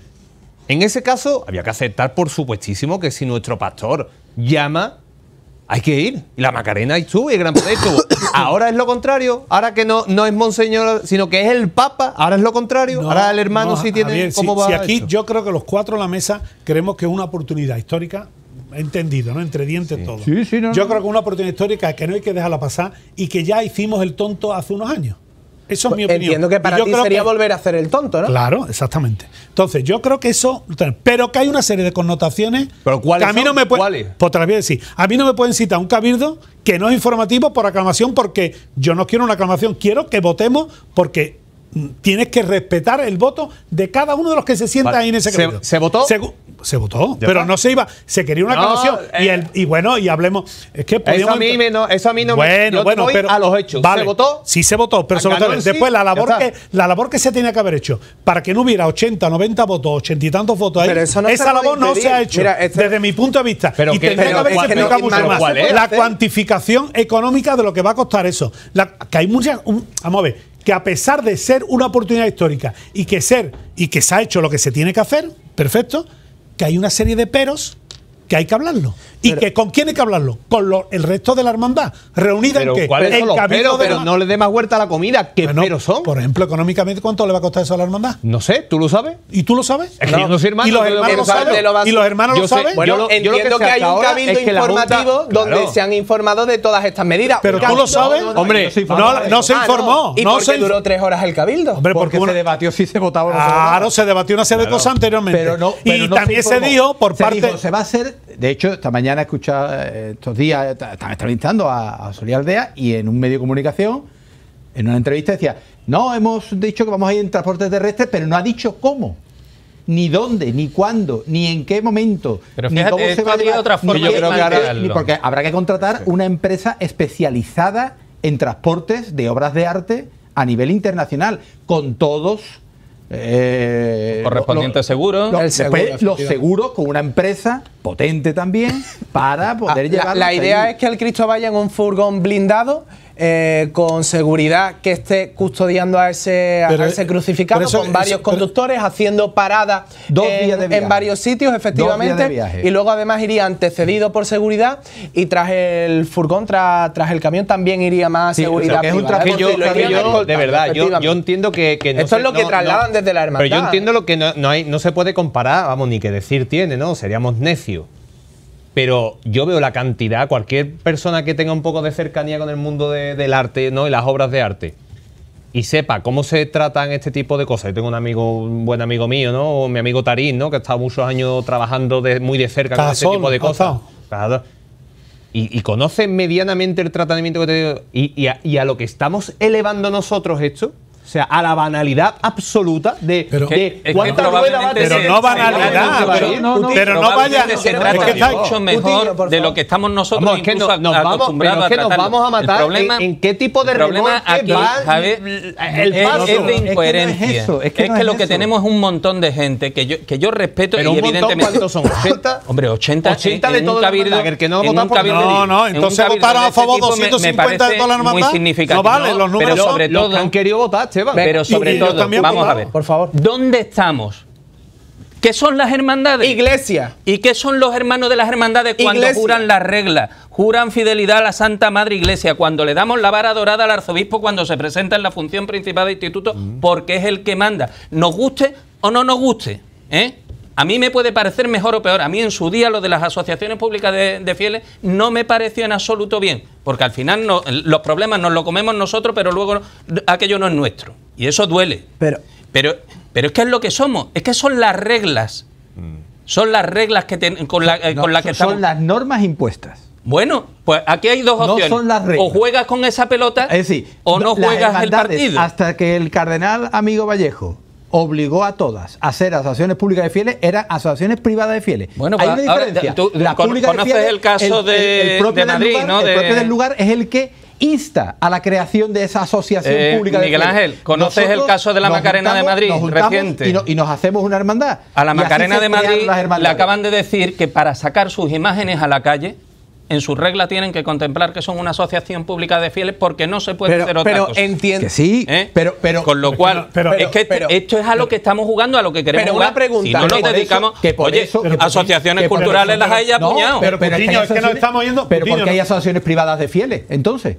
En ese caso, había que aceptar, por supuestísimo, que si nuestro pastor llama, hay que ir. Y la Macarena estuvo y el Gran Poder estuvo. Ahora es lo contrario. Ahora que no, no es Monseñor, sino que es el Papa. Ahora es lo contrario. No, ahora el hermano no, sí tiene. Javier, ¿Cómo si, va si aquí esto? yo creo que los cuatro en la mesa creemos que es una oportunidad histórica, entendido, ¿no? Entre dientes Sí. todo. Sí, sí, no, yo no. creo que es una oportunidad histórica que no hay que dejarla pasar y que ya hicimos el tonto hace unos años. Eso es mi opinión. Entiendo que para Y yo ti creo sería que- volver a hacer el tonto, ¿no? Claro, exactamente. Entonces, yo creo que eso. Pero que hay una serie de connotaciones. ¿Pero cuáles que a mí son? no me puede, ¿Cuáles? Pues te las voy a decir. A mí no me pueden citar un cabildo que no es informativo por aclamación, porque yo no quiero una aclamación. Quiero que votemos porque mm, tienes que respetar el voto de cada uno de los que se sientan Vale. ahí en ese ¿Se- cabildo. se votó? Segu- se votó, Ya pero está. no se iba. Se quería una No, aclamación. y, eh, el, y bueno, y hablemos. Es que Eso podíamos a mí, entrar- me, no, eso a mí no me. bueno, yo bueno, voy pero a los hechos. vale, ¿Se votó? Sí se votó, pero se Ganó votó. el sí, Después la labor ya que está. la labor que se tenía que haber hecho para que no hubiera ochenta, noventa votos, ochenta y tantos votos ahí. Pero eso no se esa puede labor no impedir. se ha hecho Mira, este- desde mi punto de vista. Pero y que- tendría que pero haberse ¿cuál- explicado pero- mucho pero más. ¿cuál es? La cuantificación económica de lo que va a costar eso. La- que hay muchas, un- vamos a ver, que a pesar de ser una oportunidad histórica y que ser y que se ha hecho lo que se tiene que hacer, perfecto, que hay una serie de peros que hay que hablarlo. ¿Y que con quién hay que hablarlo? Con lo- el resto de la hermandad, reunida Pero en qué? ¿cuáles En son los cabildo peros? de Pero la- no le dé más vuelta a la comida. ¿Qué Bueno, peros son? Por ejemplo, económicamente, ¿cuánto le va a costar eso a la hermandad? No sé, ¿tú lo sabes? ¿Y tú lo sabes? Es que yo no soy hermano, ¿Y los yo lo- hermanos lo en parte saben? lo vas- ¿Y los hermanos yo lo sé- saben? bueno, Bueno, yo lo- yo lo que entiendo sé que, hay hasta un ahora cabildo es que la Junta- informativo donde Claro. se han informado de todas estas medidas. Pero Un tú lo cabildo- sabes. no, no, Hombre, no se no, informó. no se Ah, informó, ¿Y no por se qué inf- duró tres horas el cabildo? Hombre, Porque porque se una- debatió si se votaba o no se votaba. Claro, se debatió una serie de cosas anteriormente. Pero no, y pero no también se, informó. dijo por Se parte. dijo, se va a hacer. De hecho, esta mañana he escuchado, eh, estos días, eh, están entrevistando a, a Solía Aldea y en un medio de comunicación, en una entrevista decía, no, hemos dicho que vamos a ir en transporte terrestre, pero no ha dicho cómo. Ni dónde, ni cuándo, ni en qué momento. Pero ni fíjate, cómo se esto va a habría llevar, otra ni forma qué- de ni qué- plantearlo. ni porque habrá que contratar una empresa especializada en transportes de obras de arte a nivel internacional, con todos. Eh, Correspondiente lo- seguro. lo- El después, seguro, los seguros con una empresa potente también para poder Ah, llevar. la, la idea es que el Cristo vaya en un furgón blindado eh, con seguridad que esté custodiando a ese, a Pero, ese eh, crucificado pero eso- con varios eso- pero- conductores haciendo paradas Dos en, días de viaje. en varios sitios, efectivamente. Dos días de viaje. Y luego además iría antecedido por seguridad y tras el furgón, tras, tras el camión también iría más Sí, seguridad. o sea, que es un privada. Que yo, Porque lo que irían yo, de escoltando, verdad, yo, efectivamente. yo entiendo que, que no Esto se- es lo que no- trasladan no- desde la hermandad. Pero yo entiendo lo que no, no, hay, no se puede comparar, vamos, ni que decir tiene, ¿no? Seríamos necios. Pero yo veo la cantidad, cualquier persona que tenga un poco de cercanía con el mundo de- del arte, ¿no? Y las obras de arte, y sepa cómo se tratan este tipo de cosas. Yo tengo un amigo, un buen amigo mío, ¿no? Mi amigo Tarín, ¿no? Que ha estado muchos años trabajando de- muy de cerca con este Cazón, tipo de ha cosas. estado. Claro. Y, y conoce medianamente el tratamiento que te digo. Y, y a, y a lo que estamos elevando nosotros esto, o sea, a la banalidad absoluta de, Pero- de Que- es que cuánta rueda va a probablemente tener. Pero no banalidad, Sí, pero- no, no, pero no Probablemente vaya- se es trata que está- mucho Coutinho, mejor por de favor. lo que estamos nosotros Vamos, es que incluso no- nos vamos, acostumbrados pero es que a nos tratarlo. vamos a matar El problema, en- en qué tipo de el problema remolque aquí, va Javier, el es, paso. es Es que no de es incoherencia. eso, es que no que es lo que eso. tenemos es un montón de gente que yo, que yo respeto Pero y un montón, evidentemente. ¿cuántos son? ¿ochenta? Hombre, ochenta, ochenta en, de en toda un la cabildo, hermandad, que el que no en vota un por- cabildo No, de- no, en un entonces cabildo votaron de a este favor tipo me- doscientos me cincuenta de parece toda la hermandad. muy significativo. No vale, los números pero son- sobre Los todo, que han querido votar, Esteban. pero sobre Y- y yo todo, también, vamos por a ver, Por favor. ¿dónde estamos? ¿Qué son las hermandades? Iglesia. ¿Y qué son los hermanos de las hermandades cuando Iglesia. juran las reglas? Juran fidelidad a la Santa Madre Iglesia, cuando le damos la vara dorada al arzobispo cuando se presenta en la función principal del instituto, porque es el que manda. Nos guste o no nos guste, ¿eh? A mí me puede parecer mejor o peor. A mí en su día lo de las asociaciones públicas de, de fieles no me pareció en absoluto bien, porque al final no- los problemas nos los comemos nosotros, pero luego no- aquello no es nuestro. Y eso duele. Pero Pero, pero es que es lo que somos, es que son las reglas. Son las reglas que ten- con las No, con la que son estamos. las normas impuestas. Bueno, pues aquí hay dos No opciones. son las reglas. O juegas con esa pelota Es decir, o no las juegas el hermandades, partido. Hasta que el cardenal Amigo Vallejo obligó a todas a ser asociaciones públicas de fieles, eran asociaciones privadas de fieles. Bueno, hay pues, una ahora, diferencia. tú La con- pública de conoces fieles, el caso de- propio de del Madrid, lugar, ¿no? El De- propio del lugar es el que insta a la creación de esa asociación Eh, pública de Miguel fieles. Ángel, ¿conoces Nosotros el caso de la nos Macarena de juntamos- Madrid, nos juntamos reciente? Y, no- y nos hacemos una hermandad. A la Y así Macarena se de crean Madrid las le hermandades. acaban de decir que para sacar sus imágenes a la calle, en su regla tienen que contemplar que son una asociación pública de fieles porque no se puede Pero, hacer otra pero cosa. entiendo. Que sí, ¿Eh? pero, pero Con lo cual, pero- es que pero- esto es a lo que estamos jugando, a lo que queremos pero jugar. una pregunta, si no pero nos por dedicamos, eso- que por oye, eso- asociaciones que por culturales eso- las hay ya no, puñado. pero- pero Cutiño, hay es que nos asociaciones- estamos yendo- Pero Cutiño, porque hay no. asociaciones privadas de fieles, entonces.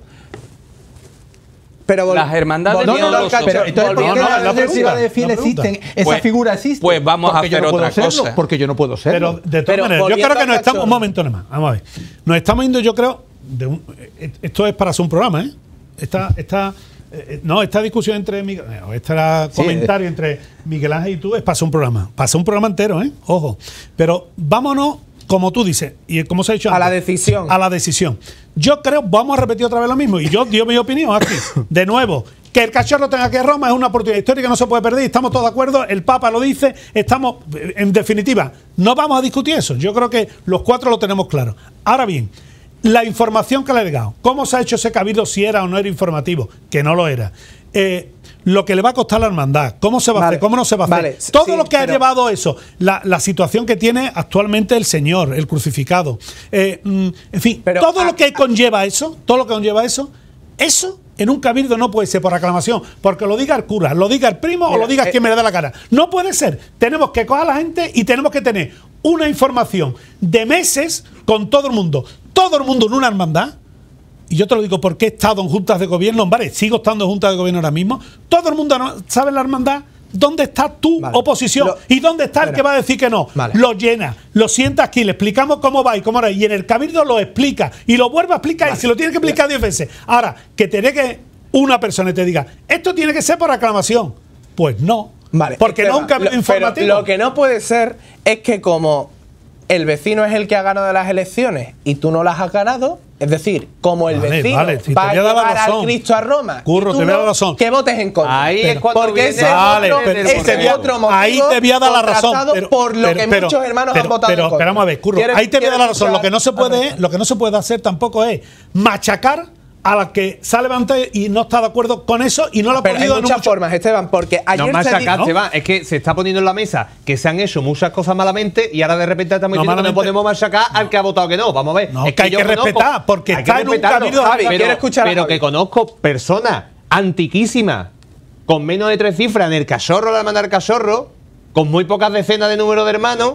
Pero vol- Las hermandades volviendo no, no, al no, cacho- pero entonces, ¿por no, qué no, las la asociaciones pregunta, privadas de fieles la pregunta. existen? Esa Pues- figura existe. pues vamos a Porque yo hacer no puedo otra serlo, cosa. Porque yo no puedo serlo. Pero de todas Pero maneras, yo volviendo creo que al nos estamos. cachorro. Un momento nada más. Vamos a ver. Nos estamos yendo, yo creo. De un, eh, esto es para hacer un programa, ¿eh? Esta, esta, eh, no, esta discusión entre Miguel. eh, Este era Sí, comentario entre Miguel Ángel y tú es para hacer un programa. Para hacer un programa entero, ¿eh? Ojo. Pero vámonos, como tú dices, y como se ha dicho A la antes, decisión. A la decisión. Yo creo, vamos a repetir otra vez lo mismo. Y yo dio mi opinión aquí. De nuevo. Que el cachorro tenga que ir a Roma es una oportunidad histórica, no se puede perder, estamos todos de acuerdo, el Papa lo dice, estamos, en definitiva, no vamos a discutir eso, yo creo que los cuatro lo tenemos claro. Ahora bien, la información que le ha llegado, cómo se ha hecho ese cabildo, si era o no era informativo, que no lo era, eh, lo que le va a costar la hermandad, cómo se va Vale, a hacer, cómo no se va a vale, hacer, todo sí, lo que ha pero- llevado eso, la, la situación que tiene actualmente el Señor, el crucificado, eh, mm, en fin, Pero, todo ah, lo que conlleva eso, todo lo que conlleva eso, eso en un cabildo no puede ser por aclamación, porque lo diga el cura, lo diga el primo o Mira, lo diga eh, quien me le dé la cara. No puede ser. Tenemos que coger a la gente y tenemos que tener una información de meses con todo el mundo. Todo el mundo en una hermandad. Y yo te lo digo porque he estado en juntas de gobierno, vale, sigo estando en juntas de gobierno ahora mismo. Todo el mundo no- sabe en la hermandad dónde está tu Vale. oposición Lo- y dónde está el Espera. que va a decir que no. Vale. Lo llena, lo sienta aquí, le explicamos cómo va y cómo era. Y en el cabildo lo explica y lo vuelve a explicar y se lo tiene que explicar diez veces. Ahora, que tiene que una persona y te diga, esto tiene que ser por aclamación. Pues no. Vale, Porque Esteban, no es un cabildo lo- informativo. pero lo que no puede ser es que como el vecino es el que ha ganado las elecciones y tú no las has ganado, es decir, como el Vale, vecino vale, si te va a voy a dar la llevar al razón. Cristo a Roma, Curro, y tú te voy a dar no, la razón. que votes en contra. Ahí Pero- es cuando porque viene ese es Vale, otro, pero- ese pero- es otro motivo ahí te voy a dar la razón. contrastado pero- por lo pero- que pero- muchos hermanos pero- han votado Pero, en contra. pero vamos a ver, Curro, ¿Quieres- ahí te voy a dar la quieres razón. Lo que no se escuchar? puede, lo que no se puede hacer tampoco es machacar a la que se ha levantado y no está de acuerdo con eso y no lo ha Pero hay podido en muchas mucho- formas, Esteban, porque ayer No se machacar, di- se va. Es que se está poniendo en la mesa que se han hecho muchas cosas malamente y ahora de repente estamos No, diciendo que no malamente. podemos machacar al que ha votado que no. Vamos a ver. No, es que hay yo que conozco- respetar, porque hay está que en un respetarlo, cabildo- Javi, pero, quiero escuchar a pero Javi. que conozco personas antiquísimas con menos de tres cifras en el cachorro, la hermandad del cachorro, con muy pocas decenas de número de hermanos.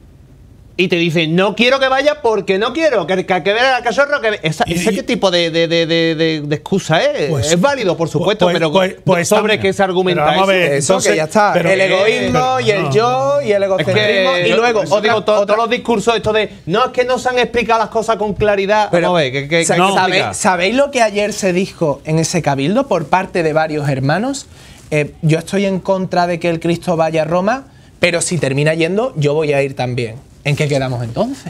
Y te dicen, no quiero que vaya porque no quiero, que, que, que vea al cachorro. Que esa, Y- ¿Ese y- qué tipo de, de, de, de, de- de excusa es? Pues- es válido, por supuesto, pues- pero pues- pues sobre también. qué se argumenta Pero vamos a eso. ver, eso entonces- que ya está, pero- el egoísmo pero- y el no. yo y el Es egocentrismo que y yo- luego por eso otra, digo, to- otra- todos los discursos esto de no es que no se han explicado las cosas con claridad. Pero, Vamos a ver, que, que, que sa- hay que ¿sabéis, explicar. sabéis lo que ayer se dijo en ese cabildo por parte de varios hermanos? Eh, yo estoy en contra de que el Cristo vaya a Roma, pero si termina yendo, yo voy a ir también. ¿En qué quedamos entonces?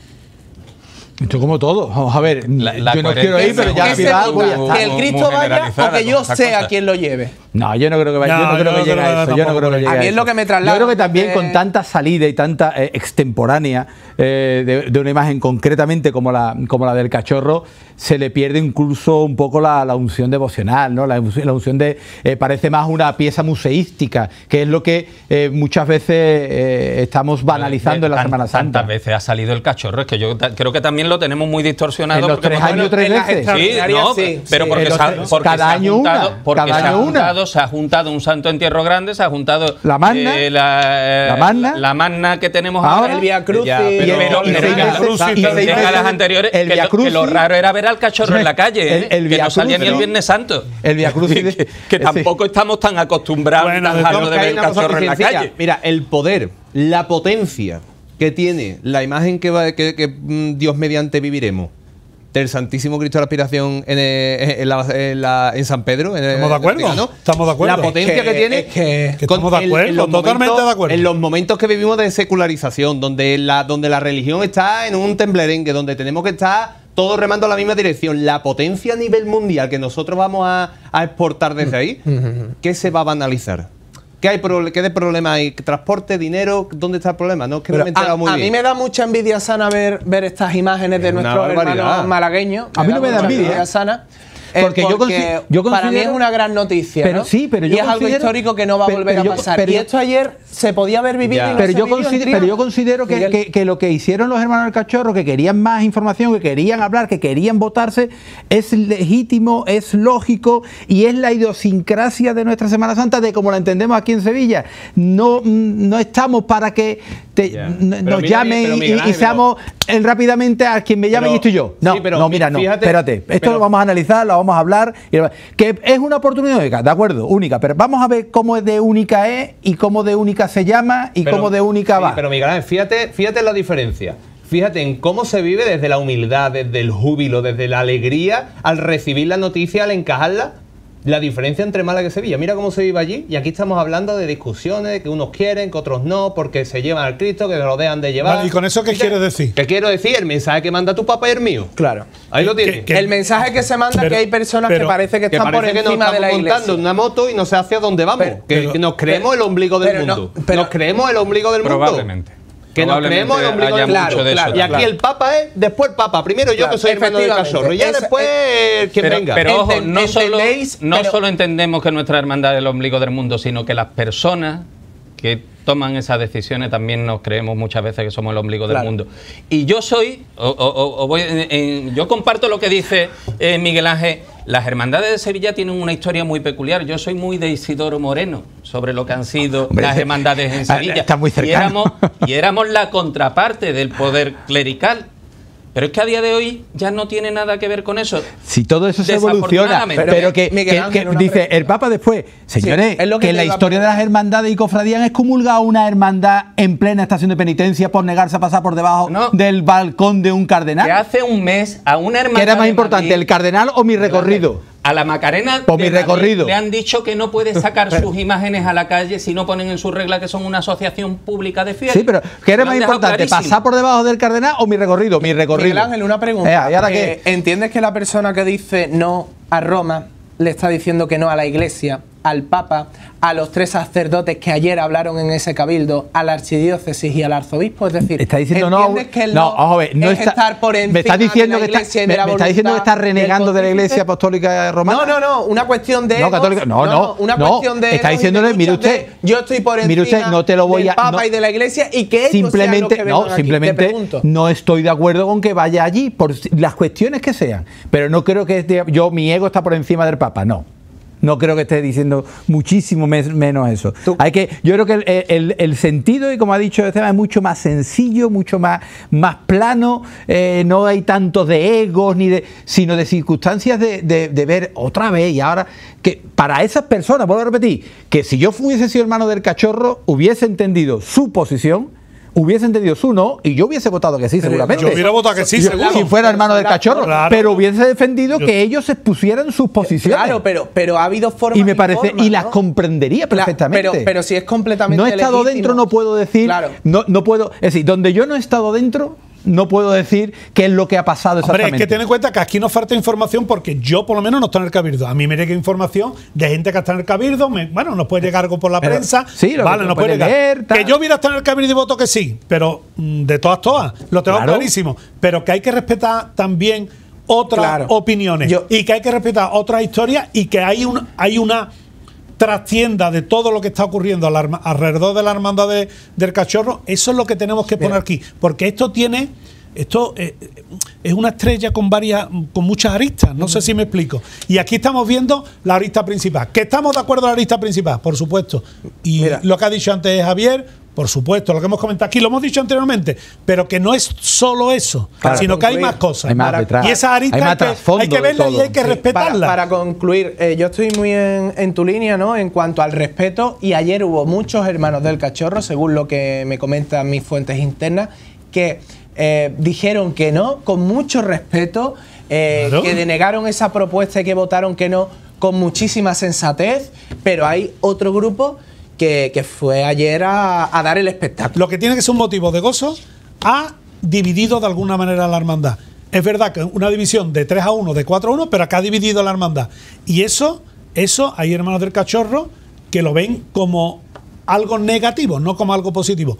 Esto como todo. Vamos a ver, La- la yo no quiero ir, pero ya al Ese final punto, voy a muy- estar. que el muy Cristo vaya o generalizada que yo con esas sea cosas. quien lo lleve. No, yo no creo que vaya, No, yo no creo yo que no llegue creo a eso. Yo no tampoco creo que por llegue ahí. A mí a es eso. lo que me traslada, Yo creo que también eh, con tanta salida y tanta eh, extemporánea eh, de, de una imagen concretamente como la, como la del cachorro, se le pierde incluso un poco la, la unción devocional, ¿no? La, unción- la unción de eh, parece más una pieza museística, que es lo que eh, muchas veces eh, estamos banalizando en la Tan- Semana Santa. Tantas veces ha salido el cachorro, es que yo ta- creo que también lo tenemos muy distorsionado. En los porque tres por- años, tres en las veces. Sí, extraordinarias, no, sí, pero sí. porque, En los se ha- tres- porque cada se ha año juntado, una, porque cada se ha año una. juntado, se ha juntado un santo entierro grande, se ha juntado La magna, eh, la, la magna. la magna que tenemos Ahora, ahora, el Vía Crucis, Ya, pero, y el- pero- y pero seis ya- meses- y y seis deja meses las anteriores, el que, Vía lo, que lo Crucis. raro era ver al cachorro en la calle, El- ¿eh? el que Vía no salía ni el Crucis. Viernes Santo. El Vía Crucis de- que, que sí. tampoco estamos tan acostumbrados Bueno, tan de hartos todo de Que ver hay el una cosa cachorro muy en la sencilla. calle. Mira, el poder, la potencia que tiene la imagen que, va, que, que, mm, Dios mediante viviremos del Santísimo Cristo de la Aspiración en, eh, en, la- en la- en San Pedro. En el- Estamos de acuerdo, en el Vaticano. estamos de acuerdo. La potencia Es que, que- tiene. es que- Que con estamos de el- acuerdo, los totalmente momentos- de acuerdo. En los momentos que vivimos de secularización, donde la, donde la religión está en un temblerengue, donde tenemos que estar todos remando en la misma dirección, la potencia a nivel mundial que nosotros vamos a, a exportar desde ahí, ¿qué se va a banalizar? ¿Qué, hay proble- ¿Qué de problema hay? ¿Transporte, dinero? ¿Dónde está el problema? No, es que no Pero me he enterado a, muy a bien. mí me da mucha envidia sana ver, ver estas imágenes de Es una nuestros barbaridad. hermanos malagueños. A mí no me da mucha envidia. sana. Eh, porque yo, porque consi- yo considero... para mí es una gran noticia, pero ¿no? sí, pero yo y es algo considero- histórico que no va a pero- volver pero a yo- pasar. pero y yo- esto ayer se podía haber vivido Ya. y no pero, se yo vivió en considero, Triana. pero yo considero que, Miguel. que- que lo que hicieron los hermanos del Cachorro, que querían más información, que querían hablar, que querían votarse, es legítimo, es lógico y es la idiosincrasia de nuestra Semana Santa, de como la entendemos aquí en Sevilla. No, no estamos para que te- Ya. n- Pero nos mira, llamen pero y- Miguel y, Ángel, seamos el, rápidamente a quien me llame Pero- y estoy yo. No, sí, pero no, mira, no. fíjate, Espérate, esto pero- lo vamos a analizar, lo vamos a hablar. Y, que es una oportunidad única, de acuerdo, única, pero vamos a ver cómo de única es y cómo de única se llama y Pero- cómo de única sí, va. Pero Miguel Ángel, fíjate, fíjate en la diferencia. Fíjate en cómo se vive desde la humildad, desde el júbilo, desde la alegría al recibir la noticia, al encajarla. La diferencia entre Málaga y Sevilla. Mira cómo se vive allí. Y aquí estamos hablando de discusiones, de que unos quieren, que otros no, porque se llevan al Cristo, que lo dejan de llevar. Vale, ¿y con eso qué ¿Y quieres decir? ¿Qué quiero decir? El mensaje que manda tu papá y el mío. Claro. Ahí lo Que- tienes. que- El mensaje que se manda es Pero- que hay personas pero- que parece que Que están parece por que nos encima estamos de la montando iglesia. en una moto y no sé hacia dónde vamos. Pero- que, pero- que nos creemos el ombligo del pero no, mundo. pero- nos creemos el ombligo del mundo. Probablemente. Que nos Probablemente creemos el ombligo haya del mundo. mucho de eso y aquí también. el Papa es, después el Papa. Primero yo Claro, que soy hermano del efectivamente. cachorro. Y ya Esa- después quien Pero, venga. pero ojo, Enten- no, solo, entendéis, no pero- solo entendemos que nuestra hermandad es el ombligo del mundo, sino que las personas que toman esas decisiones también nos creemos muchas veces que somos el ombligo del Claro. mundo. Y yo soy, o, o- o- o voy, en- en- yo comparto lo que dice eh, Miguel Ángel. Las hermandades de Sevilla tienen una historia muy peculiar. Yo soy muy de Isidoro Moreno sobre lo que han sido Hombre, las hermandades en Sevilla. está muy y cercano. éramos, y éramos la contraparte del poder clerical. Pero es que a día de hoy ya no tiene nada que ver con eso. Si todo eso se evoluciona, Desafortunadamente. pero que, Miguel que- Ángel, que una dice pregunta. el Papa después, señores, es lo que que te la iba a historia de las hermandades y cofradías es comulgar una hermandad en plena estación de penitencia por negarse a pasar por debajo No. del balcón de un cardenal. Que hace un mes a una hermandad ¿Qué era más de importante, Madrid, el cardenal o mi recorrido? a la Macarena Por de mi Madrid recorrido. le han dicho que no puede sacar sus imágenes a la calle si no ponen en su regla que son una asociación pública de fieles. Sí, pero ¿qué era Lo han más dejado importante, clarísimo. pasar por debajo del cardenal o mi recorrido? Mi recorrido. Miguel Ángel, una pregunta. Eh, ¿y ahora Eh, qué? ¿Entiendes que la persona que dice no a Roma le está diciendo que no a la Iglesia, al Papa, a los tres sacerdotes que ayer hablaron en ese cabildo, a la archidiócesis y al arzobispo? Es decir, Está diciendo no. ¿entiendes que el no, no, vamos a ver, no es está, estar por encima me está diciendo de la que está, Iglesia y me, de la me está diciendo que está voluntad del renegando de la pontífice? Iglesia Apostólica Romana. No, no, no, una cuestión de No, egos, católica, no, no, una no, cuestión de está egos y de diciéndole, mire luchas de, usted, yo estoy por encima mire usted, no te lo voy del a- Papa no, y de la Iglesia y que ellos sean los simplemente que no, vengan aquí. Te simplemente pregunto. no estoy de acuerdo con que vaya allí por las cuestiones que sean, pero no creo que esté- yo mi ego está por encima del Papa, no. No creo que esté diciendo muchísimo mes- menos eso. Tú- Hay que, yo creo que el, el- el sentido, y como ha dicho Esteban, es mucho más sencillo, mucho más, más plano, eh, no hay tanto de egos, ni de, sino de circunstancias de, de- de ver otra vez y ahora, que para esas personas, vuelvo a repetir, que si yo hubiese sido hermano del Cachorro, hubiese entendido su posición, hubiese entendido su no, y yo hubiese votado que sí, seguramente. yo hubiera votado que sí, Yo- seguro. Si fuera hermano del Cachorro, Claro. pero hubiese defendido Yo- que ellos expusieran sus posiciones. Claro, pero, pero ha habido formas y me parece, formas, y las ¿no? comprendería Claro, perfectamente. pero, pero si es completamente no he estado legítimo. dentro, no puedo decir, Claro. no, no puedo, es decir, donde yo no he estado dentro, no puedo decir qué es lo que ha pasado Hombre, exactamente. es que ten en cuenta que aquí nos falta información porque yo por lo menos no estoy en el cabildo. A mí me llega información de gente que está en el cabildo. Me- bueno, nos puede llegar algo por la Pero, prensa. sí, lo que vale, tú nos puede puedes llegar. leer, tal. Que yo hubiera estado en el cabildo y voto que sí, pero mm, de todas, todas. Lo tengo Claro. clarísimo. Pero que hay que respetar también otras Claro. opiniones. Yo- y que hay que respetar otras historias y que hay, un, hay una trascienda de todo lo que está ocurriendo al arma- alrededor de la hermandad de- del Cachorro. Eso es lo que tenemos que poner aquí. Porque esto tiene... Esto eh, es una estrella con varias, con muchas aristas, no sé si me explico. Y aquí estamos viendo la arista principal. ¿Que estamos de acuerdo en la arista principal? Por supuesto. Y Mira. lo que ha dicho antes Javier, por supuesto, lo que hemos comentado aquí, lo hemos dicho anteriormente, pero que no es solo eso, Para sino que hay concluir, más cosas. hay más Para- detrás. y esa arista Hay más hay, que, trasfondo hay que de verla y todo. hay que Sí. respetarla. Para, para concluir, eh, yo estoy muy en, en tu línea, ¿no? En cuanto al respeto, y ayer hubo muchos hermanos del Cachorro, según lo que me comentan mis fuentes internas, que eh, dijeron que no, con mucho respeto, eh, Claro. que denegaron esa propuesta y que votaron que no con muchísima sensatez, pero hay otro grupo que, que fue ayer a, a dar el espectáculo. Lo que tiene que ser un motivo de gozo ha dividido de alguna manera la hermandad. Es verdad que una división de tres a uno, de cuatro a uno, pero acá ha dividido la hermandad. Y eso, eso hay hermanos del Cachorro que lo ven como algo negativo, no como algo positivo.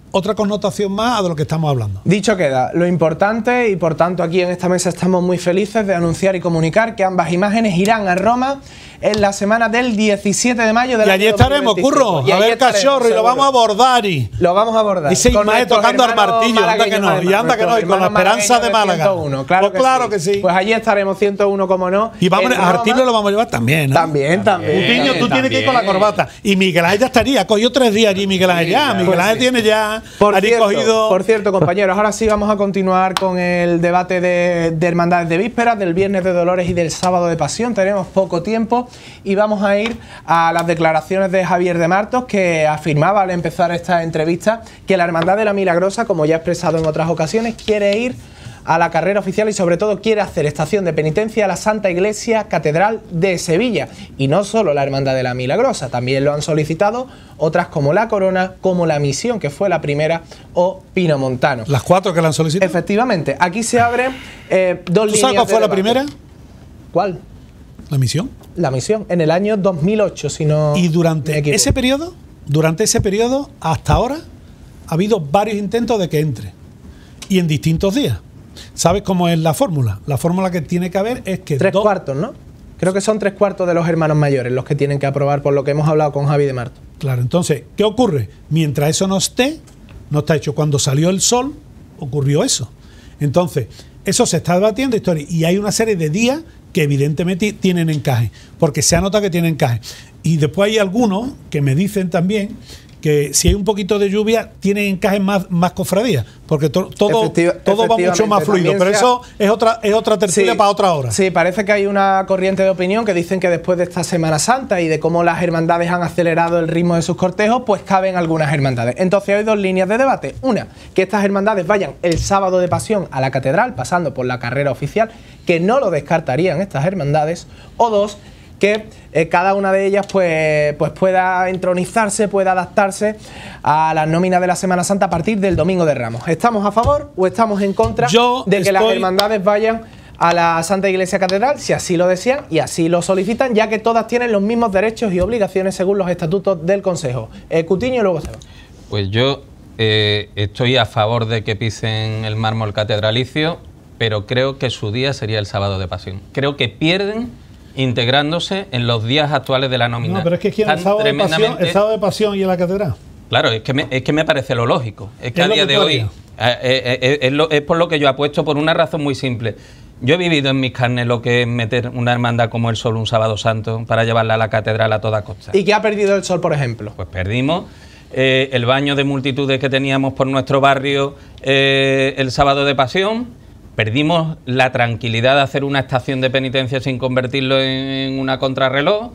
otra connotación más a de lo que estamos hablando. Dicho queda, lo importante, y por tanto aquí en esta mesa estamos muy felices de anunciar y comunicar que ambas imágenes irán a Roma en la semana del diecisiete de mayo del Y allí año estaremos, dos mil veinticinco. Curro, Y a allí ver estaremos, cachorro, y lo seguro. vamos a abordar y... Lo vamos a abordar. Dice Con Ismael nuestros tocando al hermanos martillo, anda que no, malagueños y anda que no, y con la hermanos esperanza de malagueños Málaga. ciento uno, claro, Pues que, claro sí. que sí. Pues allí estaremos ciento uno, como no. Y vamos, en a Roma. Artilio lo vamos a llevar también, ¿eh? También, también. Cutiño, tú tienes que ir con la también. corbata. Y Miguel Ángel ya estaría, cogió tres días allí Miguel Ángel ya. Miguel Ángel tiene ya Por allí cierto, cogido... por cierto, compañeros, ahora sí vamos a continuar con el debate de, de hermandades de vísperas, del Viernes de Dolores y del Sábado de Pasión. Tenemos poco tiempo y vamos a ir a las declaraciones de Javier de Martos, que afirmaba al empezar esta entrevista que la Hermandad de la Milagrosa, como ya ha expresado en otras ocasiones, quiere ir a la carrera oficial y sobre todo quiere hacer estación de penitencia a la Santa Iglesia Catedral de Sevilla. Y no solo la Hermandad de la Milagrosa, también lo han solicitado otras como la Corona, como la Misión, que fue la primera, o Pino Montano. Las cuatro que la han solicitado. Efectivamente, aquí se abren eh, dos ¿Tú líneas. sabes cuál de fue la debate. primera? ¿Cuál? La misión. La Misión, en el año dos mil ocho, si no Y me durante equivoco. ese periodo, durante ese periodo, hasta ahora, ha habido varios intentos de que entre. Y en distintos días. ¿Sabes cómo es la fórmula? La fórmula que tiene que haber es que Tres dos- cuartos, ¿no? Creo que son tres cuartos de los hermanos mayores los que tienen que aprobar, por lo que hemos hablado con Javi de Marto. Claro, entonces, ¿qué ocurre? Mientras eso no esté, no está hecho. Cuando salió el sol, ocurrió eso. Entonces, eso se está debatiendo historia y hay una serie de días que evidentemente tienen encaje, porque se ha notado que tienen encaje. Y después hay algunos que me dicen también que si hay un poquito de lluvia, tienen encaje más, más cofradías, porque to- todo, Efectiva- todo va mucho más efectivamente, fluido. también Pero se ha- eso es otra, es otra tertulia para otra hora. Sí, parece que hay una corriente de opinión que dicen que después de esta Semana Santa y de cómo las hermandades han acelerado el ritmo de sus cortejos, pues caben algunas hermandades. Entonces hay dos líneas de debate. Una, que estas hermandades vayan el sábado de Pasión a la catedral, pasando por la carrera oficial, que no lo descartarían estas hermandades. O dos, que eh, cada una de ellas pues, pues pueda entronizarse, pueda adaptarse a las nóminas de la Semana Santa a partir del Domingo de Ramos. ¿Estamos a favor o estamos en contra Yo de que las estoy- hermandades vayan a la Santa Iglesia Catedral, si así lo desean y así lo solicitan, ya que todas tienen los mismos derechos y obligaciones según los estatutos del Consejo? Eh, Cutiño y luego Seba. Pues yo eh, estoy a favor de que pisen el mármol catedralicio, pero creo que su día sería el sábado de Pasión. Creo que pierden integrándose en los días actuales de la nómina. No, pero es que quieren el Están sábado, de pasión, tremendamente- el sábado de pasión y en la catedral. Claro, es que me, es que me parece lo lógico. Es que Es a lo día que de tú hoy harías. eh, eh, eh, es, lo- es por lo que yo apuesto, por una razón muy simple. Yo he vivido en mis carnes lo que es meter una hermandad como el Sol un sábado santo para llevarla a la catedral a toda costa. ¿Y qué ha perdido el Sol, por ejemplo? Pues perdimos eh, el baño de multitudes que teníamos por nuestro barrio eh, el sábado de Pasión. Perdimos la tranquilidad de hacer una estación de penitencia sin convertirlo en una contrarreloj.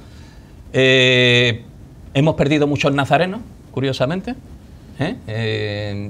Eh, hemos perdido muchos nazarenos, curiosamente. ¿eh? Eh,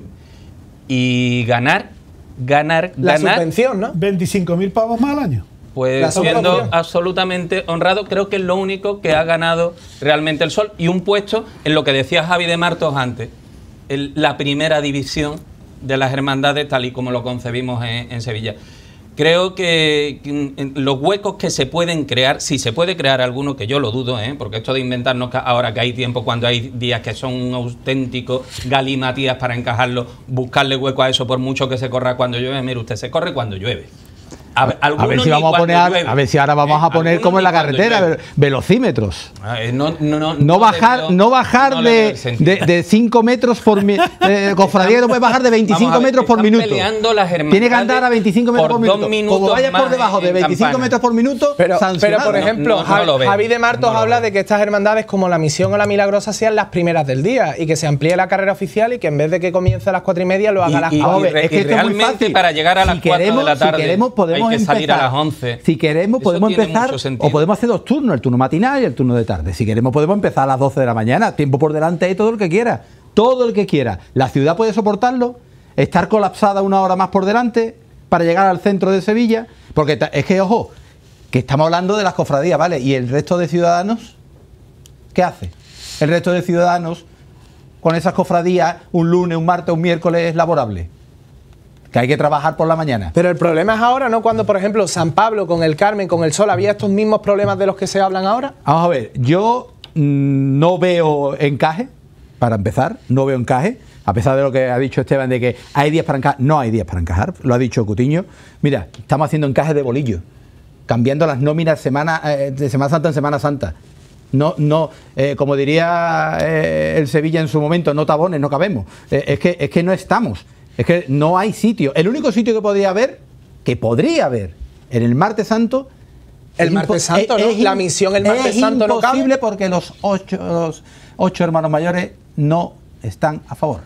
y ganar, ganar, La ganar. subvención, ¿no? veinticinco mil pavos más al año. La Pues siendo subvención. absolutamente honrado, creo que es lo único que ha ganado realmente el Sol y un puesto en lo que decía Javi de Martos antes, el- la primera división de las hermandades tal y como lo concebimos en, en Sevilla. Creo que, que en los huecos que se pueden crear, si se puede crear alguno, que yo lo dudo, ¿eh? Porque esto de inventarnos que ahora que hay tiempo, cuando hay días que son un auténtico galimatías para encajarlo, buscarle hueco a eso por mucho que se corra cuando llueve. Mire, usted se corre cuando llueve. A ver, A ver algunos si ni vamos a cuando poner, llueve. a ver si ahora vamos Eh, a poner algunos como en la ni cuando carretera, llueve. ve- velocímetros. Ah, eh, No, no, no, No le bajar, veo- no bajar no le veo de, el sentido. de, de cinco metros por minuto. Eh, cofradía no puede bajar de veinticinco Vamos a ver, metros por están minuto. peleando las hermandades Tiene que andar a veinticinco metros por, por dos minuto. minutos Como vaya por más debajo de en veinticinco campana. metros por minuto, Pero, pero sancionado. por ejemplo, No, no, Javi, no lo veo. Javi de Martos No lo habla veo. de que estas hermandades como la Misión o la Milagrosa sean las primeras del día y que se amplíe la carrera oficial y que en vez de que comience a las cuatro y media lo haga a las Y- y- cuatro. Vamos a ver, re- es que y esto es muy realmente fácil. para llegar a las cuatro de la tarde si queremos, podemos hay que salir a empezar- las once. Si queremos, Eso podemos tiene empezar mucho sentido. o podemos hacer dos turnos, el turno matinal y el turno de tarde. Si queremos, podemos empezar a las doce de la mañana. Tiempo por delante y todo el que quiera. Todo el que quiera. ¿La ciudad puede soportarlo? ¿Estar colapsada una hora más por delante para llegar al centro de Sevilla? Porque ta- es que, ojo, que estamos hablando de las cofradías, ¿vale? ¿Y el resto de ciudadanos? ¿Qué hace? El resto de ciudadanos con esas cofradías un lunes, un martes, un miércoles laborable. Que hay que trabajar por la mañana. Pero el problema es ahora, ¿no? Cuando, por ejemplo, San Pablo con el Carmen, con el Sol, había estos mismos problemas de los que se hablan ahora. Vamos a ver, yo mm, no veo encaje, para empezar, no veo encaje, a pesar de lo que ha dicho Esteban, de que hay días para encajar, no hay días para encajar, lo ha dicho Cutiño. Mira, estamos haciendo encajes de bolillo, cambiando las nóminas semana, eh, de Semana Santa en Semana Santa. No, no, eh, como diría eh, el Sevilla en su momento, no tabones, no cabemos. Eh, es, que, es que no estamos, es que no hay sitio. El único sitio que podría haber, que podría haber en el Martes Santo, el Martes Santo, ¿no? La misión el Martes Santo no cabe. Es imposible porque los ocho, los ocho hermanos mayores no están a favor.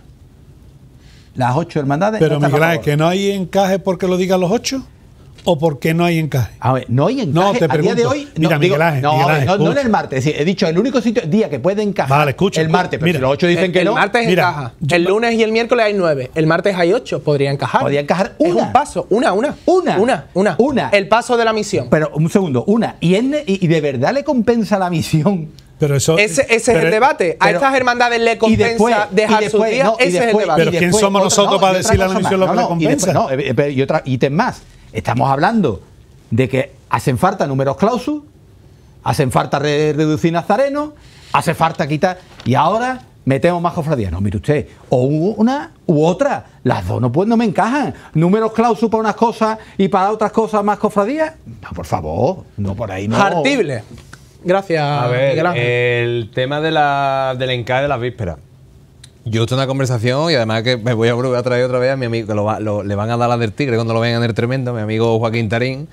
Las ocho hermandades. Pero no están Miguel a Ángel, favor. ¿que no hay encaje porque lo digan los ocho? ¿O porque no hay encaje? A ver, no hay encaje. No, te a día de pregunto. hoy. Mira, no, Miguel digo, Ángel, no, Miguel a ver, Ángel, no, no en escucha. el martes. Es decir, he dicho el único sitio, día que puede encajar. Vale, escucha, el martes, pero mira, si los ocho dicen el, que el no. martes mira, encaja. yo- El lunes y el miércoles hay nueve. El martes hay ocho. Podría encajar. Podría encajar Es una. un paso. Una, una. Una. Una, una. Una. El paso de la misión. Pero un segundo, una. ¿Y, en- y, y de verdad le compensa la misión? Pero eso, Ese, ese es pero- el debate. A pero- estas hermandades le y compensa después- dejar y después- sus días. no, y ese es el después- debate. Pero y ¿quién después somos otra- nosotros no, para y otra decirle a la cosa misión más. lo que le No, no, y después- compensa? no, eh, pero y otra ítem más. Estamos hablando de que hacen falta números clausus, hacen falta re- reducir nazarenos, hace falta quitar. Y ahora metemos más cofradías. No, mire usted, o una u otra. Las dos no, pues, no me encajan. Números clausus para unas cosas y para otras cosas más cofradías. No, por favor, no por ahí no. Hartible. Gracias, A ver, Miguel Ángel. el tema de la, del encaje de las vísperas. Yo estoy en una conversación y además que me voy a volver a traer otra vez a mi amigo, que lo va- lo- le van a dar la del Tigre cuando lo vengan en el tremendo, mi amigo Joaquín Tarín.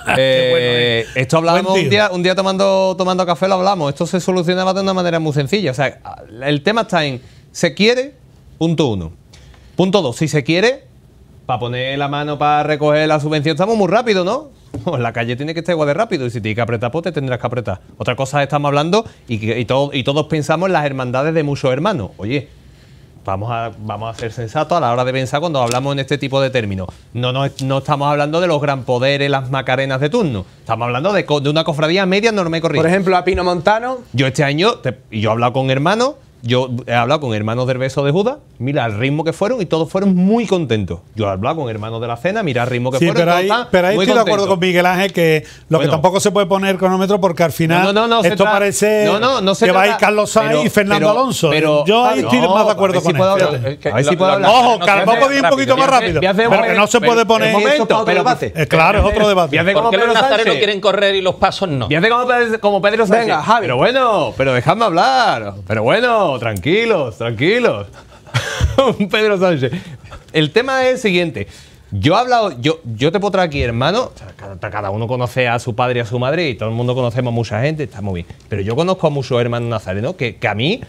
Eh, esto hablábamos Buen tío. un día, un día tomando, tomando café, lo hablamos. Esto se solucionaba de una manera muy sencilla. O sea, el tema está en se quiere, punto uno. Punto dos, si se quiere, para poner la mano para recoger la subvención, estamos muy rápido, ¿no? La calle tiene que estar igual de rápido y si tienes que apretar, pues te tendrás que apretar. Otra cosa estamos hablando y, que- y, todo- y todos pensamos en las hermandades de muchos hermanos. Oye, vamos a, vamos a ser sensatos a la hora de pensar cuando hablamos en este tipo de términos. No, no, no estamos hablando de los gran poderes, las macarenas de turno. Estamos hablando de, co- de una cofradía media, normal y corriente. Por ejemplo, a Pino Montano. Yo este año, te- y yo he hablado con hermanos, yo he hablado con hermanos del Beso de Judas, mira el ritmo que fueron y todos fueron muy contentos. Yo he hablado con hermanos de la Cena, mira el ritmo que Sí, fueron. pero todos ahí, están pero ahí muy estoy de acuerdo contentos. con Miguel Ángel que lo Bueno. que tampoco se puede poner cronómetro porque al final No, no, no, se esto trata- parece no, no, no se que va a ir trata- Carlos Sainz pero- y Fernando pero- Alonso. pero- Yo ahí estoy no, más de acuerdo a ver con si puedo él. hablar. Fíjate. A ver si puedo hablar. Ojo, no Carlos, se vamos a hace ir un poquito rápido. más rápido. Voy a hacer- Pero voy a que no se hacer- puede pero- poner. un momento, Eso es otro pero- debate. Eh, Claro, es otro debate. Voy a hacer ¿Por como qué los Pedro nazarenos Sánchez. quieren correr y los pasos no? Fíjate como, Pedro- como Pedro Sánchez. Venga, Javi. Pero bueno, pero dejadme hablar. Pero bueno, tranquilos, tranquilos. Pedro Sánchez. El tema es el siguiente. Yo he hablado, yo, yo te puedo traer aquí, hermano. O sea, cada, cada uno conoce a su padre y a su madre y todo el mundo conocemos a mucha gente, está muy bien. Pero yo conozco a muchos hermanos nazarenos que, que a mí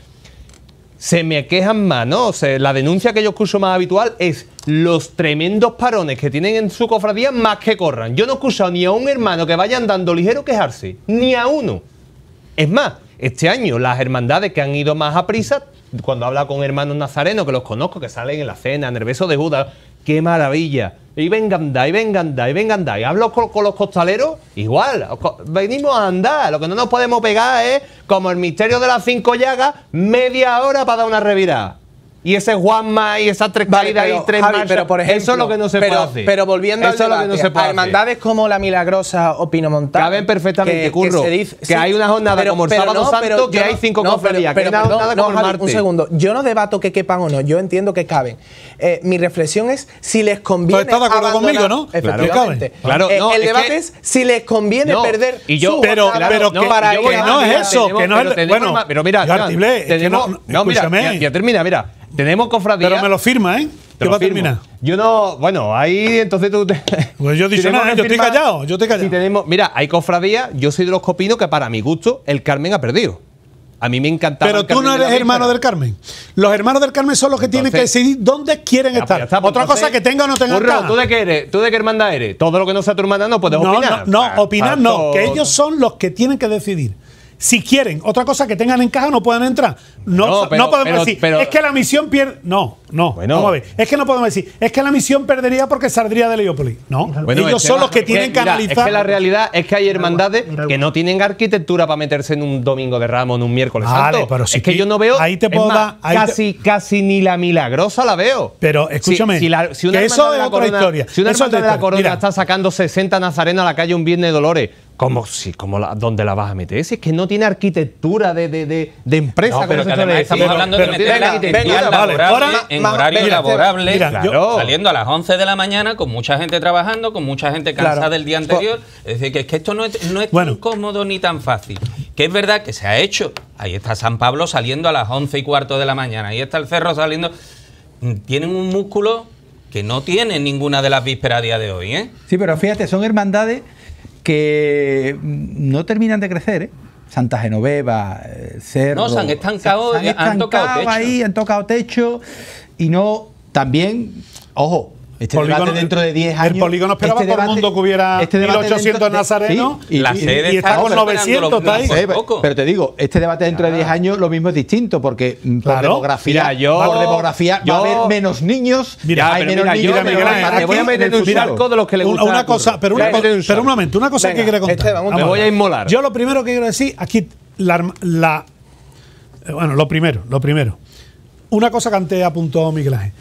se me quejan más, ¿no? O sea, la denuncia que yo escucho más habitual es los tremendos parones que tienen en su cofradía más que corran. Yo no he escuchado ni a un hermano que vaya andando ligero quejarse, ni a uno. Es más, este año las hermandades que han ido más a prisa, cuando habla con hermanos nazarenos, que los conozco, que salen en la cena, en el Beso de Judas, ¡qué maravilla! Y venga andar, y venga andar, y venga andar. Y hablo con, con los costaleros, igual, co- venimos a andar. Lo que no nos podemos pegar es, como el misterio de las cinco llagas, media hora para dar una revirada. Y ese Juanma y esas tres Vale, caídas pero, y tres Javi, marchas, pero por ejemplo, eso es lo que no se pero, puede hacer. Pero volviendo eso al debate, es lo que no se puede a hermandades como la Milagrosa o Pino Montano Caben perfectamente, Curro, se dice- que hay una jornada como el Sábado Santo, que yo hay no- cinco no, cofradías, pero- que hay una pero, jornada no, como el Javi, martes. un segundo, yo no debato que quepan o no, yo entiendo que caben. Eh, mi reflexión es si les conviene. ¿Estás de acuerdo abandonar- conmigo, no? Efectivamente. Claro. Claro, Eh, no, el es debate que- es si les conviene No, perder. y yo- su Pero, jornada pero no, que, para que ir a- no es eso, tenemos- que no pero es. tenemos Bueno, más- pero mira, ya, Jan, Tiblé, es que tenemos, no, no, mira, escúchame. ya, ya termina, mira. Tenemos cofradías. Pero me lo firma, ¿eh? Te Que lo va a firmo. terminar. Yo no, bueno, ahí entonces tú te. Pues yo he dicho Tenemos nada, que yo estoy firmar- callado, yo estoy callado. Si tenemos, mira, hay cofradías, yo soy de los copinos que para mi gusto el Carmen ha perdido. A mí me encantaba. Pero el tú Carmen no de la eres hermano víspera. del Carmen. Los hermanos del Carmen son los que tienen que Entonces- decidir dónde quieren Ya, pues estar. ya está, pues Otra entonces, cosa que tenga o no tenga Curro, caja. ¿tú de qué eres? ¿Tú de qué hermandad eres? Todo lo que no sea tu hermandad no puedes No, opinar. no, Pa- no, opinar no, tanto- que ellos son los que tienen que decidir. Si quieren otra cosa que tengan en caja, no pueden entrar. No, No, no, pero- podemos pero- decir, pero- es que la misión pierde. No, no. Bueno. Vamos a ver. Es que no podemos decir, es que la misión perdería porque saldría de Heliópolis. No. Bueno, ellos el son tema- los que es tienen que mira, analizar. Es que la realidad es que hay hermandades que no tienen arquitectura para meterse en un domingo de Ramos, en un miércoles Vale, santo. pero si es que ti- yo no veo. ahí te es puedo más, dar- ahí te- casi, casi ni la milagrosa la veo. Pero Si- escúchame, si la- si una que hermandad eso de es la otra Corona- historia. Si una Eso es hermandad de otra la Corona historia. Mira. está sacando sesenta nazarenos a la calle un viernes de Dolores, ¿Cómo, sí, cómo la, ¿Dónde la vas a meter? Si es que no tiene arquitectura de, de, de, de empresa. No, pero que además además estamos pero, hablando pero, de meter venga, arquitectura venga, laborable, vale, ahora, en ma, horario mira, laborable, mira, claro, yo, saliendo a las once de la mañana con mucha gente trabajando, con mucha gente cansada Claro. del día anterior. Es decir, que es que esto no es, no es Bueno. tan cómodo ni tan fácil. Que es verdad que se ha hecho. Ahí está San Pablo saliendo a las once y cuarto de la mañana. Ahí está el Cerro saliendo. Tienen un músculo que no tiene ninguna de las vísperas a día de hoy, ¿eh? Sí, pero fíjate, son hermandades que no terminan de crecer, ¿eh? Santa Genoveva, eh, Cerro... No, se han estancado, se han han estancado tocado techo. ahí, han tocado techo y no... También, ojo, este Polígono- debate dentro de diez años... El polígono esperaba este todo el debate- mundo que hubiera este debate mil ochocientos dentro de- nazarenos sí, La y, sede y está está con esperando novecientos, los está ahí. plazos. Eh, poco. pero te digo, este debate dentro de diez años lo mismo es distinto, porque mm, por Claro. demografía, Mira, yo- por demografía yo- va a haber menos niños, Mira, hay pero menos mira, niños, yo, menos Miguel, niños. aquí- te voy a meter en un mira, charco de los que le una, gusta. una cosa, pero una, Venga, co- pero un momento, una cosa Venga, que quiero contar. Esteban, un Vamos Me a voy ver. a inmolar. Yo lo primero que quiero decir, aquí, la, la- eh, bueno, lo primero, lo primero. Una cosa que antes apuntó Miguel Ángel.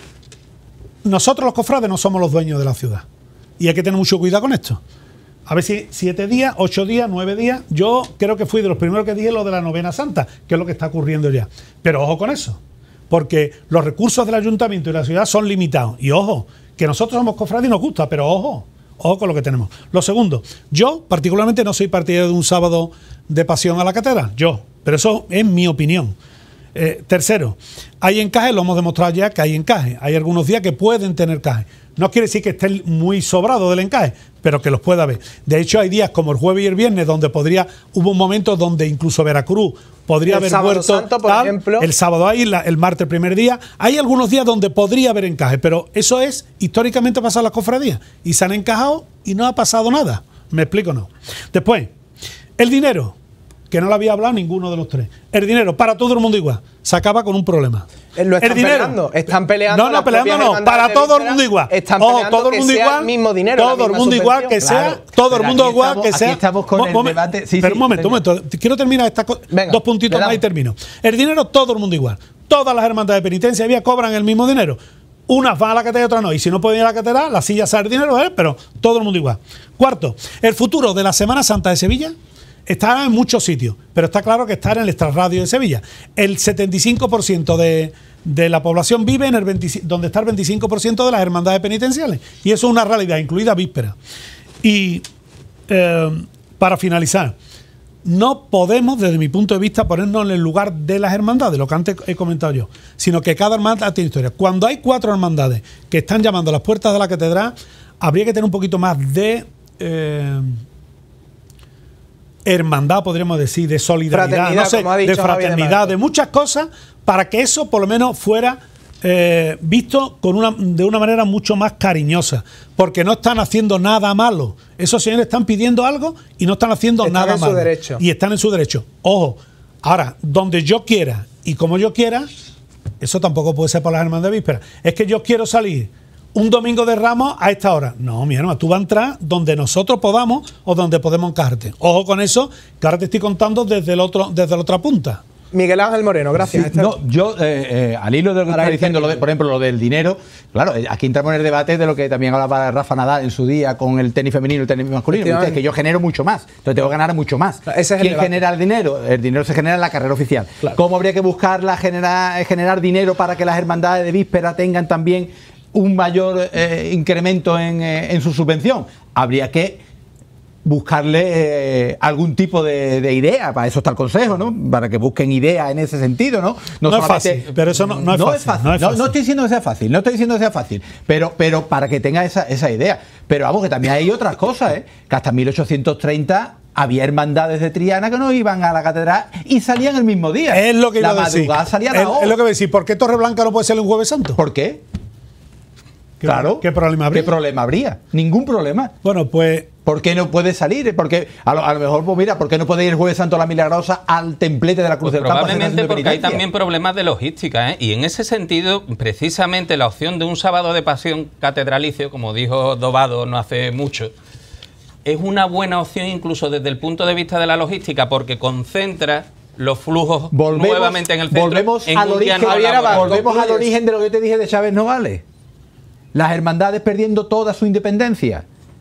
Nosotros los cofrades no somos los dueños de la ciudad. Y hay que tener mucho cuidado con esto. A ver si siete días, ocho días, nueve días. Yo creo que fui de los primeros que dije lo de la novena santa, que es lo que está ocurriendo ya. Pero ojo con eso, porque los recursos del ayuntamiento y la ciudad son limitados. Y ojo, que nosotros somos cofrades y nos gusta, pero ojo, ojo con lo que tenemos. Lo segundo, yo particularmente no soy partidario de un sábado de pasión a la catedral, yo, pero eso es mi opinión. Eh, tercero, hay encajes, lo hemos demostrado ya que hay encajes. Hay algunos días que pueden tener encajes. No quiere decir que estén muy sobrados del encaje, pero que los pueda haber. De hecho, hay días como el jueves y el viernes donde podría, hubo un momento donde incluso Veracruz podría El haber sábado vuelto santo, por tal, ejemplo. el sábado ahí, la- el martes el primer día. Hay algunos días donde podría haber encaje, pero eso es históricamente pasado en las cofradías y se han encajado y no ha pasado nada. ¿Me explico o no? Después, el dinero, que no lo había hablado ninguno de los tres. El dinero, para todo el mundo igual, se acaba con un problema. Eh, lo están el dinero, peleando, están peleando No, no, las peleando propias no, hermandades para de todo el víspera, mundo igual. están Ojo, peleando todo el que mundo sea igual, el mismo dinero, la todo el misma mundo igual, que subvención. sea, Claro, todo el pero mundo aquí igual, estamos- que aquí sea. estamos con Mo- el momen- debate. Sí, pero sí, un momento, un venga. momento. Quiero terminar esta co- Venga, dos puntitos le más y damos. termino. El dinero, todo el mundo igual. Todas las hermandades de penitencia había cobran el mismo dinero. Unas van a la catedral y otras no. Y si no pueden ir a la catedral, la silla sale el dinero, ¿eh? Pero todo el mundo igual. Cuarto, el futuro de la Semana Santa de Sevilla está en muchos sitios, pero está claro que está en el extrarradio de Sevilla. El setenta y cinco por ciento de, de la población vive en el veinticinco, donde está el veinticinco por ciento de las hermandades penitenciales. Y eso es una realidad, incluida víspera. Y eh, para finalizar, no podemos, desde mi punto de vista, ponernos en el lugar de las hermandades, lo que antes he comentado yo, sino que cada hermandad tiene historia. Cuando hay cuatro hermandades que están llamando a las puertas de la catedral, habría que tener un poquito más de eh, hermandad, podríamos decir, de solidaridad, Fraternidad, no sé, como ha dicho de Javier de fraternidad, Marco. de muchas cosas, para que eso por lo menos fuera eh, visto con una, de una manera mucho más cariñosa, porque no están haciendo nada malo. Esos señores están pidiendo algo y no están haciendo Están nada en su malo. derecho. Y están en su derecho. Ojo, ahora, donde yo quiera y como yo quiera, eso tampoco puede ser por las hermanas de víspera. Es que yo quiero salir un domingo de Ramos a esta hora. No, mi hermano, tú vas a entrar donde nosotros podamos o donde podemos encajarte. Ojo con eso, que ahora te estoy contando desde el otro, desde la otra punta. Miguel Ángel Moreno, gracias. Sí, Esteban. no, yo, eh, eh, al hilo de lo que Para está ir diciendo, lo de, terminando. por ejemplo, lo del dinero, claro, eh, aquí entramos en el debate de lo que también hablaba Rafa Nadal en su día con el tenis femenino y el tenis masculino. Efectivamente. Es que yo genero mucho más, entonces tengo que ganar mucho más. Ese es el ¿Quién debate. genera el dinero? El dinero se genera en la carrera oficial. Claro. ¿Cómo habría que buscar la genera- generar dinero para que las hermandades de víspera tengan también un mayor eh, incremento en, eh, en su subvención? Habría que buscarle eh, algún tipo de, de idea, para eso está el consejo, ¿no? Para que busquen ideas en ese sentido, ¿no? No es solamente- fácil, pero eso no- no es fácil, no es No, fácil. no estoy diciendo que sea fácil, no estoy diciendo que sea fácil, pero, pero para que tenga esa, esa idea. Pero vamos, que también hay otras cosas, ¿eh? Que hasta mil ochocientos treinta había hermandades de Triana que no iban a la catedral y salían el mismo día. Es lo que la iba a decir. madrugada salía a Es, la es lo que voy a decir. ¿Por qué Torreblanca no puede ser un Jueves Santo? ¿Por qué? ¿Qué- Claro. ¿Qué problema habría? ¿Qué problema habría? Ningún problema. Bueno, pues ¿Por qué no puede salir? Porque a lo, a lo mejor, pues mira, ¿por qué no puede ir el Jueves Santo a la Milagrosa al templete de la Cruz Pues del Campo? a hacer probablemente estación de porque hay penitencia? también problemas de logística, ¿eh? Y en ese sentido, precisamente la opción de un sábado de pasión catedralicio, como dijo Dobado no hace mucho, es una buena opción incluso desde el punto de vista de la logística, porque concentra los flujos Volvemos, nuevamente en el centro. volvemos en al un día origen, no Javier laboral. Abad, volvemos al concluyes. origen de lo que te dije de Chávez Nogales. Las hermandades perdiendo toda su independencia.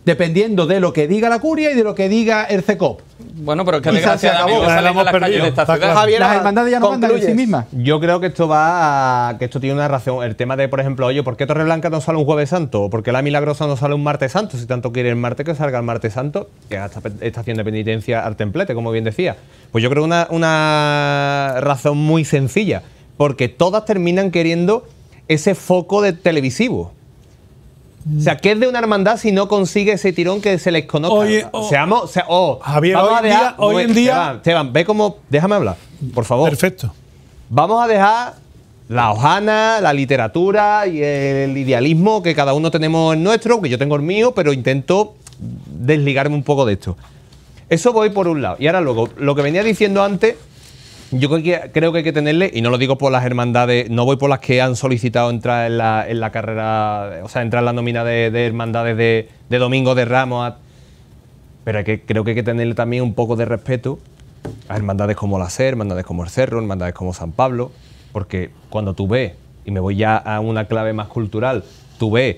dependiendo de lo que diga la curia y de lo que diga el C E C O P. Bueno, pero es que Y se desgraciadamente acabó. salen La a hemos las calles perdido, de esta está ciudad. claro. Javier, Las hermandades ya no mandan en sí concluyes. mismas. Yo creo que esto va a, que esto tiene una razón. El tema de, por ejemplo, oye, ¿por qué Torreblanca no sale un Jueves Santo? ¿O por qué la Milagrosa no sale un Martes Santo? Si tanto quiere el martes, que salga el Martes Santo, que es esta estación de penitencia al templete, como bien decía. Pues yo creo una, una razón muy sencilla, porque todas terminan queriendo ese foco de televisivo. O sea, ¿qué es de una hermandad si no consigue ese tirón que se les conozca? Oye, oh, Seamos, o sea, oh, Javier, vamos hoy a en dejar- día- hoy en día- Esteban, Esteban, ve cómo, déjame hablar, por favor. Perfecto. Vamos a dejar la hojana, la literatura y el idealismo que cada uno tenemos el nuestro, que yo tengo el mío, pero intento desligarme un poco de esto. Eso voy por un lado. Y ahora luego, lo que venía diciendo antes, yo creo que, creo que hay que tenerle, y no lo digo por las hermandades, no voy por las que han solicitado entrar en la, en la carrera, o sea, entrar en la nómina de, de hermandades de, de Domingo de Ramos, a- pero hay que, creo que hay que tenerle también un poco de respeto a hermandades como la SER, hermandades como el Cerro, hermandades como San Pablo, porque cuando tú ves, y me voy ya a una clave más cultural, tú ves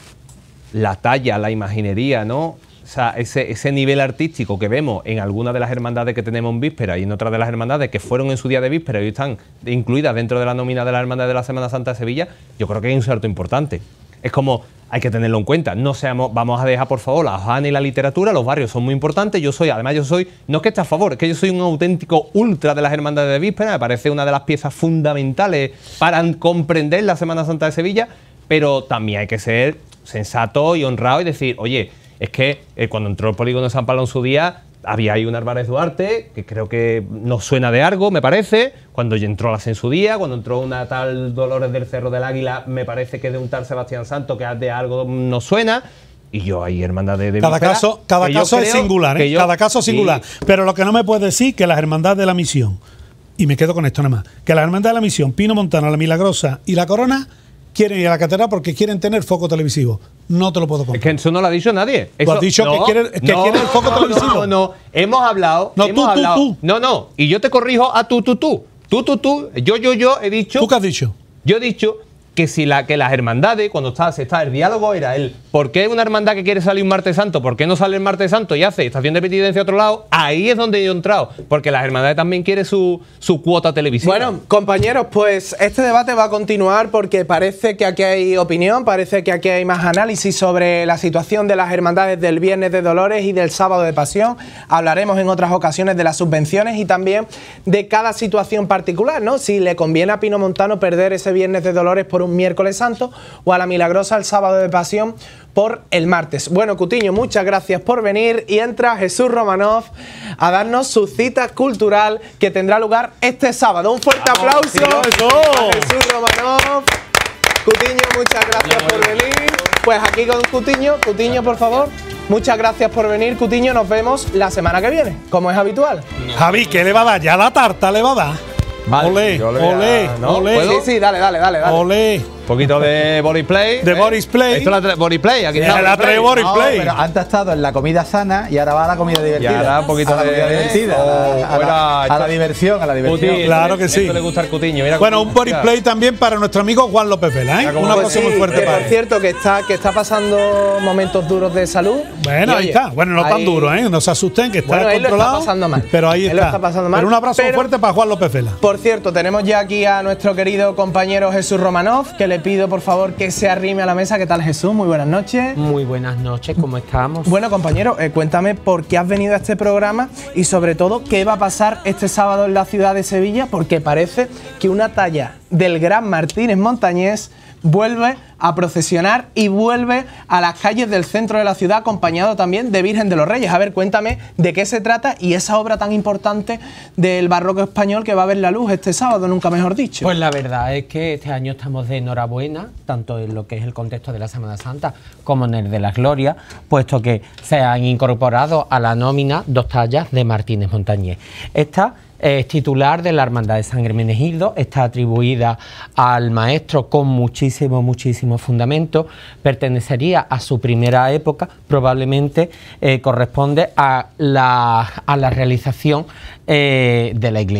la talla, la imaginería, ¿no? O sea, ese, ese nivel artístico que vemos en algunas de las hermandades que tenemos en víspera y en otras de las hermandades que fueron en su día de víspera y hoy están incluidas dentro de la nómina de la hermandad de la Semana Santa de Sevilla, yo creo que hay un salto importante. Es como, hay que tenerlo en cuenta. No seamos, vamos a dejar, por favor, la hojana y la literatura. Los barrios son muy importantes. Yo soy, además, yo soy, no es que esté a favor, es que yo soy un auténtico ultra de las hermandades de víspera. Me parece una de las piezas fundamentales para comprender la Semana Santa de Sevilla, pero también hay que ser sensato y honrado y decir, oye, es que eh, cuando entró el polígono de San Pablo en su día, había ahí un Álvarez Duarte, que creo que nos suena de algo, me parece. Cuando entró la en su día, cuando entró una tal Dolores del Cerro del Águila, me parece que de un tal Sebastián Santo, que de algo nos suena. Y yo ahí, hermandad de, de Cada víspera, caso, cada que yo caso es creo singular, que ¿eh? yo- Cada caso es sí. singular. Pero lo que no me puedes decir que las hermandades de la misión, y me quedo con esto nada más, que las hermandades de la misión, Pino Montano, la Milagrosa y la Corona, quieren ir a la catedral porque quieren tener foco televisivo. No te lo puedo Es comprar. que eso no lo ha dicho nadie. Tú has dicho que quiere- que quiere el foco no, televisivo. No, no, hemos hablado. No, hemos tú, tú, hablado. tú. No, no. Y yo te corrijo a tú, tú, tú. Tú, tú, tú. Yo, yo, yo he dicho. ¿Tú qué has dicho? Yo he dicho que si la, que las hermandades, cuando está, se está el diálogo, era el ¿por qué una hermandad que quiere salir un martes santo? ¿Por qué no sale el martes santo y hace estación de penitencia a otro lado? Ahí es donde yo he entrado. Porque las hermandades también quieren su, su cuota televisiva. Bueno, compañeros, pues este debate va a continuar porque parece que aquí hay opinión, parece que aquí hay más análisis sobre la situación de las hermandades del Viernes de Dolores y del Sábado de Pasión. Hablaremos en otras ocasiones de las subvenciones y también de cada situación particular, ¿no? Si le conviene a Pino Montano perder ese Viernes de Dolores por un miércoles santo o a la Milagrosa el Sábado de Pasión por el martes. Bueno, Cutiño, muchas gracias por venir y entra Jesús Romanov a darnos su cita cultural que tendrá lugar este sábado. Un fuerte Vamos, aplauso sí, a eso. Jesús Romanov. Cutiño, muchas gracias por venir. Pues aquí con Cutiño, Cutiño, por favor. Muchas gracias por venir, Cutiño. Nos vemos la semana que viene, como es habitual. Javi, ¿qué le va a dar? Ya la tarta le va a dar. Vale, olé, yo le voy a- olé, ¿no? olé, ¿Puedo? Sí, sí, dale, dale, dale, dale. olé. Un poquito de body play. De Boris Play. Esto es la tra- body play. Aquí Se está la body trae play. Boris No, Play. pero antes ha estado en la comida sana y ahora va a la comida divertida. Y ahora un poquito a la de- comida divertida. a la- Oh, a, la, fuera, a la esto- diversión, a la diversión. Cuti, Claro esto que le- sí. Esto le gusta al Cutiño. Mira Bueno, cómo- un Boris mira. Play también para nuestro amigo Juan López Vela, ¿eh? Mira cómo Una pues cosa sí, muy fuerte que para por él. cierto que está, que está pasando momentos duros de salud. Bueno, Y, ahí oye, está. Bueno, no tan ahí- duro, ¿eh? No se asusten, que está Bueno, él lo está controlado. pasando mal. Pero ahí Él está. lo está pasando mal, Pero un abrazo pero- fuerte para Juan López Vela. Por cierto, tenemos ya aquí a nuestro querido compañero Jesús Romanov, que le pido por favor que se arrime a la mesa. ¿Qué tal, Jesús? Muy buenas noches. Muy buenas noches, ¿cómo estamos? Bueno, compañero, eh, cuéntame por qué has venido a este programa y sobre todo qué va a pasar este sábado en la ciudad de Sevilla, porque parece que una talla del gran Martínez Montañés vuelve a procesionar y vuelve a las calles del centro de la ciudad acompañado también de Virgen de los Reyes. A ver, cuéntame de qué se trata y esa obra tan importante del barroco español que va a ver la luz este sábado, nunca mejor dicho. Pues la verdad es que este año estamos de enhorabuena, tanto en lo que es el contexto de la Semana Santa como en el de la Gloria, puesto que se han incorporado a la nómina dos tallas de Martínez Montañés. Esta es titular de la Hermandad de San Hermenegildo, está atribuida al maestro con muchísimo, muchísimo fundamento, pertenecería a su primera época, probablemente eh, corresponde a la, a la realización eh, de la iglesia.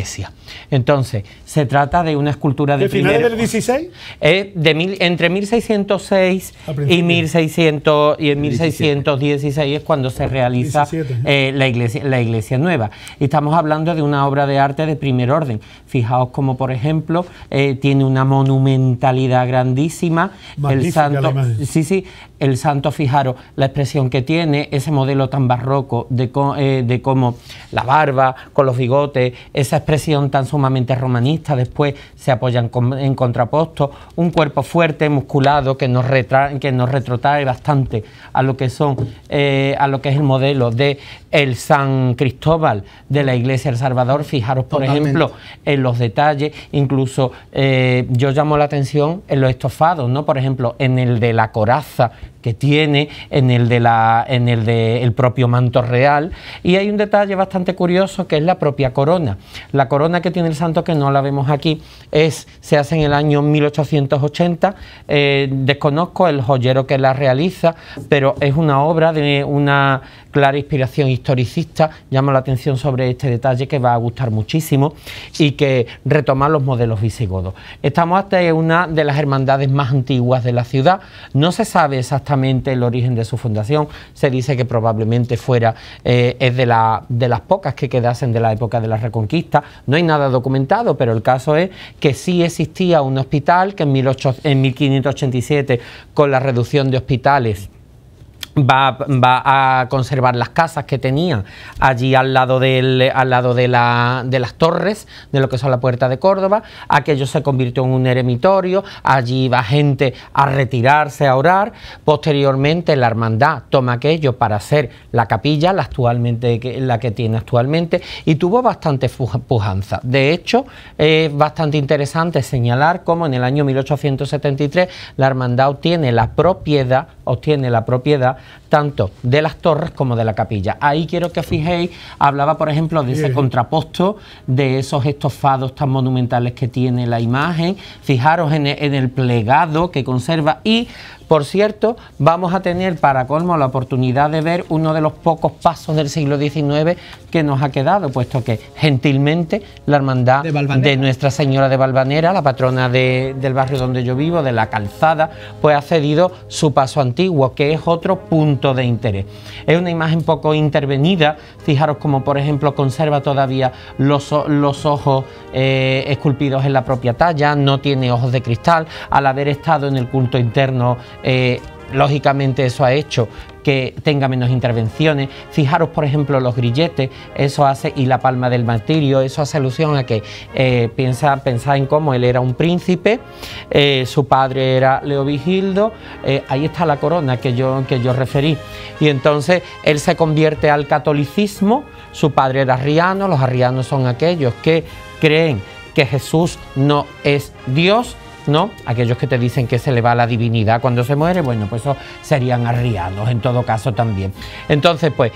Entonces, se trata de una escultura de, ¿De finales primer- del dieciséis? Eh, de mil, entre mil seiscientos seis y mil seiscientos y en mil seiscientos dieciséis es cuando se realiza diecisiete, eh, la iglesia la iglesia nueva. Y estamos hablando de una obra de arte de primer orden. Fijaos como, por ejemplo, eh, tiene una monumentalidad grandísima. El Magnífica la santo, imagen. sí, sí, el santo, fijaros la expresión que tiene, ese modelo tan barroco de, co- eh, de cómo la barba con los bigotes, esa expresión tan sumamente romanista, después se apoyan con- en contraposto, un cuerpo fuerte, musculado, que nos, retra- que nos retrotrae bastante a lo que son, eh, a lo que es el modelo de el San Cristóbal de la Iglesia del Salvador. Fijaros, por Totalmente. ejemplo, en los detalles, incluso eh, yo llamo la atención en los estofados, ¿no? Por ejemplo, en el de la coraza que tiene, en el de la, en el de el propio manto real, y hay un detalle bastante curioso que es la propia corona. La corona que tiene el santo, que no la vemos aquí, es se hace en el año mil ochocientos ochenta. Eh, desconozco el joyero que la realiza, pero es una obra de una clara inspiración historicista. Llama la atención sobre este detalle que va a gustar muchísimo y que retoma los modelos visigodos. Estamos ante una de las hermandades más antiguas de la ciudad. No se sabe exactamente el origen de su fundación. Se dice que probablemente fuera eh, es de, la, de las pocas que quedasen de la época de la Reconquista. No hay nada documentado, pero el caso es que sí existía un hospital que en, mil ochocientos, en mil quinientos ochenta y siete, con la reducción de hospitales, Va, va a conservar las casas que tenía allí al lado, del, al lado de, la, de las torres, de lo que son la Puerta de Córdoba. Aquello se convirtió en un eremitorio, allí iba gente a retirarse, a orar. Posteriormente la hermandad toma aquello para hacer la capilla, la, actualmente, la que tiene actualmente, y tuvo bastante pujanza. De hecho, es bastante interesante señalar cómo en el año mil ochocientos setenta y tres la hermandad obtiene la propiedad, obtiene la propiedad tanto de las torres como de la capilla. Ahí quiero que os fijéis, hablaba por ejemplo de ese Bien. contraposto, de esos estofados tan monumentales que tiene la imagen. Fijaros en el, en el plegado que conserva, y por cierto, vamos a tener para colmo la oportunidad de ver uno de los pocos pasos del siglo diecinueve que nos ha quedado, puesto que gentilmente la hermandad De de, Valvanera. Nuestra Señora de Valvanera, la patrona de- del barrio donde yo vivo, de la Calzada, pues ha cedido su paso antiguo, que es otro punto de interés. Es una imagen poco intervenida. Fijaros como por ejemplo conserva todavía los, o- los ojos eh, esculpidos en la propia talla, no tiene ojos de cristal. Al haber estado en el culto interno, eh, lógicamente eso ha hecho que tenga menos intervenciones. Fijaros por ejemplo los grilletes, eso hace, y la palma del martirio, eso hace alusión a que eh, piensa, pensad en cómo él era un príncipe, eh, su padre era Leovigildo, eh, ahí está la corona que yo, que yo referí, y entonces él se convierte al catolicismo. Su padre era arriano. Los arrianos son aquellos que creen que Jesús no es Dios, ¿no? Aquellos que te dicen que se le va la divinidad cuando se muere, bueno, pues eso serían arrianos en todo caso también. Entonces, pues,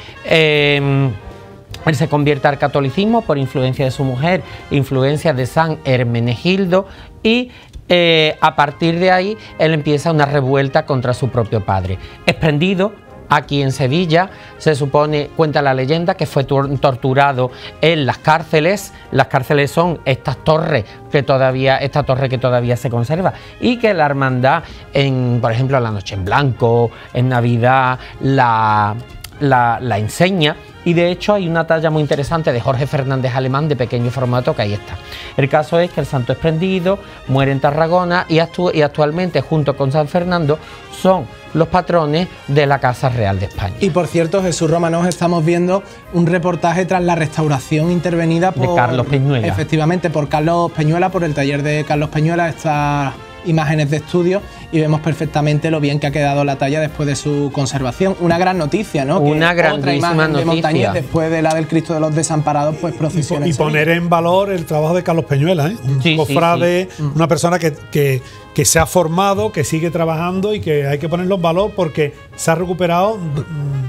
eh, él se convierte al catolicismo por influencia de su mujer, influencia de San Hermenegildo, y eh, a partir de ahí él empieza una revuelta contra su propio padre. Es prendido aquí en Sevilla, se supone, cuenta la leyenda, que fue tor- torturado en las cárceles. Las cárceles son estas torres que todavía, esta torre que todavía se conserva, y que la hermandad, en, por ejemplo, la Noche en Blanco, en Navidad, la, la, la enseña. Y de hecho hay una talla muy interesante de Jorge Fernández Alemán de pequeño formato, que ahí está. El caso es que el santo es prendido, muere en Tarragona, y, actu- y actualmente junto con San Fernando son los patrones de la Casa Real de España. Y por cierto, Jesús Romanos, estamos viendo un reportaje tras la restauración intervenida por De Carlos Peñuela. Efectivamente, por Carlos Peñuela, por el taller de Carlos Peñuela, estas imágenes de estudio, y vemos perfectamente lo bien que ha quedado la talla después de su conservación. Una gran noticia, ¿no? Una Que otra grandísima imagen de noticia. Montañés, después de la del Cristo de los Desamparados, pues Y, procesiona. po- y poner en valor el trabajo de Carlos Peñuela, ¿eh? Un Sí, sí, cofrade, una persona que, que, que se ha formado, que sigue trabajando y que hay que ponerlo en valor porque se ha recuperado mm,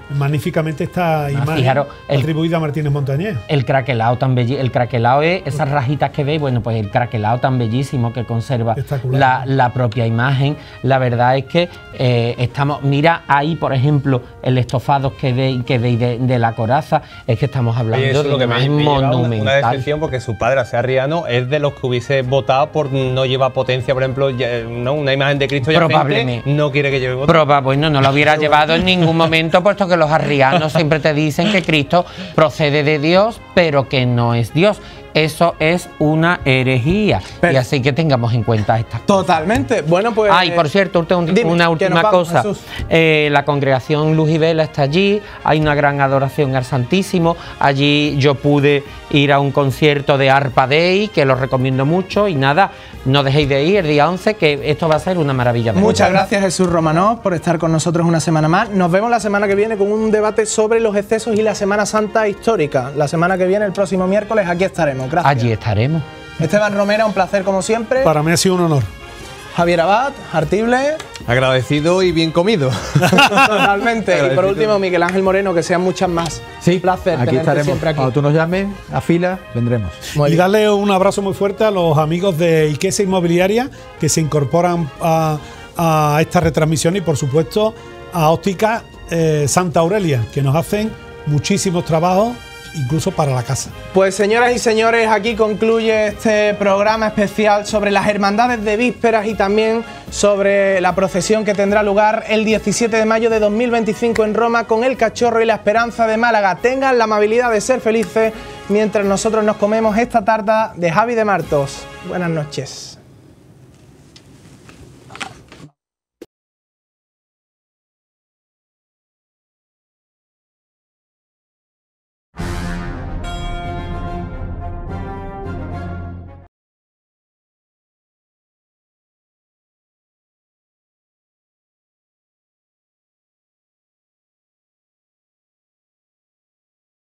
magníficamente esta imagen fijaros, el- atribuida a Martínez Montañés. El craquelao tan belli- el craquelao es esas rajitas que veis, bueno, pues el craquelao tan bellísimo que conserva Espectacular. la, la propia imagen. La verdad es que eh, estamos, mira ahí, por ejemplo, el estofado que veis que veis de, de la coraza, es que estamos hablando Oye, eso es de lo que una me, imagen me lleva una, una monumental. decepción, porque su padre, sea Arriano, es de los que hubiese votado por no llevar potencia, por ejemplo, ya- ¿no? Una imagen de Cristo yacente, Probablemente. no quiere que lleve potencia. Proba, bueno, no lo hubiera llevado en ningún momento, puesto que los arrianos siempre te dicen que Cristo procede de Dios, pero que no es Dios. Eso es una herejía. Pero- y así que tengamos en cuenta estas cosas. Totalmente. Bueno, pues. Ah, y por cierto, un- dime, una que última nos vamos, cosa. Jesús. Eh, la congregación Luz y Vela está allí, hay una gran adoración al Santísimo. Allí yo pude ir a un concierto de Arpa Dei, que lo recomiendo mucho. Y nada, no dejéis de ir el día once, que esto va a ser una maravilla. de Muchas verdad. gracias, Jesús Romanov, por estar con nosotros una semana más. Nos vemos la semana que viene con un debate sobre los excesos y la Semana Santa histórica. La semana que viene, el próximo miércoles, aquí estaremos. Gracias. Allí estaremos. Esteban Romera, un placer como siempre. Para mí ha sido un honor. Javier Abad, Artible. Agradecido y bien comido. Totalmente. Y por Agradecido. último, Miguel Ángel Moreno, que sean muchas más. Sí, Un placer aquí tenerte estaremos. siempre aquí. Cuando tú nos llames a fila, vendremos. Muy y bien. darle un abrazo muy fuerte a los amigos de Iquesa Inmobiliaria que se incorporan a, a esta retransmisión y por supuesto a Óptica eh, Santa Aurelia, que nos hacen muchísimos trabajos incluso para la casa. Pues señoras y señores, aquí concluye este programa especial sobre las hermandades de vísperas y también sobre la procesión que tendrá lugar el diecisiete de mayo de dos mil veinticinco en Roma con el Cachorro y la Esperanza de Málaga. Tengan la amabilidad de ser felices mientras nosotros nos comemos esta tarta de Javi de Martos. Buenas noches.